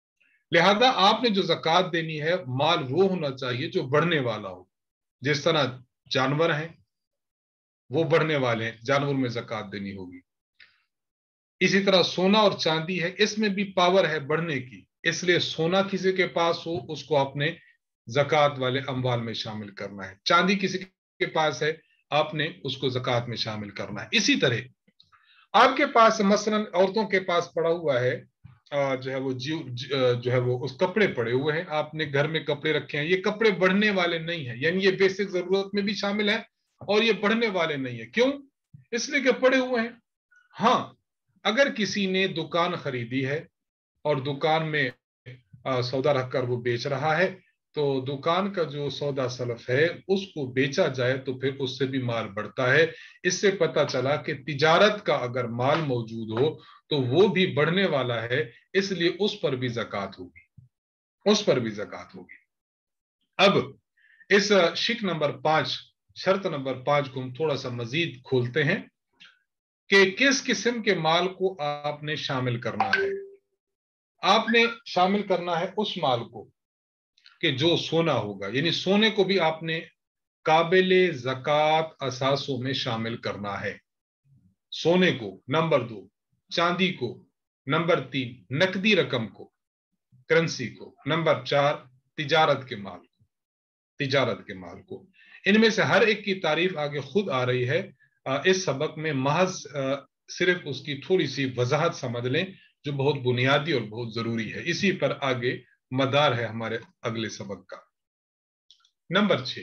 لہذا آپ نے جو زکوٰۃ دینی ہے مال وہ ہونا چاہیے جو بڑھنے والا ہو. جس طرح جانور ہیں وہ بڑھنے والے ہیں، جانور میں زکوٰۃ دینی ہوگی. اسی طرح سونا اور چاندی ہے، اس میں بھی پاور ہے بڑھنے کی، اس لیے سونا کسی کے پاس ہو اس کو اپنے زکوٰۃ والے اموال میں شامل کرنا ہے. چاندی کسی کے پاس ہے آپ نے اس کو زکوٰۃ میں شامل کرنا ہے. اسی طرح آپ کے پاس مثلا عورتوں کے پاس پڑا ہوا ہے جو ہے وہ جو ہے وہ اس کپڑے پڑے ہوئے ہیں، آپ نے گھر میں کپڑے رکھے ہیں، یہ کپڑے بڑھنے والے نہیں ہیں، یعنی یہ بیسک ضرورت میں بھی شامل ہے اور یہ بڑھنے والے نہیں ہیں. کیوں؟ اس لیے کہ پڑے ہوئے ہیں. ہاں اگر کسی نے دکان خریدی ہے اور دکان میں سودا رکھ کر وہ بیچ رہا ہے تو دکان کا جو سودا سلف ہے اس کو بیچا جائے تو پھر اس سے بھی مال بڑھتا ہے. اس سے پتہ چلا کہ تجارت کا اگر مال موجود ہو تو وہ بھی بڑھنے والا ہے، اس لیے اس پر بھی زکوٰۃ ہوگی، اس پر بھی زکوٰۃ ہوگی. اب اس شک نمبر 5، شرط نمبر 5 کو ہم تھوڑا سا مزید کھولتے ہیں کہ کس قسم کے مال کو آپ نے شامل کرنا ہے. آپ نے شامل کرنا ہے اس مال کو کہ جو سونا ہوگا، یعنی سونے کو بھی آپ نے قابل زکوٰۃ اثاثوں میں شامل کرنا ہے. سونے کو، نمبر 2 چاندی کو، نمبر 3 نقدی رقم کو، کرنسی کو، نمبر 4 تجارت کے مال کو، تجارت کے مال کو. ان میں سے ہر ایک کی تعریف آگے خود آ رہی ہے اس سبق میں، محض صرف اس کی تھوڑی سی وضاحت سمجھ لیں جو بہت بنیادی اور بہت ضروری ہے، اسی پر آگے مدار ہے ہمارے اگلے سبق کا. نمبر 6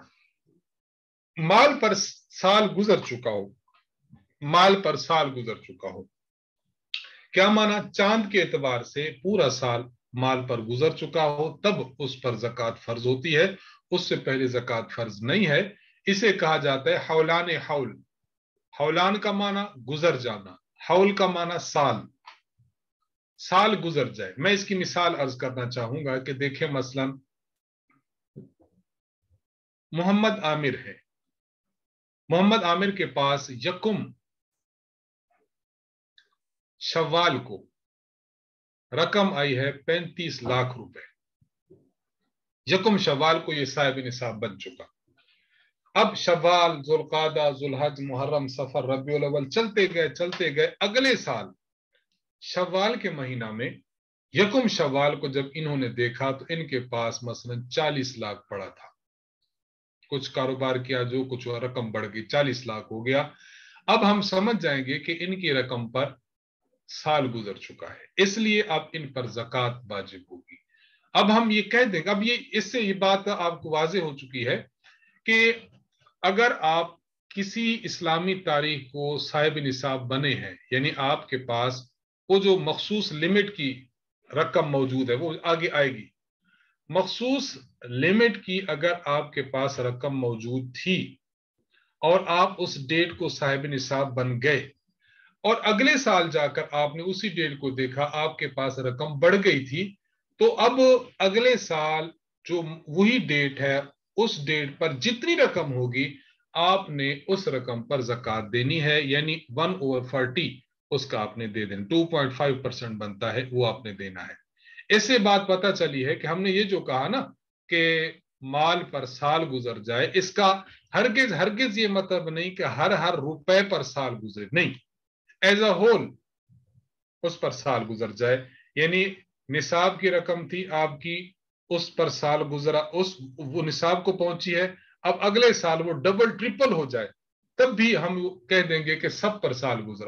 مال پر سال گزر چکا ہو. مال پر سال گزر چکا ہو کیا مانا؟ چاند کے اعتبار سے پورا سال مال پر گزر چکا ہو تب اس پر زکوٰۃ فرض ہوتی ہے، اس سے پہلے زکوٰۃ فرض نہیں ہے. اسے کہا جاتا ہے حولان حول. حولان کا معنی گزر جانا، حول کا معنی سال، سال گزر جائے. میں اس کی مثال عرض کرنا چاہوں گا کہ دیکھیں مثلا محمد عامر ہے، محمد عامر کے پاس یکم شوال کو رقم آئی ہے 35 لاکھ روپے. یکم شوال کو یہ صاحب نصاب بن چکا. اب شوال، ذوالقعدہ، ذوالحج، محرم، سفر، ربیع الاول چلتے گئے. اگلے سال شوال کے مہینہ میں یکم شوال کو جب انہوں نے دیکھا تو ان کے پاس مثلا 40 لاکھ پڑا تھا. کچھ کاروبار کیا جو کچھ رقم بڑھ گئی، 40 لاکھ ہو گیا. اب ہم سمجھ جائیں گے کہ ان کی رقم پر سال گزر چکا ہے، اس لیے اب ان پر زکوٰۃ واجب ہوگی. اب ہم یہ کہہ دیں گے، اب اس سے یہ بات آپ کو واضح ہو چکی ہے کہ اگر آپ کسی اسلامی تاریخ کو صاحب نصاب بنے ہیں، یعنی آپ کے پاس وہ جو مخصوص لمٹ کی رقم موجود ہے وہ آگے آئے گی. مخصوص لمٹ کی اگر آپ کے پاس رقم موجود تھی اور آپ اس ڈیٹ کو صاحب نصاب بن گئے اور اگلے سال جا کر آپ نے اسی ڈیٹ کو دیکھا آپ کے پاس رقم بڑھ گئی تھی، تو اب اگلے سال جو وہی ڈیٹ ہے اس ڈیٹ پر جتنی رقم ہوگی آپ نے اس رقم پر زکوٰۃ دینی ہے، یعنی 1/40 اس کا آپ نے دے دینا، 2.5% بنتا ہے وہ آپ نے دینا ہے. اس سے بات پتہ چلی ہے کہ ہم نے یہ جو کہا نا کہ مال پر سال گزر جائے، اس کا ہرگز یہ مطلب نہیں کہ ہر روپے پر سال گزرے، نہیں، ایز اے ہول اس پر سال گزر جائے. یعنی نصاب کی رقم تھی آپ کی، اس پر سال گزرا، وہ نصاب کو پہنچی ہے، اب اگلے سال وہ ڈبل ٹرپل ہو جائے تب بھی ہم کہہ دیں گے کہ سب پر سال گزرا.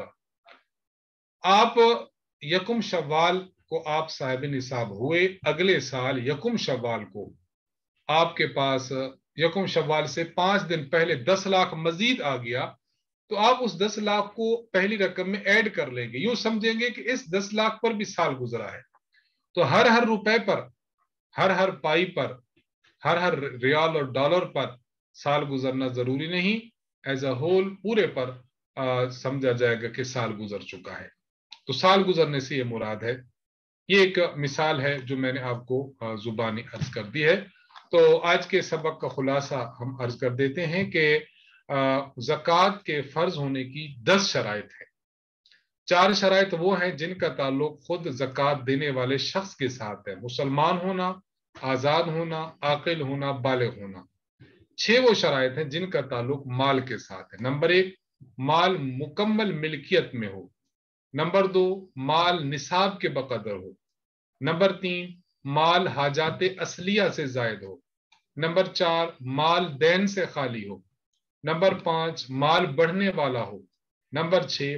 آپ یکم شوال کو آپ صاحب نصاب ہوئے، اگلے سال یکم شوال کو آپ کے پاس یکم شوال سے 5 دن پہلے 10 لاکھ مزید آ گیا تو آپ اس 10 لاکھ کو پہلی رقم میں ایڈ کر لیں گے. یوں سمجھیں گے کہ اس 10 لاکھ پر بھی سال گزرا ہے. تو ہر روپے پر، ہر پائی پر، ہر ریال اور ڈالر پر سال گزرنا ضروری نہیں، ایز اے ہول پورے پر سمجھا جائے گا کہ سال گزر چکا ہے. تو سال گزرنے سے یہ مراد ہے. یہ ایک مثال ہے جو میں نے آپ کو زبانی عرض کر دی ہے. تو آج کے سبق کا خلاصہ ہم عرض کر دیتے ہیں کہ زکوٰۃ کے فرض ہونے کی 10 شرائط ہیں. 4 شرائط وہ ہیں جن کا تعلق خود زکوٰۃ دینے والے شخص کے ساتھ ہے، مسلمان ہونا، آزاد ہونا، عاقل ہونا، بالغ ہونا۔ 6 وہ شرائط ہیں جن کا تعلق مال کے ساتھ ہے۔ نمبر 1، مال مکمل ملکیت میں ہو۔ نمبر 2، مال نصاب کے بقدر ہو۔ نمبر 3، مال حاجات اصلیہ سے زائد ہو۔ نمبر 4، مال دین سے خالی ہو۔ نمبر 5، مال بڑھنے والا ہو۔ نمبر 6،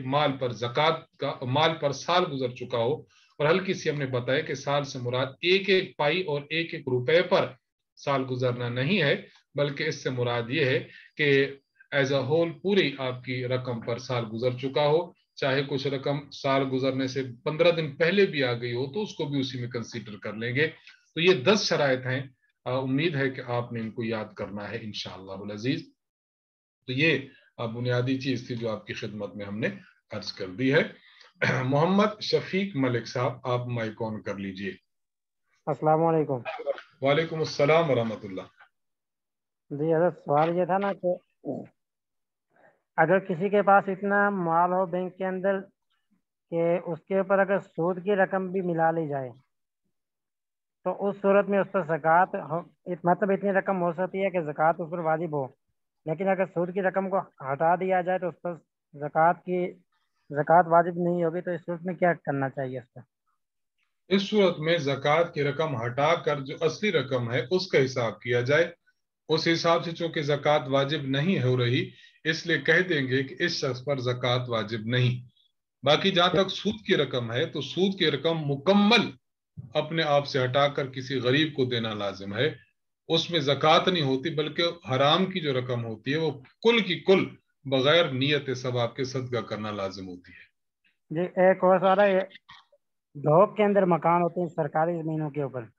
مال پر سال گزر چکا ہو۔ اور ہلکی سی ہم نے بتایا کہ سال سے مراد ایک ایک پائی اور ایک ایک روپے پر سال گزرنا نہیں ہے، بلکہ اس سے مراد یہ ہے کہ ایز اے ہول پوری آپ کی رقم پر سال گزر چکا ہو، چاہے کچھ رقم سال گزرنے سے 15 دن پہلے بھی آ گئی ہو تو اس کو بھی اسی میں کنسیڈر کر لیں گے۔ تو یہ 10 شرائط ہیں، امید ہے کہ آپ نے ان کو یاد کرنا ہے انشاءاللہ العزیز۔ تو یہ بنیادی چیز تھی جو آپ کی خدمت میں ہم نے عرض کر دی ہے۔ محمد شفیق ملک صاحب، آپ مائک آن کر لیجئے۔ السلام علیکم۔ وعلیکم السلام ورحمۃ اللہ۔ جی حضرت، سوال یہ تھا نا کہ اگر کسی کے پاس اتنا مال ہو بینک کے اندر کہ اس کے اوپر اگر سود کی رقم بھی ملا لی جائے تو اس صورت میں اس پر زکوٰۃ مطلب اتنی رقم ہو سکتی ہے کہ زکوٰۃ اس پر واجب ہو، لیکن اگر سود کی رقم کو ہٹا دیا جائے تو اس پر زکوٰۃ واجب نہیں ہوگی، تو اس صورت میں کیا کرنا چاہیے اس پر؟ اس صورت میں زکوٰۃ کی رقم ہٹا کر جو اصلی رقم ہے اس کا حساب کیا جائے۔ اس حساب سے چونکہ زکوٰۃ واجب نہیں ہو رہی، اس لیے کہہ دیں گے کہ اس شخص پر زکوٰۃ واجب نہیں۔ باقی جہاں تک سود کی رقم ہے تو سود کی رقم مکمل اپنے آپ سے ہٹا کر کسی غریب کو دینا لازم ہے، اس میں زکوٰۃ نہیں ہوتی، بلکہ حرام کی جو رقم ہوتی ہے وہ کل کی کل بغیر نیت ثواب کے صدقہ کرنا لازم ہوتی ہے۔ جی ایک اور سوال ہے، ڈھوک کے اندر مکان ہوتے ہیں سرکاری زمینوں کے اوپر۔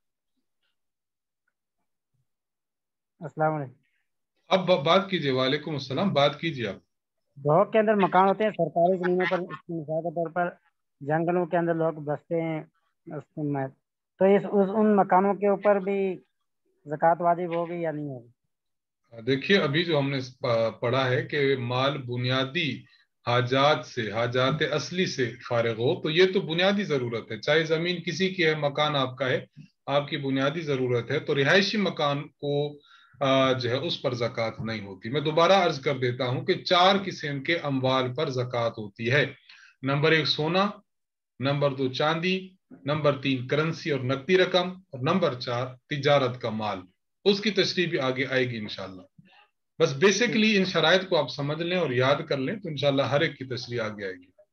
السلام علیکم۔ اب بات کیجئے۔ وعلیکم السلام، بات کیجئے آپ۔ ڈھوک کے اندر مکان ہوتے ہیں سرکاری زمینوں پر، مثال کے طور پر جنگلوں کے اندر لوگ بستے ہیں تو ان مکانوں کے اوپر بھی زکوٰۃ واجب ہوگی یا نہیں ہوگی؟ دیکھیے ابھی جو ہم نے پڑھا ہے کہ مال بنیادی حاجات اصلی سے فارغ ہو، تو یہ تو بنیادی ضرورت ہے، چاہے زمین کسی کی ہے، مکان آپ کا ہے، آپ کی بنیادی ضرورت ہے، تو رہائشی مکان کو جو ہے اس پر زکوٰۃ نہیں ہوتی۔ میں دوبارہ عرض کر دیتا ہوں کہ 4 قسم کے اموال پر زکوٰۃ ہوتی ہے۔ نمبر 1 سونا، نمبر 2 چاندی، نمبر 3 کرنسی اور نقدی رقم، اور نمبر 4 تجارت کا مال۔ اس کی تشریح بھی آگے آئے گی انشاءاللہ۔ بس بیسیکلی ان شرائط کو آپ سمجھ لیں اور یاد کر لیں تو انشاءاللہ ہر ایک کی تشریح آگے آئے گی۔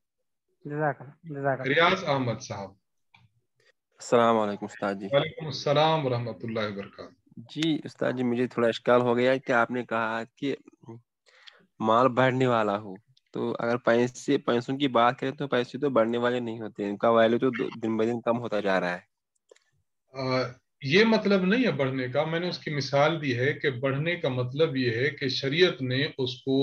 ریاض احمد صاحب۔ السلام علیکم استاد جی۔ وعلیکم السلام ورحمۃ اللہ وبرکاتہ۔ جی استاد جی، مجھے تھوڑا اشکال ہو گیا کہ آپ نے کہا کہ مال بڑھنے والا ہو، تو اگر پیسوں کی بات کریں تو پیسے تو بڑھنے والے نہیں ہوتے، ان کا ویلیو تو دن بہ دن کم ہوتا جا رہا ہے۔ یہ مطلب نہیں ہے بڑھنے کا، میں نے اس کی مثال دی ہے کہ بڑھنے کا مطلب یہ ہے کہ شریعت نے اس کو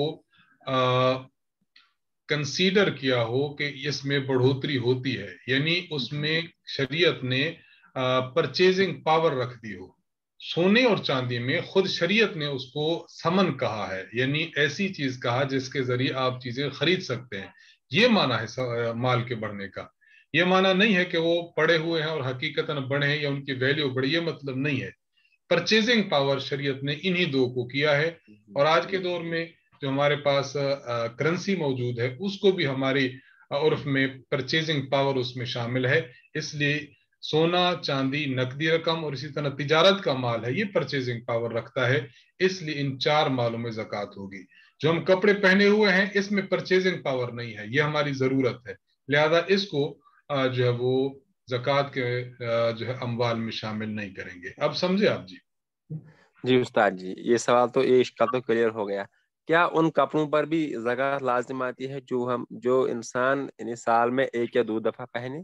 کنسیڈر کیا ہو کہ اس میں بڑھوتری ہوتی ہے، یعنی اس میں شریعت نے پرچیزنگ پاور رکھ دی ہو۔ سونے اور چاندی میں خود شریعت نے اس کو ثمن کہا ہے، یعنی ایسی چیز کہا جس کے ذریعے آپ چیزیں خرید سکتے ہیں، یہ معنی ہے مال کے بڑھنے کا۔ یہ معنی نہیں ہے کہ وہ پڑے ہوئے ہیں اور حقیقتاً بڑھے ہیں یا ان کی ویلیو بڑھی، یہ مطلب نہیں ہے۔ پرچیزنگ پاور شریعت نے انہی 2 کو کیا ہے، اور آج کے دور میں جو ہمارے پاس کرنسی موجود ہے اس کو بھی ہماری عرف میں پرچیزنگ پاور اس میں شامل ہے، اس لیے سونا، چاندی، نقدی رقم اور اسی طرح تجارت کا مال ہے، یہ پرچیزنگ پاور رکھتا ہے، اس لیے ان 4 مالوں میں زکوٰۃ ہوگی۔ جو ہم کپڑے پہنے ہوئے ہیں اس میں پرچیزنگ پاور نہیں ہے، یہ ہماری ضرورت ہے، لہذا اس کو جو ہے وہ زکوٰۃ کے جو ہے اموال میں شامل نہیں کریں گے۔ اب سمجھے آپ؟ جی جی استاد جی، یہ سوال تو یہ اشکال تو کلیئر ہو گیا۔ کیا ان کپڑوں پر بھی زکوٰۃ لازم آتی ہے جو انسان یعنی سال میں 1 یا 2 دفعہ پہنے؟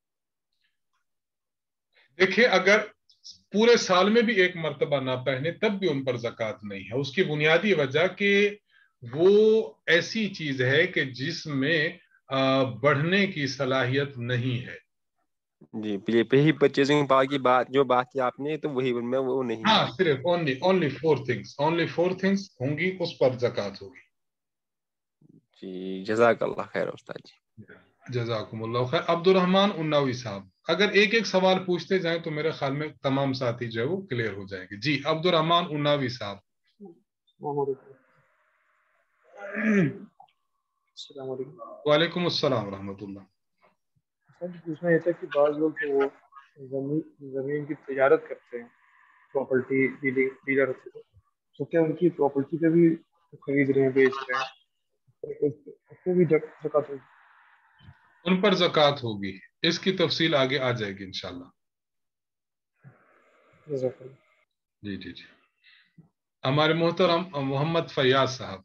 دیکھیں، اگر پورے سال میں بھی 1 مرتبہ نہ پہنے تب بھی ان پر زکوٰۃ نہیں ہے۔ اس کی بنیادی وجہ کہ وہ ایسی چیز ہے کہ جس میں بڑھنے کی صلاحیت نہیں ہے۔ جی پہلی پرچیزنگ پاور کی بات کی آپ نے، تو وہی ان میں وہ نہیں ہے۔ ہاں، صرف only 4 things ہوں گی، اس پر زکوٰۃ ہوگی۔ جی جزاک اللہ خیر استاد جی۔ जज़ाकुमुल्लाह खैर। अब्दुर्रहमान उन्नावी साहब, अगर एक एक सवाल पूछते जाएं तो मेरे ख्याल में तमाम साथी जो है वो क्लियर हो जाएंगे। जी अब्दुर्रहमान उन्नावी साहब। वालेकुम अस्सलाम व रहमतुल्लाह। सर पूछना ये था कि बाज़ लोग तो वो ज़मीन की तिजारत करते हैं, प्रॉपर्टी डीलर होते हैं, तो क्या उनकी प्रॉपर्टी का भी खरीद रहे हैं, बेच रहे हैं, उसको भी ज़कात होगी? उन पर ज़कात होगी, इसकी तफसील आगे आ जाएगी इंशाल्लाह। जी जी जी। हमारे मोहतरम मोहम्मद फैयाज साहब।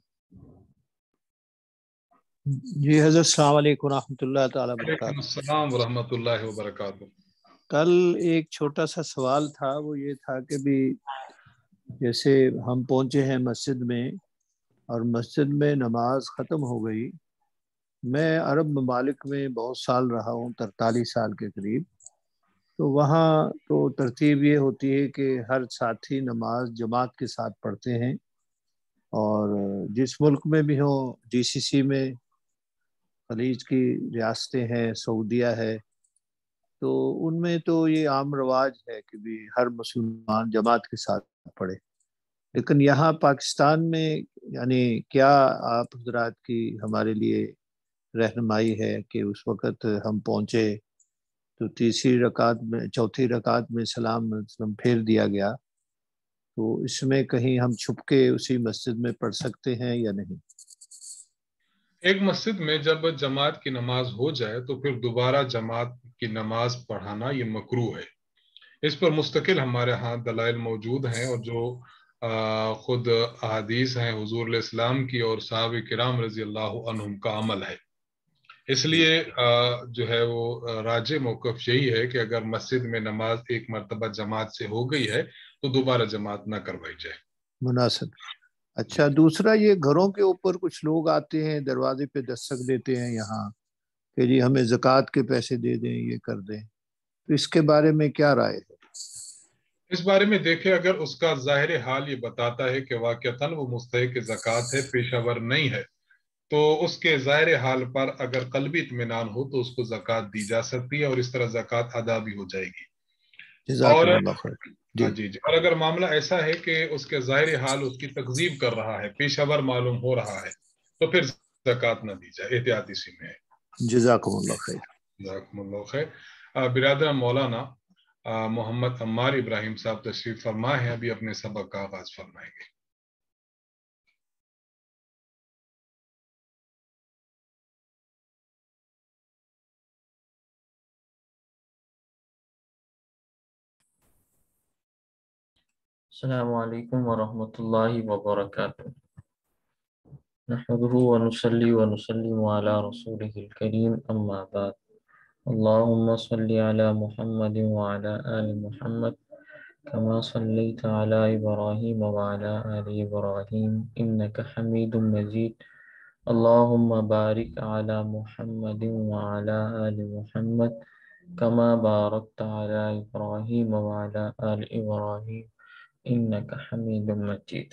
जी हज़रत अस्सलाम वालेकुम रहमतुल्लाह ताला बरकातहू। अस्सलाम व रहमतुल्लाहि व बरकातहू। कल एक छोटा सा सवाल था, वो ये था कि भी जैसे हम पहुंचे हैं मस्जिद में और मस्जिद में नमाज ख़त्म हो गई। मैं अरब ममालिक में बहुत साल रहा हूँ, 43 साल के करीब। तो वहाँ तो तरतीब ये होती है कि हर साथी नमाज जमात के साथ पढ़ते हैं, और जिस मुल्क में भी हो, जीसीसी में, खलीज की रियासतें हैं, सऊदीया है, तो उनमें तो ये आम रवाज है कि भी हर मुसलमान जमात के साथ पढ़े। लेकिन यहाँ पाकिस्तान में यानी क्या आप हजरात की हमारे लिए रहनुमाई है कि उस वक़्त हम पहुँचे तो तीसरी रकात में, चौथी रकात में सलाम फेर दिया गया, तो इसमें कहीं हम छुप के उसी मस्जिद में पढ़ सकते हैं या नहीं? एक मस्जिद में जब जमात की नमाज हो जाए तो फिर दोबारा जमात की नमाज पढ़ाना ये मकरूह है। इस पर मुस्तकिल हमारे यहाँ दलाइल मौजूद हैं, और जो खुद अहादीस हैं हुजूर इस्लाम की और सहाबा किराम रजी अल्लाह अन्हुम का अमल है। इसलिए जो है वो राजे मौक़िफ़ यही है कि अगर मस्जिद में नमाज एक मरतबा जमात से हो गई है तो दोबारा जमात ना करवाई जाए। मुनासिब। अच्छा, दूसरा ये घरों के ऊपर कुछ लोग आते हैं, दरवाजे पे दस्तक देते हैं यहाँ कि जी हमें ज़कात के पैसे दे दें, ये कर दें, तो इसके बारे में क्या राय है? इस बारे में देखें, अगर उसका ज़ाहिर हाल ये बताता है कि वाक़तन वो मुस्तहिक़ ज़कात है, पेशावर नहीं है, तो उसके ज़ाहिर हाल पर अगर क़ल्बी इत्मीनान हो तो उसको ज़कात दी जा सकती है और इस तरह ज़कात अदा भी हो जाएगी। और जज़ाकल्लाह खैर। हाँ जी जी। और अगर मामला ऐसा है कि उसके ज़ाहिर हाल उसकी तकज़ीब कर रहा है, पेशावर मालूम हो रहा है, तो फिर ज़कात न दी जाए, एहतियाती सी में है। जज़ाकल्लाह खैर। जज़ाकल्लाह खैर। बिरादर मौलाना मोहम्मद अम्मार इब्राहिम साहब तशरीफ फरमा है, अभी अपने सबक का आगाज फरमाएंगे। अस्सलामु अलैकुम वरहमतुल्लाहि वबरकातुहू। नहमदुहु व नुसल्ली व नुसल्लिमु अला रसूलिहिल करीम, अम्मा बाद। अल्लाहुम्मा सल्लि अला मुहम्मदिन व अला आलि मुहम्मद कमा सल्लैता अला इब्राहीम व अला आलि इब्राहीम इन्नका हमीदुम मजीद। अल्लाहुम्मा बारिक अला मुहम्मदिन व अला आलि मुहम्मद कमा बारकता अला इब्राहीम व अला आलि इब्राहीम इन्नका हमीदुम मजीद।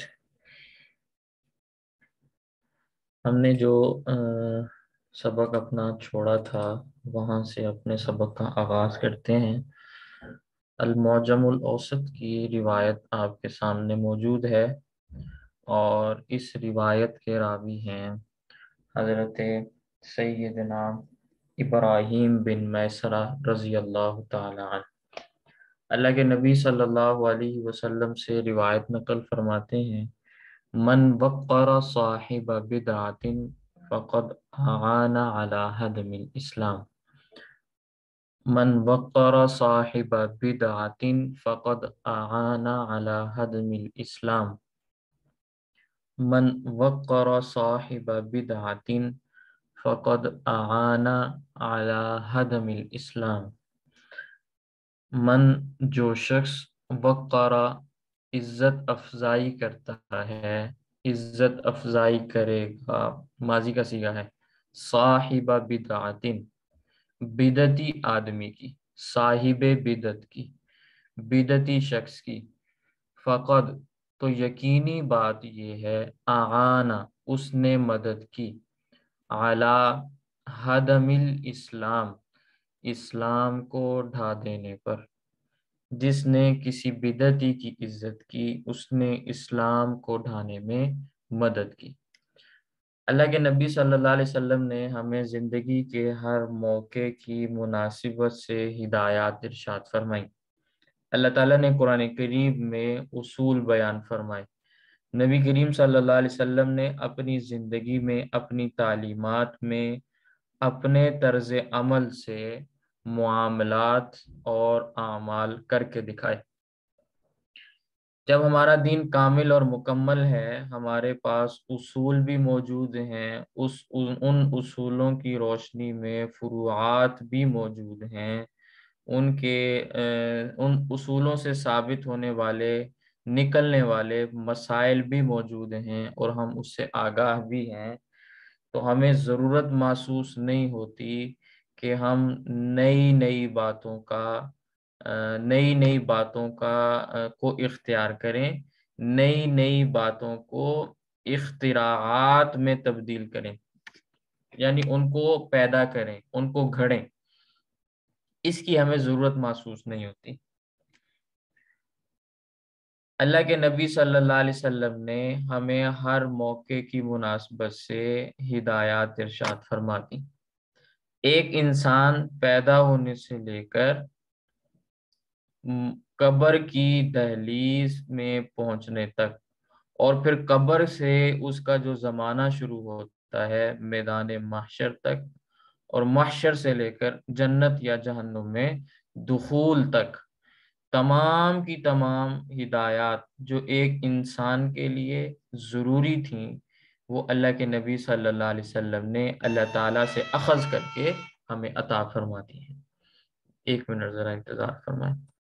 हमने जो सबक अपना छोड़ा था वहाँ से अपने सबक का आगाज करते हैं। अल-मुअज्जमुल औसत की रिवायत आपके सामने मौजूद है, और इस रिवायत के रावी हैं हज़रत सैयदना इब्राहीम बिन मैसरा रज़ी अल्लाह ताला अन्हु। अल्लाह के नबी सल्लल्लाहु अलैहि वसल्लम से रिवायत नकल फरमाते हैं, मन वक़्क़र साहिब बिदअतिन फ़क़द आना अला हदमिल इस्लाम। मन वक़्क़र साहिब बिदअतिन फ़क़द आना अला हदमिल इस्लाम। मन वक़्क़र साहिब बिदअतिन फ़क़द आना अला हदमिल इस्लाम। मन जो शख्स वक़्क़रा इज्जत अफजाई करता है, इज्जत अफजाई करेगा, माजी का सीगा है, साहिबा बिदअतिन, बिदती आदमी की, साहिबे बिदत की, बिदती शख्स की, फ़क़द तो यकीनी बात ये है, आना उसने मदद की, अला ہدمل اسلام، اسلام کو ڈھا دینے پر، جس نے کسی بدعتی کی عزت کی اس نے اسلام کو ڈھانے میں مدد کی۔ اللہ کے نبی صلی اللہ علیہ وسلم نے ہمیں زندگی کے ہر موقع کی مناسبت سے ہدایات ارشاد فرمائی۔ اللہ تعالیٰ نے قرآن کریم میں اصول بیان فرمائے۔ نبی کریم صلی اللہ علیہ وسلم نے اپنی زندگی میں، اپنی تعلیمات میں، اپنے طرز عمل سے معاملات اور اعمال کر کے دکھائے۔ جب ہمارا دین کامل اور مکمل ہے، ہمارے پاس اصول بھی موجود ہیں، ان اصولوں کی روشنی میں فروعات بھی موجود ہیں، ان اصولوں سے ثابت ہونے والے، نکلنے والے مسائل بھی موجود ہیں، اور ہم اس سے آگاہ بھی ہیں، تو ہمیں ضرورت محسوس نہیں ہوتی کہ ہم نئی باتوں کو اختیار کریں، نئی باتوں کو اختراعات میں تبدیل کریں، یعنی ان کو پیدا کریں، ان کو گھڑیں، اس کی ہمیں ضرورت محسوس نہیں ہوتی۔ اللہ کے نبی صلی اللہ علیہ وسلم نے ہمیں ہر موقع کی مناسبت سے ہدایات ارشاد فرما دی۔ ایک انسان پیدا ہونے سے لے کر قبر کی دہلیز میں پہنچنے تک، اور پھر قبر سے اس کا جو زمانہ شروع ہوتا ہے میدان محشر تک، اور محشر سے لے کر جنت یا جہنم میں دخول تک، تمام کی تمام ہدایات جو ایک انسان کے لیے ضروری تھیں، وہ اللہ کے نبی صلی اللہ علیہ وسلم نے اللہ تعالیٰ سے اخذ کر کے ہمیں عطا فرما دی ہیں۔ 1 منٹ ذرا انتظار فرمائیں۔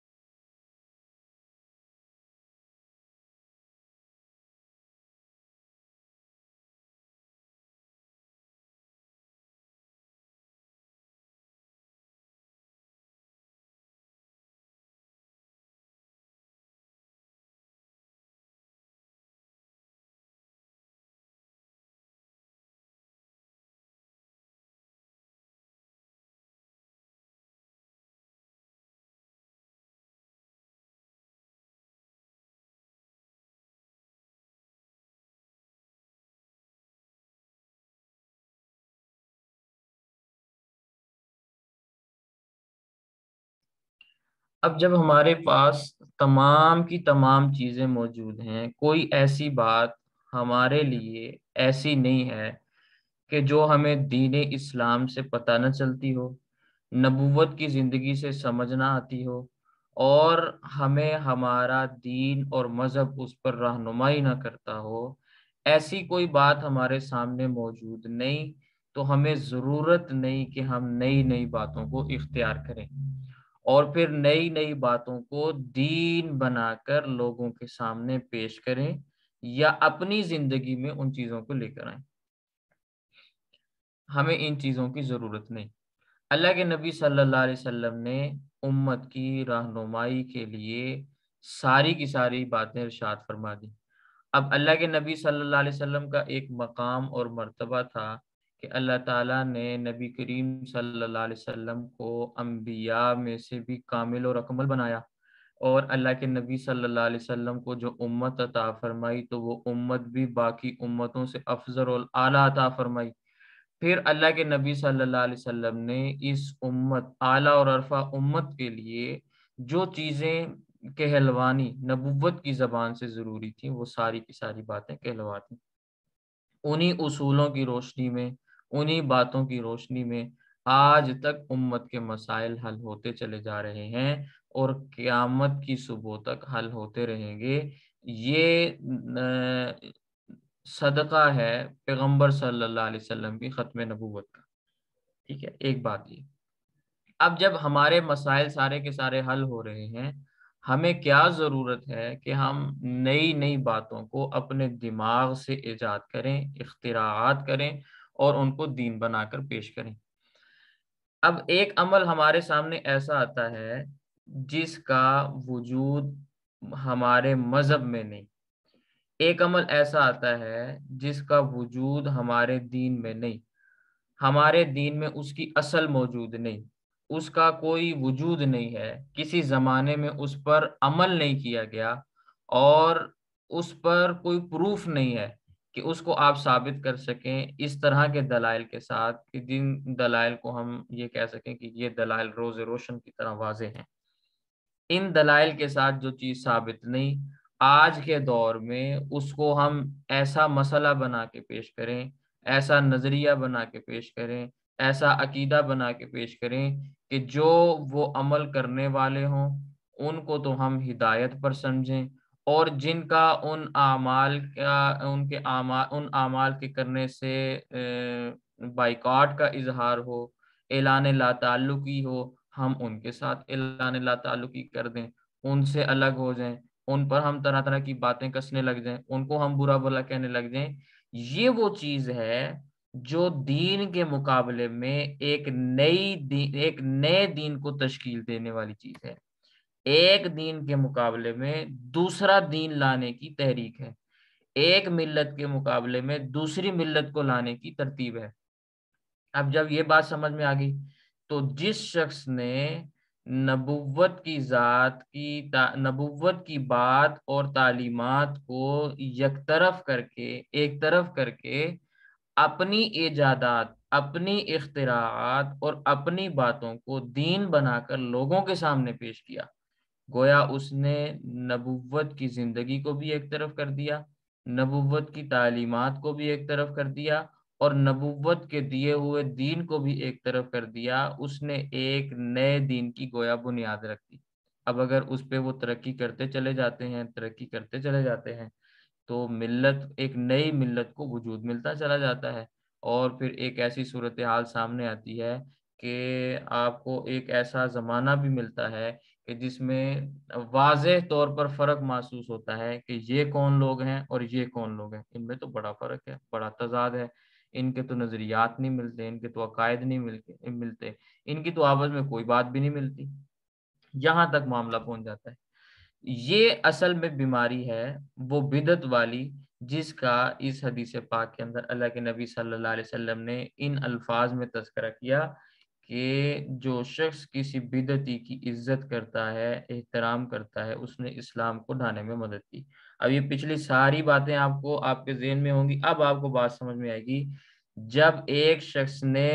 اب جب ہمارے پاس تمام کی تمام چیزیں موجود ہیں، کوئی ایسی بات ہمارے لیے ایسی نہیں ہے کہ جو ہمیں دین اسلام سے پتہ نہ چلتی ہو، نبوت کی زندگی سے سمجھ نہ آتی ہو، اور ہمیں ہمارا دین اور مذہب اس پر رہنمائی نہ کرتا ہو، ایسی کوئی بات ہمارے سامنے موجود نہیں، تو ہمیں ضرورت نہیں کہ ہم نئی باتوں کو اختیار کریں اور پھر نئی باتوں کو دین بنا کر لوگوں کے سامنے پیش کریں یا اپنی زندگی میں ان چیزوں کو لے کر آئیں۔ ہمیں ان چیزوں کی ضرورت نہیں۔ اللہ کے نبی صلی اللہ علیہ وسلم نے امت کی رہنمائی کے لیے ساری کی ساری باتیں ارشاد فرما دی۔ اب اللہ کے نبی صلی اللہ علیہ وسلم کا ایک مقام اور مرتبہ تھا کہ اللہ تعالیٰ نے نبی کریم صلی اللہ علیہ وسلم کو انبیاء میں سے بھی کامل اور اکمل بنایا، اور اللہ کے نبی صلی اللہ علیہ وسلم کو جو امت عطا فرمائی تو وہ امت بھی باقی امتوں سے افضل اور اعلیٰ عطا فرمائی۔ پھر اللہ کے نبی صلی اللہ علیہ وسلم نے اس امت، اعلیٰ اور عرفہ امت کے لیے جو چیزیں کہلوانی نبوت کی زبان سے ضروری تھیں، وہ ساری کی ساری باتیں کہلواتی۔ انہی اصولوں کی روشنی میں، انہی باتوں کی روشنی میں آج تک امت کے مسائل حل ہوتے چلے جا رہے ہیں، اور قیامت کی صبح تک حل ہوتے رہیں گے۔ یہ صدقہ ہے پیغمبر صلی اللہ علیہ وسلم کی ختم نبوت کا۔ ٹھیک ہے، ایک بات یہ۔ اب جب ہمارے مسائل سارے کے سارے حل ہو رہے ہیں، ہمیں کیا ضرورت ہے کہ ہم نئی باتوں کو اپنے دماغ سے ایجاد کریں، اختراعات کریں اور ان کو دین بنا کر پیش کریں۔ اب ایک عمل ہمارے سامنے ایسا آتا ہے جس کا وجود ہمارے مذہب میں نہیں، ایک عمل ایسا آتا ہے جس کا وجود ہمارے دین میں نہیں، ہمارے دین میں اس کی اصل موجود نہیں، اس کا کوئی وجود نہیں ہے، کسی زمانے میں اس پر عمل نہیں کیا گیا، اور اس پر کوئی پروف نہیں ہے کہ اس کو آپ ثابت کر سکیں اس طرح کے دلائل کے ساتھ، کہ جن دلائل کو ہم یہ کہہ سکیں کہ یہ دلائل روز روشن کی طرح واضح ہیں۔ ان دلائل کے ساتھ جو چیز ثابت نہیں، آج کے دور میں اس کو ہم ایسا مسئلہ بنا کے پیش کریں، ایسا نظریہ بنا کے پیش کریں، ایسا عقیدہ بنا کے پیش کریں کہ جو وہ عمل کرنے والے ہوں ان کو تو ہم ہدایت پر سمجھیں، اور جن کا ان اعمال ان اعمال کے کرنے سے بائیکاٹ کا اظہار ہو، اعلان لا تعلقی ہو، ہم ان کے ساتھ اعلان لا تعلقی کر دیں، ان سے الگ ہو جائیں، ان پر ہم طرح طرح کی باتیں کسنے لگ جائیں، ان کو ہم برا بھلا کہنے لگ جائیں۔ یہ وہ چیز ہے جو دین کے مقابلے میں ایک نئے دین کو تشکیل دینے والی چیز ہے، ایک دین کے مقابلے میں دوسرا دین لانے کی تحریک ہے، ایک ملت کے مقابلے میں دوسری ملت کو لانے کی ترتیب ہے۔ اب جب یہ بات سمجھ میں آ گئی تو جس شخص نے نبوت کی نبوت کی بات اور تعلیمات کو ایک طرف کر کے اپنی ایجادات، اپنی اختراعات اور اپنی باتوں کو دین بنا کر لوگوں کے سامنے پیش کیا، گویا اس نے نبوت کی زندگی کو بھی ایک طرف کر دیا، نبوت کی تعلیمات کو بھی ایک طرف کر دیا، اور نبوت کے دیے ہوئے دین کو بھی ایک طرف کر دیا۔ اس نے ایک نئے دین کی گویا بنیاد رکھ دی۔ اب اگر اس پہ وہ ترقی کرتے چلے جاتے ہیں تو ایک نئی ملت کو وجود ملتا چلا جاتا ہے، اور پھر ایک ایسی صورتحال سامنے آتی ہے کہ آپ کو ایک ایسا زمانہ بھی ملتا ہے کہ جس میں واضح طور پر فرق محسوس ہوتا ہے کہ یہ کون لوگ ہیں اور یہ کون لوگ ہیں، ان میں تو بڑا فرق ہے، بڑا تضاد ہے، ان کے تو نظریات نہیں ملتے، ان کے تو عقائد نہیں ملتے، ان کی تو آپس میں کوئی بات بھی نہیں ملتی، یہاں تک معاملہ پہنچ جاتا ہے۔ یہ اصل میں بیماری ہے وہ بدعت والی، جس کا اس حدیث پاک کے اندر اللہ کے نبی صلی اللہ علیہ وسلم نے ان الفاظ میں تذکرہ کیا کہ جو شخص کسی بدعتی کی عزت کرتا ہے، احترام کرتا ہے، اس نے اسلام کو ڈھانے میں مدد کی۔ اب یہ پچھلی ساری باتیں آپ کے ذہن میں ہوں گی، اب آپ کو بات سمجھ میں آئے گی۔ جب ایک شخص نے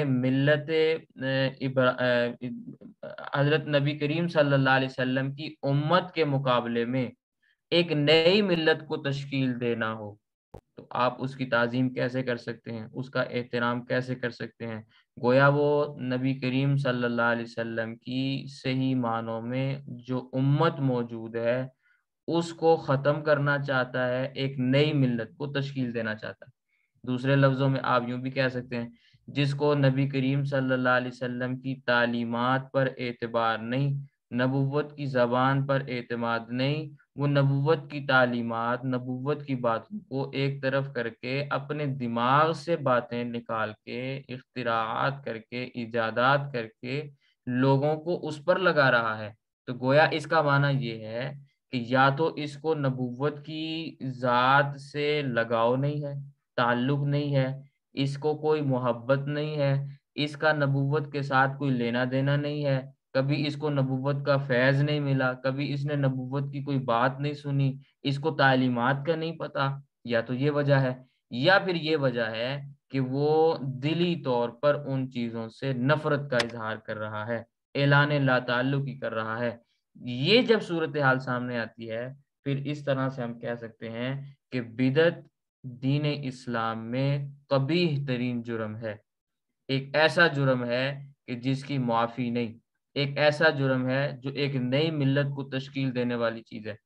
حضرت نبی کریم صلی اللہ علیہ وسلم کی امت کے مقابلے میں ایک نئی ملت کو تشکیل دینا ہو تو آپ اس کی تعظیم کیسے کر سکتے ہیں، اس کا احترام کیسے کر سکتے ہیں؟ گویا وہ نبی کریم صلی اللہ علیہ وسلم کی صحیح معنوں میں جو امت موجود ہے اس کو ختم کرنا چاہتا ہے، ایک نئی ملت کو تشکیل دینا چاہتا ہے۔ دوسرے لفظوں میں آپ یوں بھی کہہ سکتے ہیں، جس کو نبی کریم صلی اللہ علیہ وسلم کی تعلیمات پر اعتبار نہیں، نبوت کی زبان پر اعتماد نہیں، وہ نبوت کی تعلیمات، نبوت کی باتوں کو ایک طرف کر کے اپنے دماغ سے باتیں نکال کے، اختراعات کر کے، ایجادات کر کے لوگوں کو اس پر لگا رہا ہے، تو گویا اس کا معنی یہ ہے کہ یا تو اس کو نبوت کی ذات سے لگاؤ نہیں ہے، تعلق نہیں ہے، اس کو کوئی محبت نہیں ہے، اس کا نبوت کے ساتھ کوئی لینا دینا نہیں ہے، کبھی اس کو نبوت کا فیض نہیں ملا، کبھی اس نے نبوت کی کوئی بات نہیں سنی، اس کو تعلیمات کا نہیں پتا، یا تو یہ وجہ ہے، یا پھر یہ وجہ ہے کہ وہ دلی طور پر ان چیزوں سے نفرت کا اظہار کر رہا ہے، اعلان لا تعلقی کر رہا ہے۔ یہ جب صورتحال سامنے آتی ہے پھر اس طرح سے ہم کہہ سکتے ہیں کہ بدعت دین اسلام میں قبیح ترین جرم ہے، ایک ایسا جرم ہے کہ جس کی معافی نہیں، ایک ایسا جرم ہے جو ایک نئی ملت کو تشکیل دینے والی چیز ہے۔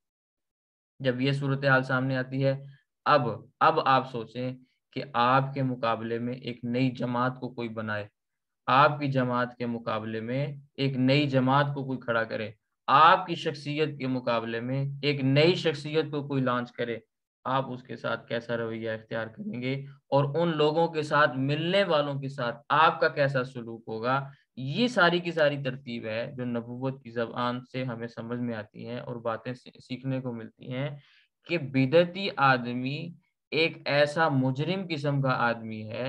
جب یہ صورتحال سامنے آتی ہے اب آپ سوچیں کہ آپ کے مقابلے میں ایک نئی جماعت کو کوئی بنائے، آپ کی جماعت کے مقابلے میں ایک نئی جماعت کو کوئی کھڑا کرے، آپ کی شخصیت کے مقابلے میں ایک نئی شخصیت کو کوئی لانچ کرے، آپ اس کے ساتھ کیسا رویہ اختیار کریں گے، اور ان لوگوں کے ساتھ، ملنے والوں کے ساتھ آپ کا کیسا سلوک ہوگا؟ یہ ساری کی ساری ترتیب ہے جو نبوت کی زبان سے ہمیں سمجھ میں آتی ہیں اور باتیں سیکھنے کو ملتی ہیں کہ بدعتی آدمی ایک ایسا مجرم قسم کا آدمی ہے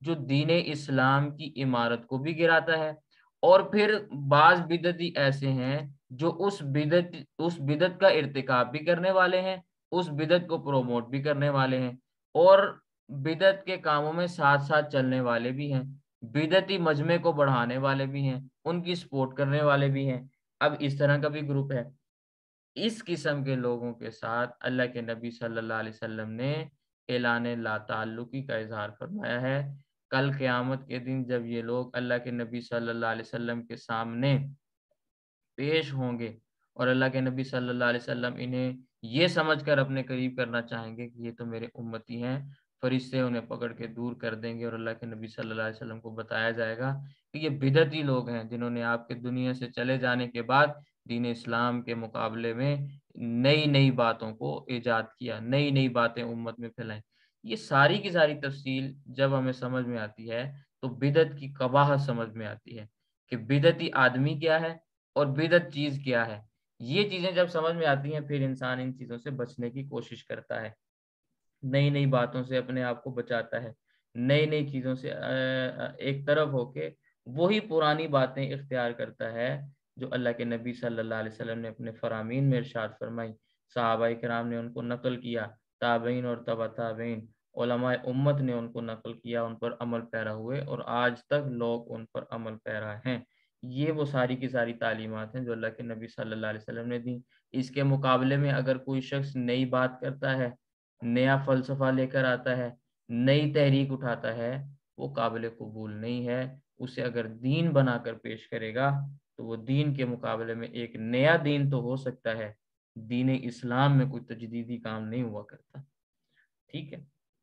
جو دین اسلام کی عمارت کو بھی گراتا ہے، اور پھر بعض بدعتی ایسے ہیں جو اس بدعت کا ارتکاب بھی کرنے والے ہیں، اس بدعت کو پروموٹ بھی کرنے والے ہیں، اور بدعت کے کاموں میں ساتھ ساتھ چلنے والے بھی ہیں، بدعتی مجمع کو بڑھانے والے بھی ہیں، ان کی سپورٹ کرنے والے بھی ہیں۔ اب اس طرح کا بھی گروپ ہے۔ اس قسم کے لوگوں کے ساتھ اللہ کے نبی صلی اللہ علیہ وسلم نے اعلان لا تعلقی کا اظہار فرمایا ہے۔ کل قیامت کے دن جب یہ لوگ اللہ کے نبی صلی اللہ علیہ وسلم کے سامنے پیش ہوں گے اور اللہ کے نبی صلی اللہ علیہ وسلم انہیں یہ سمجھ کر اپنے قریب کرنا چاہیں گے کہ یہ تو میرے امتی ہیں، فرشتے انہیں پکڑ کے دور کر دیں گے، اور اللہ کے نبی صلی اللہ علیہ وسلم کو بتایا جائے گا کہ یہ بدعتی لوگ ہیں جنہوں نے آپ کے دنیا سے چلے جانے کے بعد دین اسلام کے مقابلے میں نئی باتوں کو ایجاد کیا، نئی باتیں امت میں پھیلائیں۔ یہ ساری کی ساری تفصیل جب ہمیں سمجھ میں آتی ہے تو بدعت کی قباحت سمجھ میں آتی ہے کہ بدعتی آدمی کیا ہے اور بدعت چیز کیا ہے۔ یہ چیزیں جب سمجھ میں آتی ہیں پھر انسان ان چیزوں سے بچنے کی کوشش کرتا ہے، نئی باتوں سے اپنے آپ کو بچاتا ہے، نئی چیزوں سے ایک طرف ہو کے وہی پرانی باتیں اختیار کرتا ہے جو اللہ کے نبی صلی اللہ علیہ وسلم نے اپنے فرامین میں ارشاد فرمائی، صحابہ کرام نے ان کو نقل کیا، تابعین اور تبع تابعین، علماء امت نے ان کو نقل کیا، ان پر عمل پیرا ہوئے، اور آج تک لوگ ان پر عمل پیرا ہیں۔ یہ وہ ساری کی ساری تعلیمات ہیں جو اللہ کے نبی صلی اللہ علیہ وسلم نے دی۔ اس کے مقابلے میں اگر کوئی شخص نئی بات کرتا ہے، نیا فلسفہ لے کر آتا ہے، نئی تحریک اٹھاتا ہے، وہ قابل قبول نہیں ہے۔ اسے اگر دین بنا کر پیش کرے گا تو وہ دین کے مقابلے میں ایک نیا دین تو ہو سکتا ہے، دین اسلام میں کوئی تجدیدی کام نہیں ہوا کرتا۔ ٹھیک ہے۔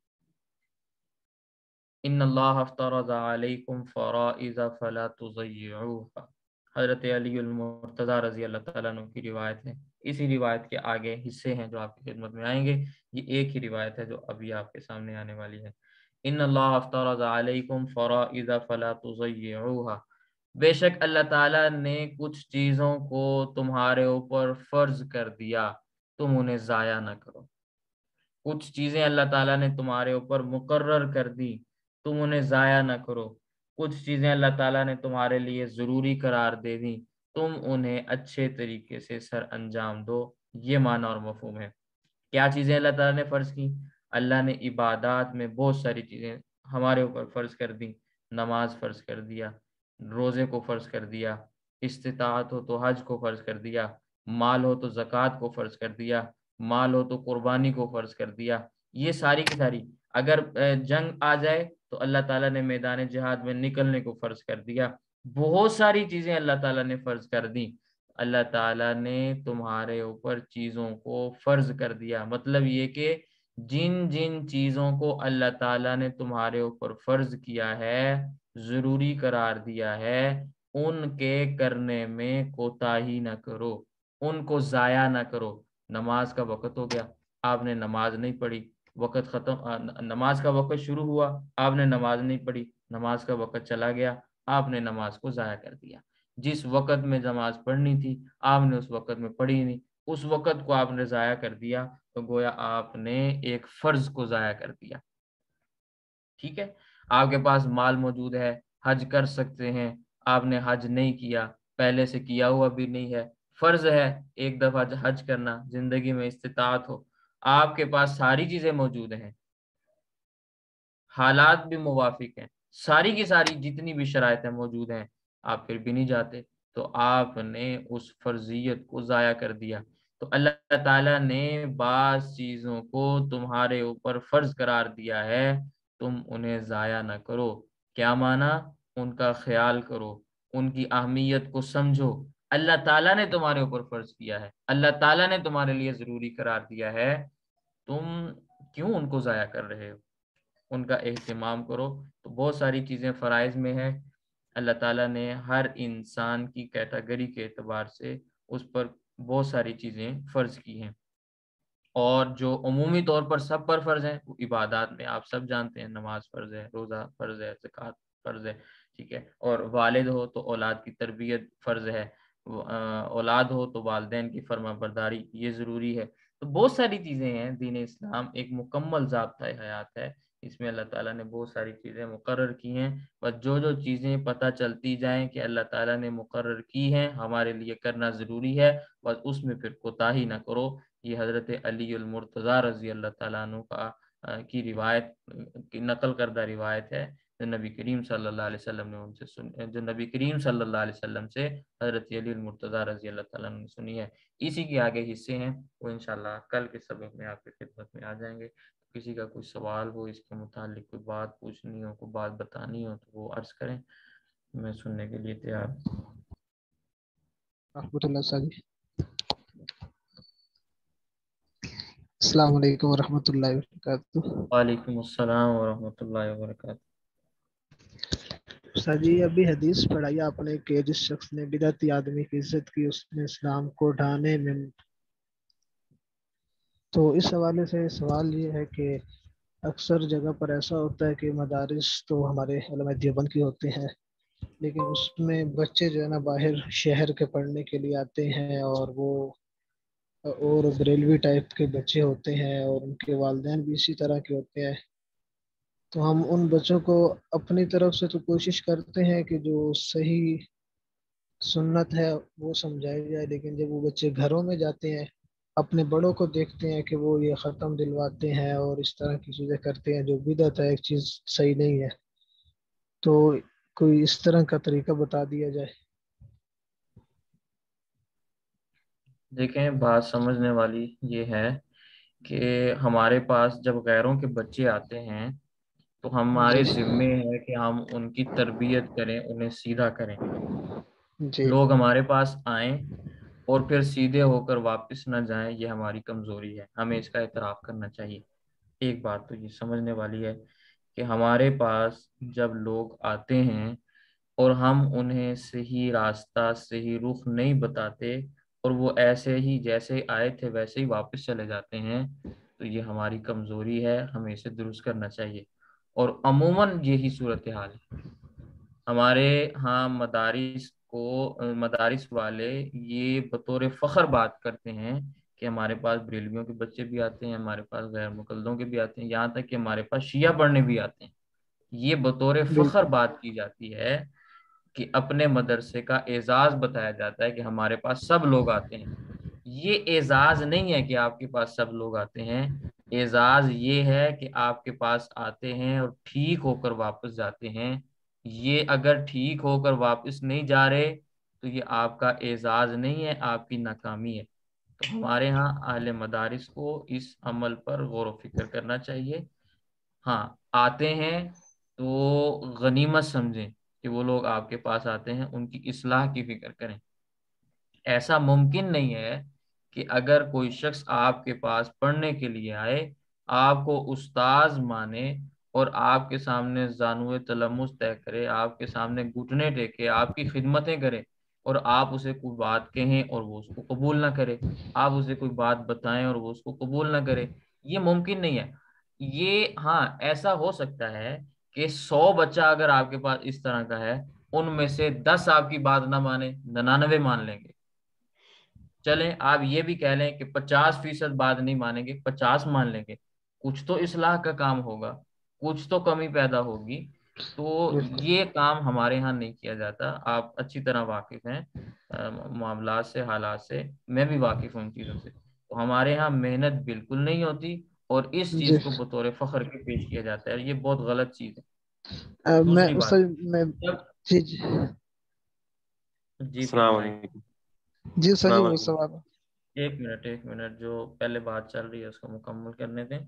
ان اللہ افترض علیکم فرائض فلا تضیعوها، حضرت علی المرتضی رضی اللہ تعالیٰ عنہ کی روایت ہے۔ اسی روایت کے آگے حصے ہیں جو آپ کی خدمت میں آئیں گے، یہ ایک ہی روایت ہے جو ابھی آپ کے سامنے آنے والی ہے۔ ان اللہ افترض علیکم فرائض فلا تضیعوها، بے شک اللہ تعالیٰ نے کچھ چیزوں کو تمہارے اوپر فرض کر دیا، تم انہیں ضائع نہ کرو۔ کچھ چیزیں اللہ تعالیٰ نے تمہارے اوپر مقرر کر دی، تم انہیں ضائع نہ کرو۔ کچھ چیزیں اللہ تعالیٰ نے تمہارے لیے ضروری قرار دے دی، تم انہیں اچھے طریقے سے سر انجام دو۔ یہ معنی اور مفہوم ہے۔ کیا چیزیں اللہ تعالیٰ نے فرض کی؟ اللہ نے عبادات میں بہت ساری چیزیں ہمارے اوپر فرض کر دی۔ نماز فرض کر دیا، روزے کو فرض کر دیا، استطاعت ہو تو حج کو فرض کر دیا، مال ہو تو زکوٰۃ کو فرض کر دیا، مال ہو تو قربانی کو فرض کر دیا۔ یہ ساری کی ساری، اگر جنگ آ جائے تو اللہ تعالیٰ نے میدان جہاد میں نکلنے کو فرض کر دیا۔ بہت ساری چیزیں اللہ تعالیٰ نے فرض کر دی۔ اللہ تعالیٰ نے تمہارے اوپر چیزوں کو فرض کر دیا، مطلب یہ کہ جن جن چیزوں کو اللہ تعالیٰ نے تمہارے اوپر فرض کیا ہے، ضروری قرار دیا ہے، ان کے کرنے میں کوتاہی نہ کرو، ان کو ضائع نہ کرو۔ نماز کا وقت ہو گیا، آپ نے نماز نہیں پڑھی، وقت ختم، نماز کا وقت شروع ہوا، آپ نے نماز نہیں پڑھی، نماز کا وقت چلا گیا، آپ نے نماز کو ضائع کر دیا۔ جس وقت میں نماز پڑھنی تھی آپ نے اس وقت میں پڑھی نہیں، اس وقت کو آپ نے ضائع کر دیا، تو گویا آپ نے ایک فرض کو ضائع کر دیا۔ ٹھیک ہے۔ آپ کے پاس مال موجود ہے، حج کر سکتے ہیں، آپ نے حج نہیں کیا، پہلے سے کیا ہوا بھی نہیں ہے، فرض ہے ایک دفعہ حج کرنا، زندگی میں استطاعت ہو، آپ کے پاس ساری چیزیں موجود ہیں، حالات بھی موافق ہیں، ساری کی ساری جتنی بھی شرائطیں موجود ہیں، آپ پھر بھی نہیں جاتے، تو آپ نے اس فرضیت کو ضائع کر دیا۔ تو اللہ تعالیٰ نے بعض چیزوں کو تمہارے اوپر فرض قرار دیا ہے، تم انہیں ضائع نہ کرو۔ کیا معنی؟ ان کا خیال کرو، ان کی اہمیت کو سمجھو۔ اللہ تعالیٰ نے تمہارے اوپر فرض کیا ہے، اللہ تعالیٰ نے تمہارے لیے ضروری قرار دیا ہے، تم کیوں ان کو ضائع کر رہے ہو؟ ان کا اہتمام کرو۔ تو بہت ساری چیزیں فرائض میں ہیں، اللہ تعالیٰ نے ہر انسان کی کیٹیگری کے اعتبار سے اس پر بہت ساری چیزیں فرض کی ہیں، اور جو عمومی طور پر سب پر فرض ہیں وہ عبادات میں آپ سب جانتے ہیں، نماز فرض ہے، روزہ فرض ہے، زکوٰۃ فرض ہے، ٹھیک ہے، اور والد ہو تو اولاد کی تربیت فرض ہے، اولاد ہو تو والدین کی فرما برداری یہ ضروری ہے۔ تو بہت ساری چیزیں ہیں، دین اسلام ایک مکمل ضابطۂ حیات ہے اس میں اللہ تعالیٰ نے بہت ساری چیزیں مقرر کی ہیں، بس جو جو چیزیں پتہ چلتی جائیں کہ اللہ تعالیٰ نے مقرر کی ہیں ہمارے لیے کرنا ضروری ہے، بس اس میں پھر کوتاہی نہ کرو۔ یہ حضرت علی المرتضیٰ رضی اللہ تعالیٰ عنہ کی روایت، کی نقل کردہ روایت ہے، جو نبی کریم صلی اللہ علیہ وسلم نے ان سے جو نبی کریم صلی اللہ علیہ وسلم سے حضرت علی المرتضیٰ رضی اللہ تعالیٰ عنہ نے سنی ہے۔ اسی کے آگے حصے ہیں، وہ انشاءاللہ کل کے سبق میں آپ کی خدمت میں آ جائیں گے۔ کسی کا کوئی سوال ہو اس کے متعلق، کوئی بات پوچھنی ہو، کوئی بات بتانی ہو تو وہ عرض کریں، میں سننے کے لیے تیار ہوں۔ رحمۃ اللہ صاحب، السلام علیکم ورحمۃ اللہ وبرکاتہ۔ وعلیکم السلام ورحمۃ اللہ وبرکاتہ۔ سر جی ابھی حدیث پڑھائی آپ نے کہ جس شخص نے بدعتی آدمی کی عزت کی اس نے اسلام کو ڈھانے میں، تو اس حوالے سے سوال یہ ہے کہ اکثر جگہ پر ایسا ہوتا ہے کہ مدارس تو ہمارے علماء دیوبند کی ہوتے ہیں، لیکن اس میں بچے جو ہے نا باہر شہر کے پڑھنے کے لیے آتے ہیں، اور بریلوی ٹائپ کے بچے ہوتے ہیں اور ان کے والدین بھی اسی طرح کے ہوتے ہیں۔ تو ہم ان بچوں کو اپنی طرف سے تو کوشش کرتے ہیں کہ جو صحیح سنت ہے وہ سمجھائی جائے، لیکن جب وہ بچے گھروں میں جاتے ہیں اپنے بڑوں کو دیکھتے ہیں کہ وہ یہ ختم دلواتے ہیں اور اس طرح کی چیزیں کرتے ہیں جو بدعت ہے، ایک چیز صحیح نہیں ہے، تو کوئی اس طرح کا طریقہ بتا دیا جائے۔ دیکھیں، بات سمجھنے والی یہ ہے کہ ہمارے پاس جب غیروں کے بچے آتے ہیں تو ہمارے ذمے ہے کہ ہم ان کی تربیت کریں، انہیں سیدھا کریں۔ لوگ ہمارے پاس آئیں اور پھر سیدھے ہو کر واپس نہ جائیں، یہ ہماری کمزوری ہے، ہمیں اس کا اعتراف کرنا چاہیے۔ ایک بات تو یہ سمجھنے والی ہے کہ ہمارے پاس جب لوگ آتے ہیں اور ہم انہیں صحیح راستہ، صحیح رخ نہیں بتاتے اور وہ ایسے ہی جیسے آئے تھے ویسے ہی واپس چلے جاتے ہیں، تو یہ ہماری کمزوری ہے، ہمیں اسے درست کرنا چاہیے۔ اور عموماً یہی صورتحال ہے ہمارے ہاں۔ مدارس والے یہ بطور فخر بات کرتے ہیں کہ ہمارے پاس بریلویوں کے بچے بھی آتے ہیں، ہمارے پاس غیر مقلدوں کے بھی آتے ہیں، یہاں تک کہ ہمارے پاس شیعہ پڑھنے بھی آتے ہیں۔ یہ بطور فخر بات کی جاتی ہے کہ اپنے مدرسے کا اعزاز بتایا جاتا ہے کہ ہمارے پاس سب لوگ آتے ہیں۔ یہ اعزاز نہیں ہے کہ آپ کے پاس سب لوگ آتے ہیں، اعزاز یہ ہے کہ آپ کے پاس آتے ہیں اور ٹھیک ہو کر واپس جاتے ہیں۔ یہ اگر ٹھیک ہو کر واپس نہیں جا رہے تو یہ آپ کا اعزاز نہیں ہے، آپ کی ناکامی ہے۔ تو ہمارے ہاں اہل مدارس کو اس عمل پر غور و فکر کرنا چاہیے۔ ہاں، آتے ہیں تو غنیمت سمجھیں کہ وہ لوگ آپ کے پاس آتے ہیں، ان کی اصلاح کی فکر کریں۔ ایسا ممکن نہیں ہے کہ اگر کوئی شخص آپ کے پاس پڑھنے کے لیے آئے، آپ کو استاذ مانے اور آپ کے سامنے زانوئے تلمس طے کرے، آپ کے سامنے گھٹنے ٹیکے، آپ کی خدمتیں کرے، اور آپ اسے کوئی بات کہیں اور وہ اس کو قبول نہ کرے، آپ اسے کوئی بات بتائیں اور وہ اس کو قبول نہ کرے، یہ ممکن نہیں ہے۔ یہ ہاں ایسا ہو سکتا ہے کہ 100 بچہ اگر آپ کے پاس اس طرح کا ہے، ان میں سے 10 آپ کی بات نہ مانے، 99 مان لیں گے۔ چلیں آپ یہ بھی کہہ لیں کہ 50% بات نہیں مانیں گے، 50 مان لیں گے، کچھ تو اصلاح کا کام ہوگا، کچھ تو کمی پیدا ہوگی۔ تو یہ کام ہمارے ہاں نہیں کیا جاتا۔ آپ اچھی طرح واقف ہیں معاملات سے، حالات سے، میں بھی واقف ہوں ان چیزوں سے۔ تو ہمارے ہاں محنت بالکل نہیں ہوتی اور اس چیز کو بطور فخر کے پیش کیا جاتا ہے، یہ بہت غلط چیز ہے۔ دوسری بات، جی السلام علیکم۔ جی سر جی وہ سوال، ایک منٹ جو پہلے بات چل رہی ہے اس کو مکمل کرنے دیں۔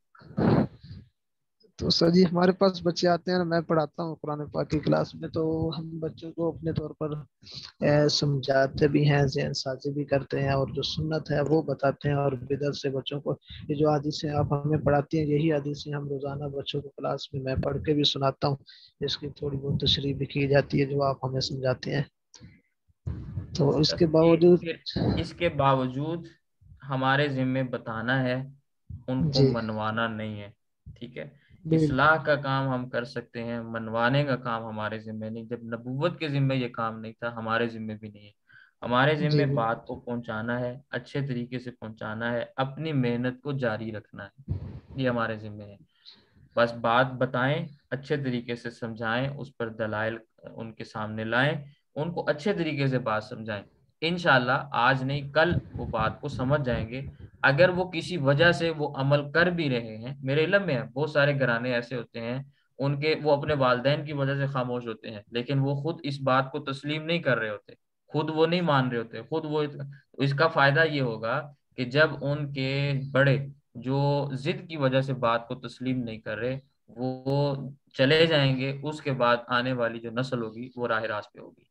تو سر جی ہمارے پاس بچے آتے ہیں، میں پڑھاتا ہوں قرآن پاک کی کلاس میں، تو ہم بچوں کو اپنے طور پر سمجھاتے بھی ہیں، ذہن سازی بھی کرتے ہیں، اور جو سنت ہے وہ بتاتے ہیں، اور بدعت سے بچوں کو یہ جو حدیثیں آپ ہمیں پڑھاتی ہیں یہی حدیثیں ہم روزانہ بچوں کو کلاس میں پڑھ کے بھی سناتا ہوں، اس کی تھوڑی بہت تشریح بھی کی جاتی ہے جو آپ ہمیں سمجھاتے ہیں۔ تو اس کے باوجود ہمارے ذمہ بتانا ہے، ان کو منوانا نہیں ہے، ٹھیک ہے؟ اصلاح کا کام ہم کر سکتے ہیں، منوانے کا کام ہمارے ذمہ نہیں۔ جب نبوت کے ذمہ یہ کام نہیں تھا، ہمارے ذمہ بھی نہیں ہے۔ ہمارے ذمہ بات کو پہنچانا ہے، اچھے طریقے سے پہنچانا ہے، اپنی محنت کو جاری رکھنا ہے، یہ ہمارے ذمہ ہے۔ بس بات بتائیں، اچھے طریقے سے سمجھائیں، اس پر دلائل ان کے سامنے لائیں، ان کو اچھے طریقے سے بات سمجھائیں، انشاءاللہ آج نہیں کل وہ بات کو سمجھ جائیں گے۔ اگر وہ کسی وجہ سے وہ عمل کر بھی رہے ہیں، میرے علم میں ہے بہت سارے گھرانے ایسے ہوتے ہیں ان کے وہ اپنے والدین کی وجہ سے خاموش ہوتے ہیں، لیکن وہ خود اس بات کو تسلیم نہیں کر رہے ہوتے، خود وہ نہیں مان رہے ہوتے، خود وہ اس کا فائدہ یہ ہوگا کہ جب ان کے بڑے جو ضد کی وجہ سے بات کو تسلیم نہیں کر رہے وہ چلے جائیں گے، اس کے بعد آنے والی جو نسل ہوگی وہ راہ راست پہ ہوگی۔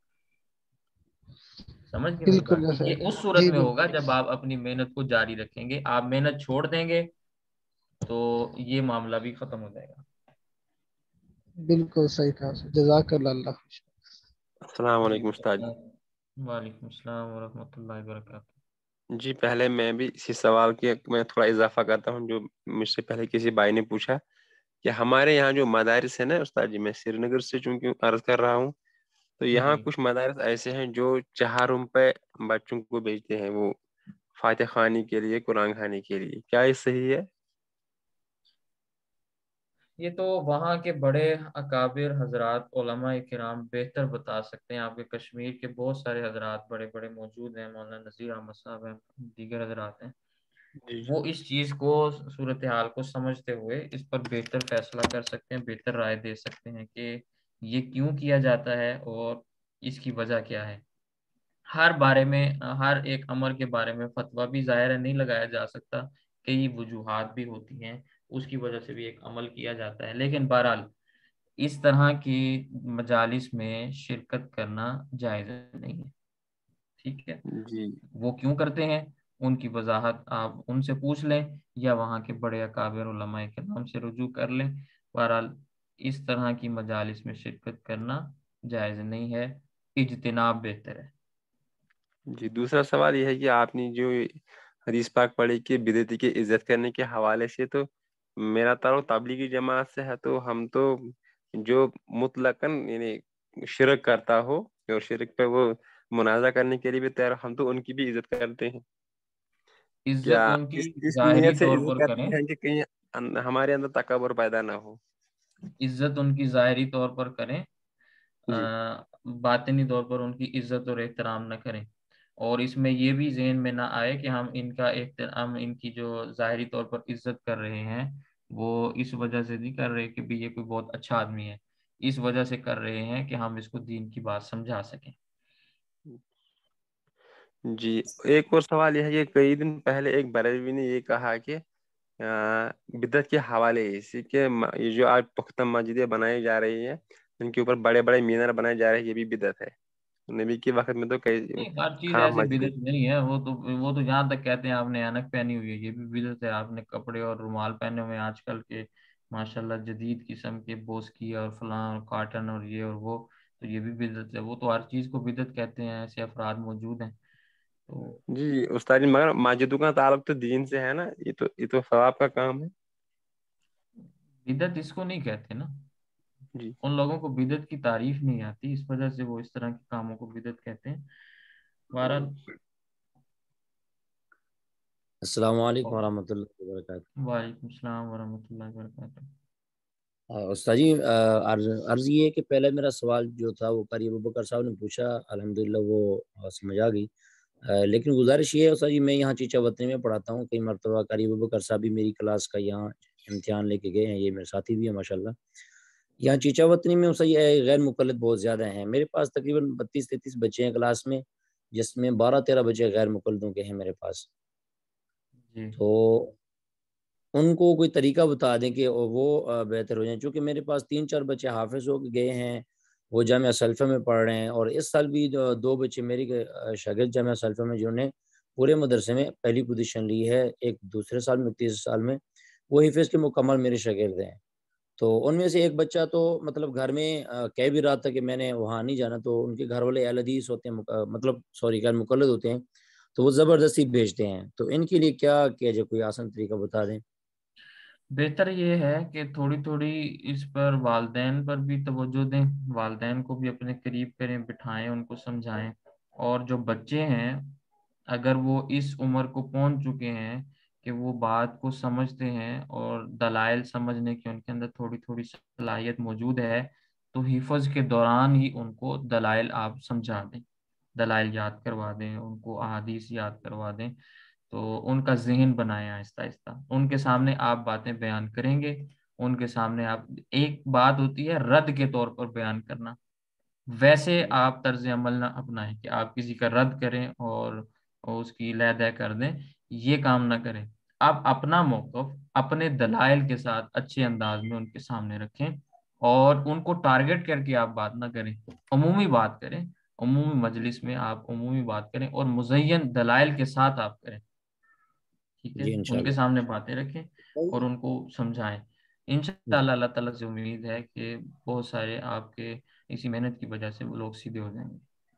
سمجھ گئے میری بالکل بات؟ جیسے یہ اس صورت جی میں ہوگا بالکل جب آپ اپنی محنت کو جاری رکھیں گے، آپ محنت چھوڑ دیں گے تو یہ معاملہ بھی ختم ہو جائے گا۔ بالکل صحیح کہا، جزاک اللہ اللہ خوش۔ السلام جی علیکم استاد جی۔ وعلیکم السلام ورحمۃ اللہ وبرکاتہ۔ جی پہلے میں بھی اسی سوال کے میں تھوڑا اضافہ کرتا ہوں جو مجھ سے پہلے کسی بھائی نے پوچھا کہ ہمارے یہاں جو مدارس ہے نا استاد جی، میں سری نگر سے چونکہ عرض کر رہا ہوں، تو یہاں جی کچھ مدارس ایسے ہیں جو 4 روپے بچوں کو بھیجتے ہیں وہ فاتح خوانی کے لیے، قرآن خوانی کے لیے، کیا یہ صحیح ہے؟ یہ تو وہاں کے بڑے اکابر حضرات علماء کرام بہتر بتا سکتے ہیں، آپ کے کشمیر کے بہت سارے حضرات بڑے بڑے موجود ہیں، مولانا نذیر احمد صاحب ہیں، دیگر حضرات ہیں، جی وہ اس چیز کو صورتحال کو سمجھتے ہوئے اس پر بہتر فیصلہ کر سکتے ہیں، بہتر رائے دے سکتے ہیں کہ یہ کیوں کیا جاتا ہے اور اس کی وجہ کیا ہے۔ ہر بارے میں ہر ایک امر کے بارے میں فتویٰ بھی ظاہر ہے نہیں لگایا جا سکتا، کئی وجوہات بھی ہوتی ہیں، اس کی وجہ سے بھی ایک عمل کیا جاتا ہے، لیکن بہرحال اس طرح کی مجالس میں شرکت کرنا جائز نہیں ہے۔ ٹھیک ہے، جی وہ کیوں کرتے ہیں ان کی وضاحت آپ ان سے پوچھ لیں یا وہاں کے بڑے اکابر علماء کرام سے رجوع کر لیں۔ بہرحال اس طرح کی مجالس میں شرکت کرنا جائز نہیں ہے، اجتناب بہتر ہے۔ جی دوسرا سوال یہ ہے کہ آپ نے جو حدیث پاک پڑھی کہ بدعتی کی عزت کرنے کے حوالے سے، تو میرا تعلق تبلیغی جماعت سے ہے، تو ہم تو جو مطلقاً یعنی شرک کرتا ہو اور شرک پہ وہ منازع کرنے کے لیے بھی تیار، ہم تو ان کی بھی عزت کرتے ہیں۔ عزت کیا ان کی اس ظاہری نیت سے طور عزت پر کریں، کرتے ہیں کہ کہیں ہمارے اندر تکبر پیدا نہ ہو؟ عزت ان کی ظاہری طور پر کریں، جی باطنی طور پر ان کی عزت اور احترام نہ کریں، اور اس میں یہ بھی ذہن میں نہ آئے کہ ہم ان کا احترام، ان کی جو ظاہری طور پر عزت کر رہے ہیں وہ اس وجہ سے نہیں کر رہے کہ بھی یہ کوئی بہت اچھا آدمی ہے، اس وجہ سے کر رہے ہیں کہ ہم اس کو دین کی بات سمجھا سکیں۔ جی ایک اور سوال یہ ہے کہ کئی دن پہلے ایک بریلوی نے یہ کہا کہ بدعت کے حوالے سے کہ یہ جو آج پختہ مسجدیں بنائی جا رہی ہیں ان کے اوپر بڑے بڑے مینار بنائے جا رہے ہیں، یہ بھی بدعت ہے۔ نبی کے وقت میں تو کئی نہیں، ہر چیز خام ایسے مسجد۔ بدعت نہیں ہے، وہ تو جہاں تک کہتے ہیں آپ نے اینک پہنی ہوئی ہے یہ بھی بدعت ہے، آپ نے کپڑے اور رومال پہنے ہوئے ہیں آج کل کے ماشاءاللہ جدید قسم کے بوسکی اور فلاں اور کاٹن اور یہ اور وہ، تو یہ بھی بدعت ہے، وہ تو ہر چیز کو بدعت کہتے ہیں، ایسے افراد موجود ہیں۔ تو جی استاد جی، مگر مسجدوں کا تعلق تو دین سے ہے نا، یہ تو ثواب کا کام ہے۔ بدعت اس کو نہیں کہتے نا، جی ان لوگوں کو بدعت کی تعریف نہیں آتی، اس وجہ سے وہ اس طرح کے کاموں کو بدعت کہتے ہیں۔ بہرحال السلام علیکم ورحمۃ اللہ وبرکاتہ۔ وعلیکم السلام ورحمۃ اللہ وبرکاتہ۔ استاد جی عرض یہ ہے کہ پہلے میرا سوال جو تھا وہ قاری ابوبکر صاحب نے پوچھا، الحمدللہ وہ سمجھ آ گئی، لیکن گزارش یہ ہے استاد جی، میں یہاں چیچا وطنی میں پڑھاتا ہوں، کئی مرتبہ قاری ابوبکر صاحب بھی میری کلاس کا یہاں امتحان لے کے گئے ہیں، یہ میرے ساتھی بھی ہیں ماشاءاللہ۔ یہاں چیچا وطنی میں استاد جی غیر مقلد بہت زیادہ ہیں، میرے پاس تقریباً 32-33 بچے ہیں کلاس میں، جس میں 12-13 بچے غیر مقلدوں کے ہیں میرے پاس۔ جی تو ان کو کوئی طریقہ بتا دیں کہ وہ بہتر ہو جائیں، چونکہ میرے پاس 3-4 بچے حافظ ہو کے گئے ہیں، وہ جامعہ سلفہ میں پڑھ رہے ہیں، اور اس سال بھی 2 بچے میری شاگرد جامعہ سلفہ میں جنہوں نے پورے مدرسے میں پہلی پوزیشن لی ہے، ایک دوسرے سال میں، تیسرے سال میں، وہ حفظ کے مکمل میرے شاگرد ہیں۔ تو ان میں سے ایک بچہ تو مطلب گھر میں کہہ بھی رہا تھا کہ میں نے وہاں نہیں جانا، تو ان کے گھر والے اہل حدیث ہوتے ہیں، مطلب غیر مقلد ہوتے ہیں، تو وہ زبردستی بھیجتے ہیں، تو ان کے لیے کیا کیا جائے، کوئی آسان طریقہ بتا دیں۔ بہتر یہ ہے کہ تھوڑی تھوڑی اس پر والدین پر بھی توجہ دیں، والدین کو بھی اپنے قریب کریں، بٹھائیں، ان کو سمجھائیں، اور جو بچے ہیں اگر وہ اس عمر کو پہنچ چکے ہیں کہ وہ بات کو سمجھتے ہیں اور دلائل سمجھنے کی ان کے اندر تھوڑی تھوڑی صلاحیت موجود ہے، تو حفظ کے دوران ہی ان کو دلائل آپ سمجھا دیں، دلائل یاد کروا دیں، ان کو احادیث یاد کروا دیں، تو ان کا ذہن بنائیں آہستہ آہستہ. ان کے سامنے آپ باتیں بیان کریں گے، ان کے سامنے آپ، ایک بات ہوتی ہے رد کے طور پر بیان کرنا، ویسے آپ طرز عمل نہ اپنائیں کہ آپ کسی کا رد کریں اور اس کی لہ دہ کر دیں، یہ کام نہ کریں. آپ اپنا موقف اپنے دلائل کے ساتھ اچھے انداز میں ان کے سامنے رکھیں، اور ان کو ٹارگٹ کر کے آپ بات نہ کریں، عمومی بات کریں، عمومی مجلس میں آپ عمومی بات کریں اور مزین دلائل کے ساتھ آپ کریں. ٹھیک ہے، جی ان کے انشاءاللہ. سامنے باتیں رکھیں اور ان کو سمجھائیں. انشاءاللہ اللہ تعالیٰ سے امید ہے کہ بہت سارے آپ کے اسی محنت کی وجہ سے وہ لوگ سیدھے ہو جائیں گے.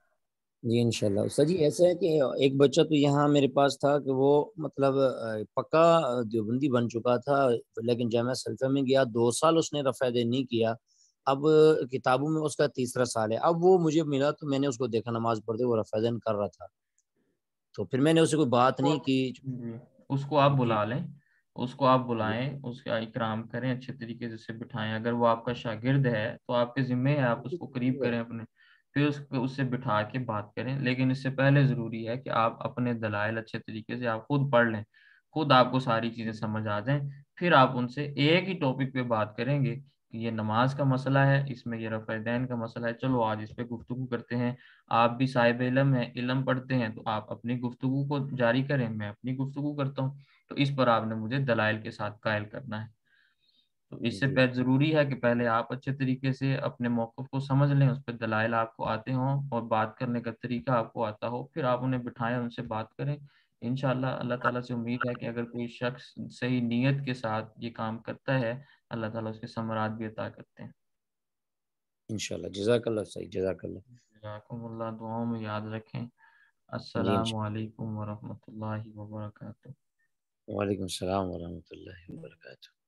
جی انشاءاللہ. استاد جی ایسا ہے کہ ایک بچہ تو یہاں میرے پاس تھا کہ وہ مطلب پکا دیوبندی بن چکا تھا، لیکن جامعہ سلفیہ میں گیا 2 سال اس نے رفع دین نہیں کیا. اب کتابوں میں اس کا 3را سال ہے. اب وہ مجھے ملا تو میں نے اس کو دیکھا نماز پڑھتے وہ رفع دین کر رہا تھا، تو پھر میں نے اسے کوئی بات نہیں کی. اس کو آپ جی بلا لیں، اس کو آپ بلائیں، اس کا اکرام کریں، اچھے طریقے سے اسے بٹھائیں. اگر وہ آپ کا شاگرد ہے تو آپ کے ذمہ ہے آپ اس کو قریب کریں اپنے، پھر اس سے بٹھا کے بات کریں. لیکن اس سے پہلے ضروری ہے کہ آپ اپنے دلائل اچھے طریقے سے آپ خود پڑھ لیں، خود آپ کو ساری چیزیں سمجھ آ جائیں، پھر آپ ان سے ایک ہی ٹاپک پہ بات کریں گے کہ یہ نماز کا مسئلہ ہے، اس میں یہ رفع دین کا مسئلہ ہے، چلو آج اس پہ گفتگو کرتے ہیں. آپ بھی صاحب علم ہیں، علم پڑھتے ہیں، تو آپ اپنی گفتگو کو جاری کریں، میں اپنی گفتگو کرتا ہوں. تو اس پر آپ نے مجھے دلائل کے ساتھ قائل کرنا ہے. تو اس سے پہلے ضروری ہے کہ پہلے آپ اچھے طریقے سے اپنے موقف کو سمجھ لیں، اس پہ دلائل آپ کو آتے ہوں اور بات کرنے کا طریقہ آپ کو آتا ہو، پھر آپ انہیں بٹھائیں، ان سے بات کریں. انشاءاللہ اللہ تعالیٰ سے امید ہے کہ اگر کوئی شخص صحیح نیت کے ساتھ یہ کام کرتا ہے، اللہ تعالیٰ اس کے ثمرات بھی عطا کرتے ہیں. انشاءاللہ. جزاک اللہ صحیح، جزاک اللہ. جزاکم اللہ. دعاؤں میں یاد رکھیں. جی السلام علیکم ورحمۃ اللہ وبرکاتہ. وعلیکم السلام ورحمۃ اللہ وبرکاتہ.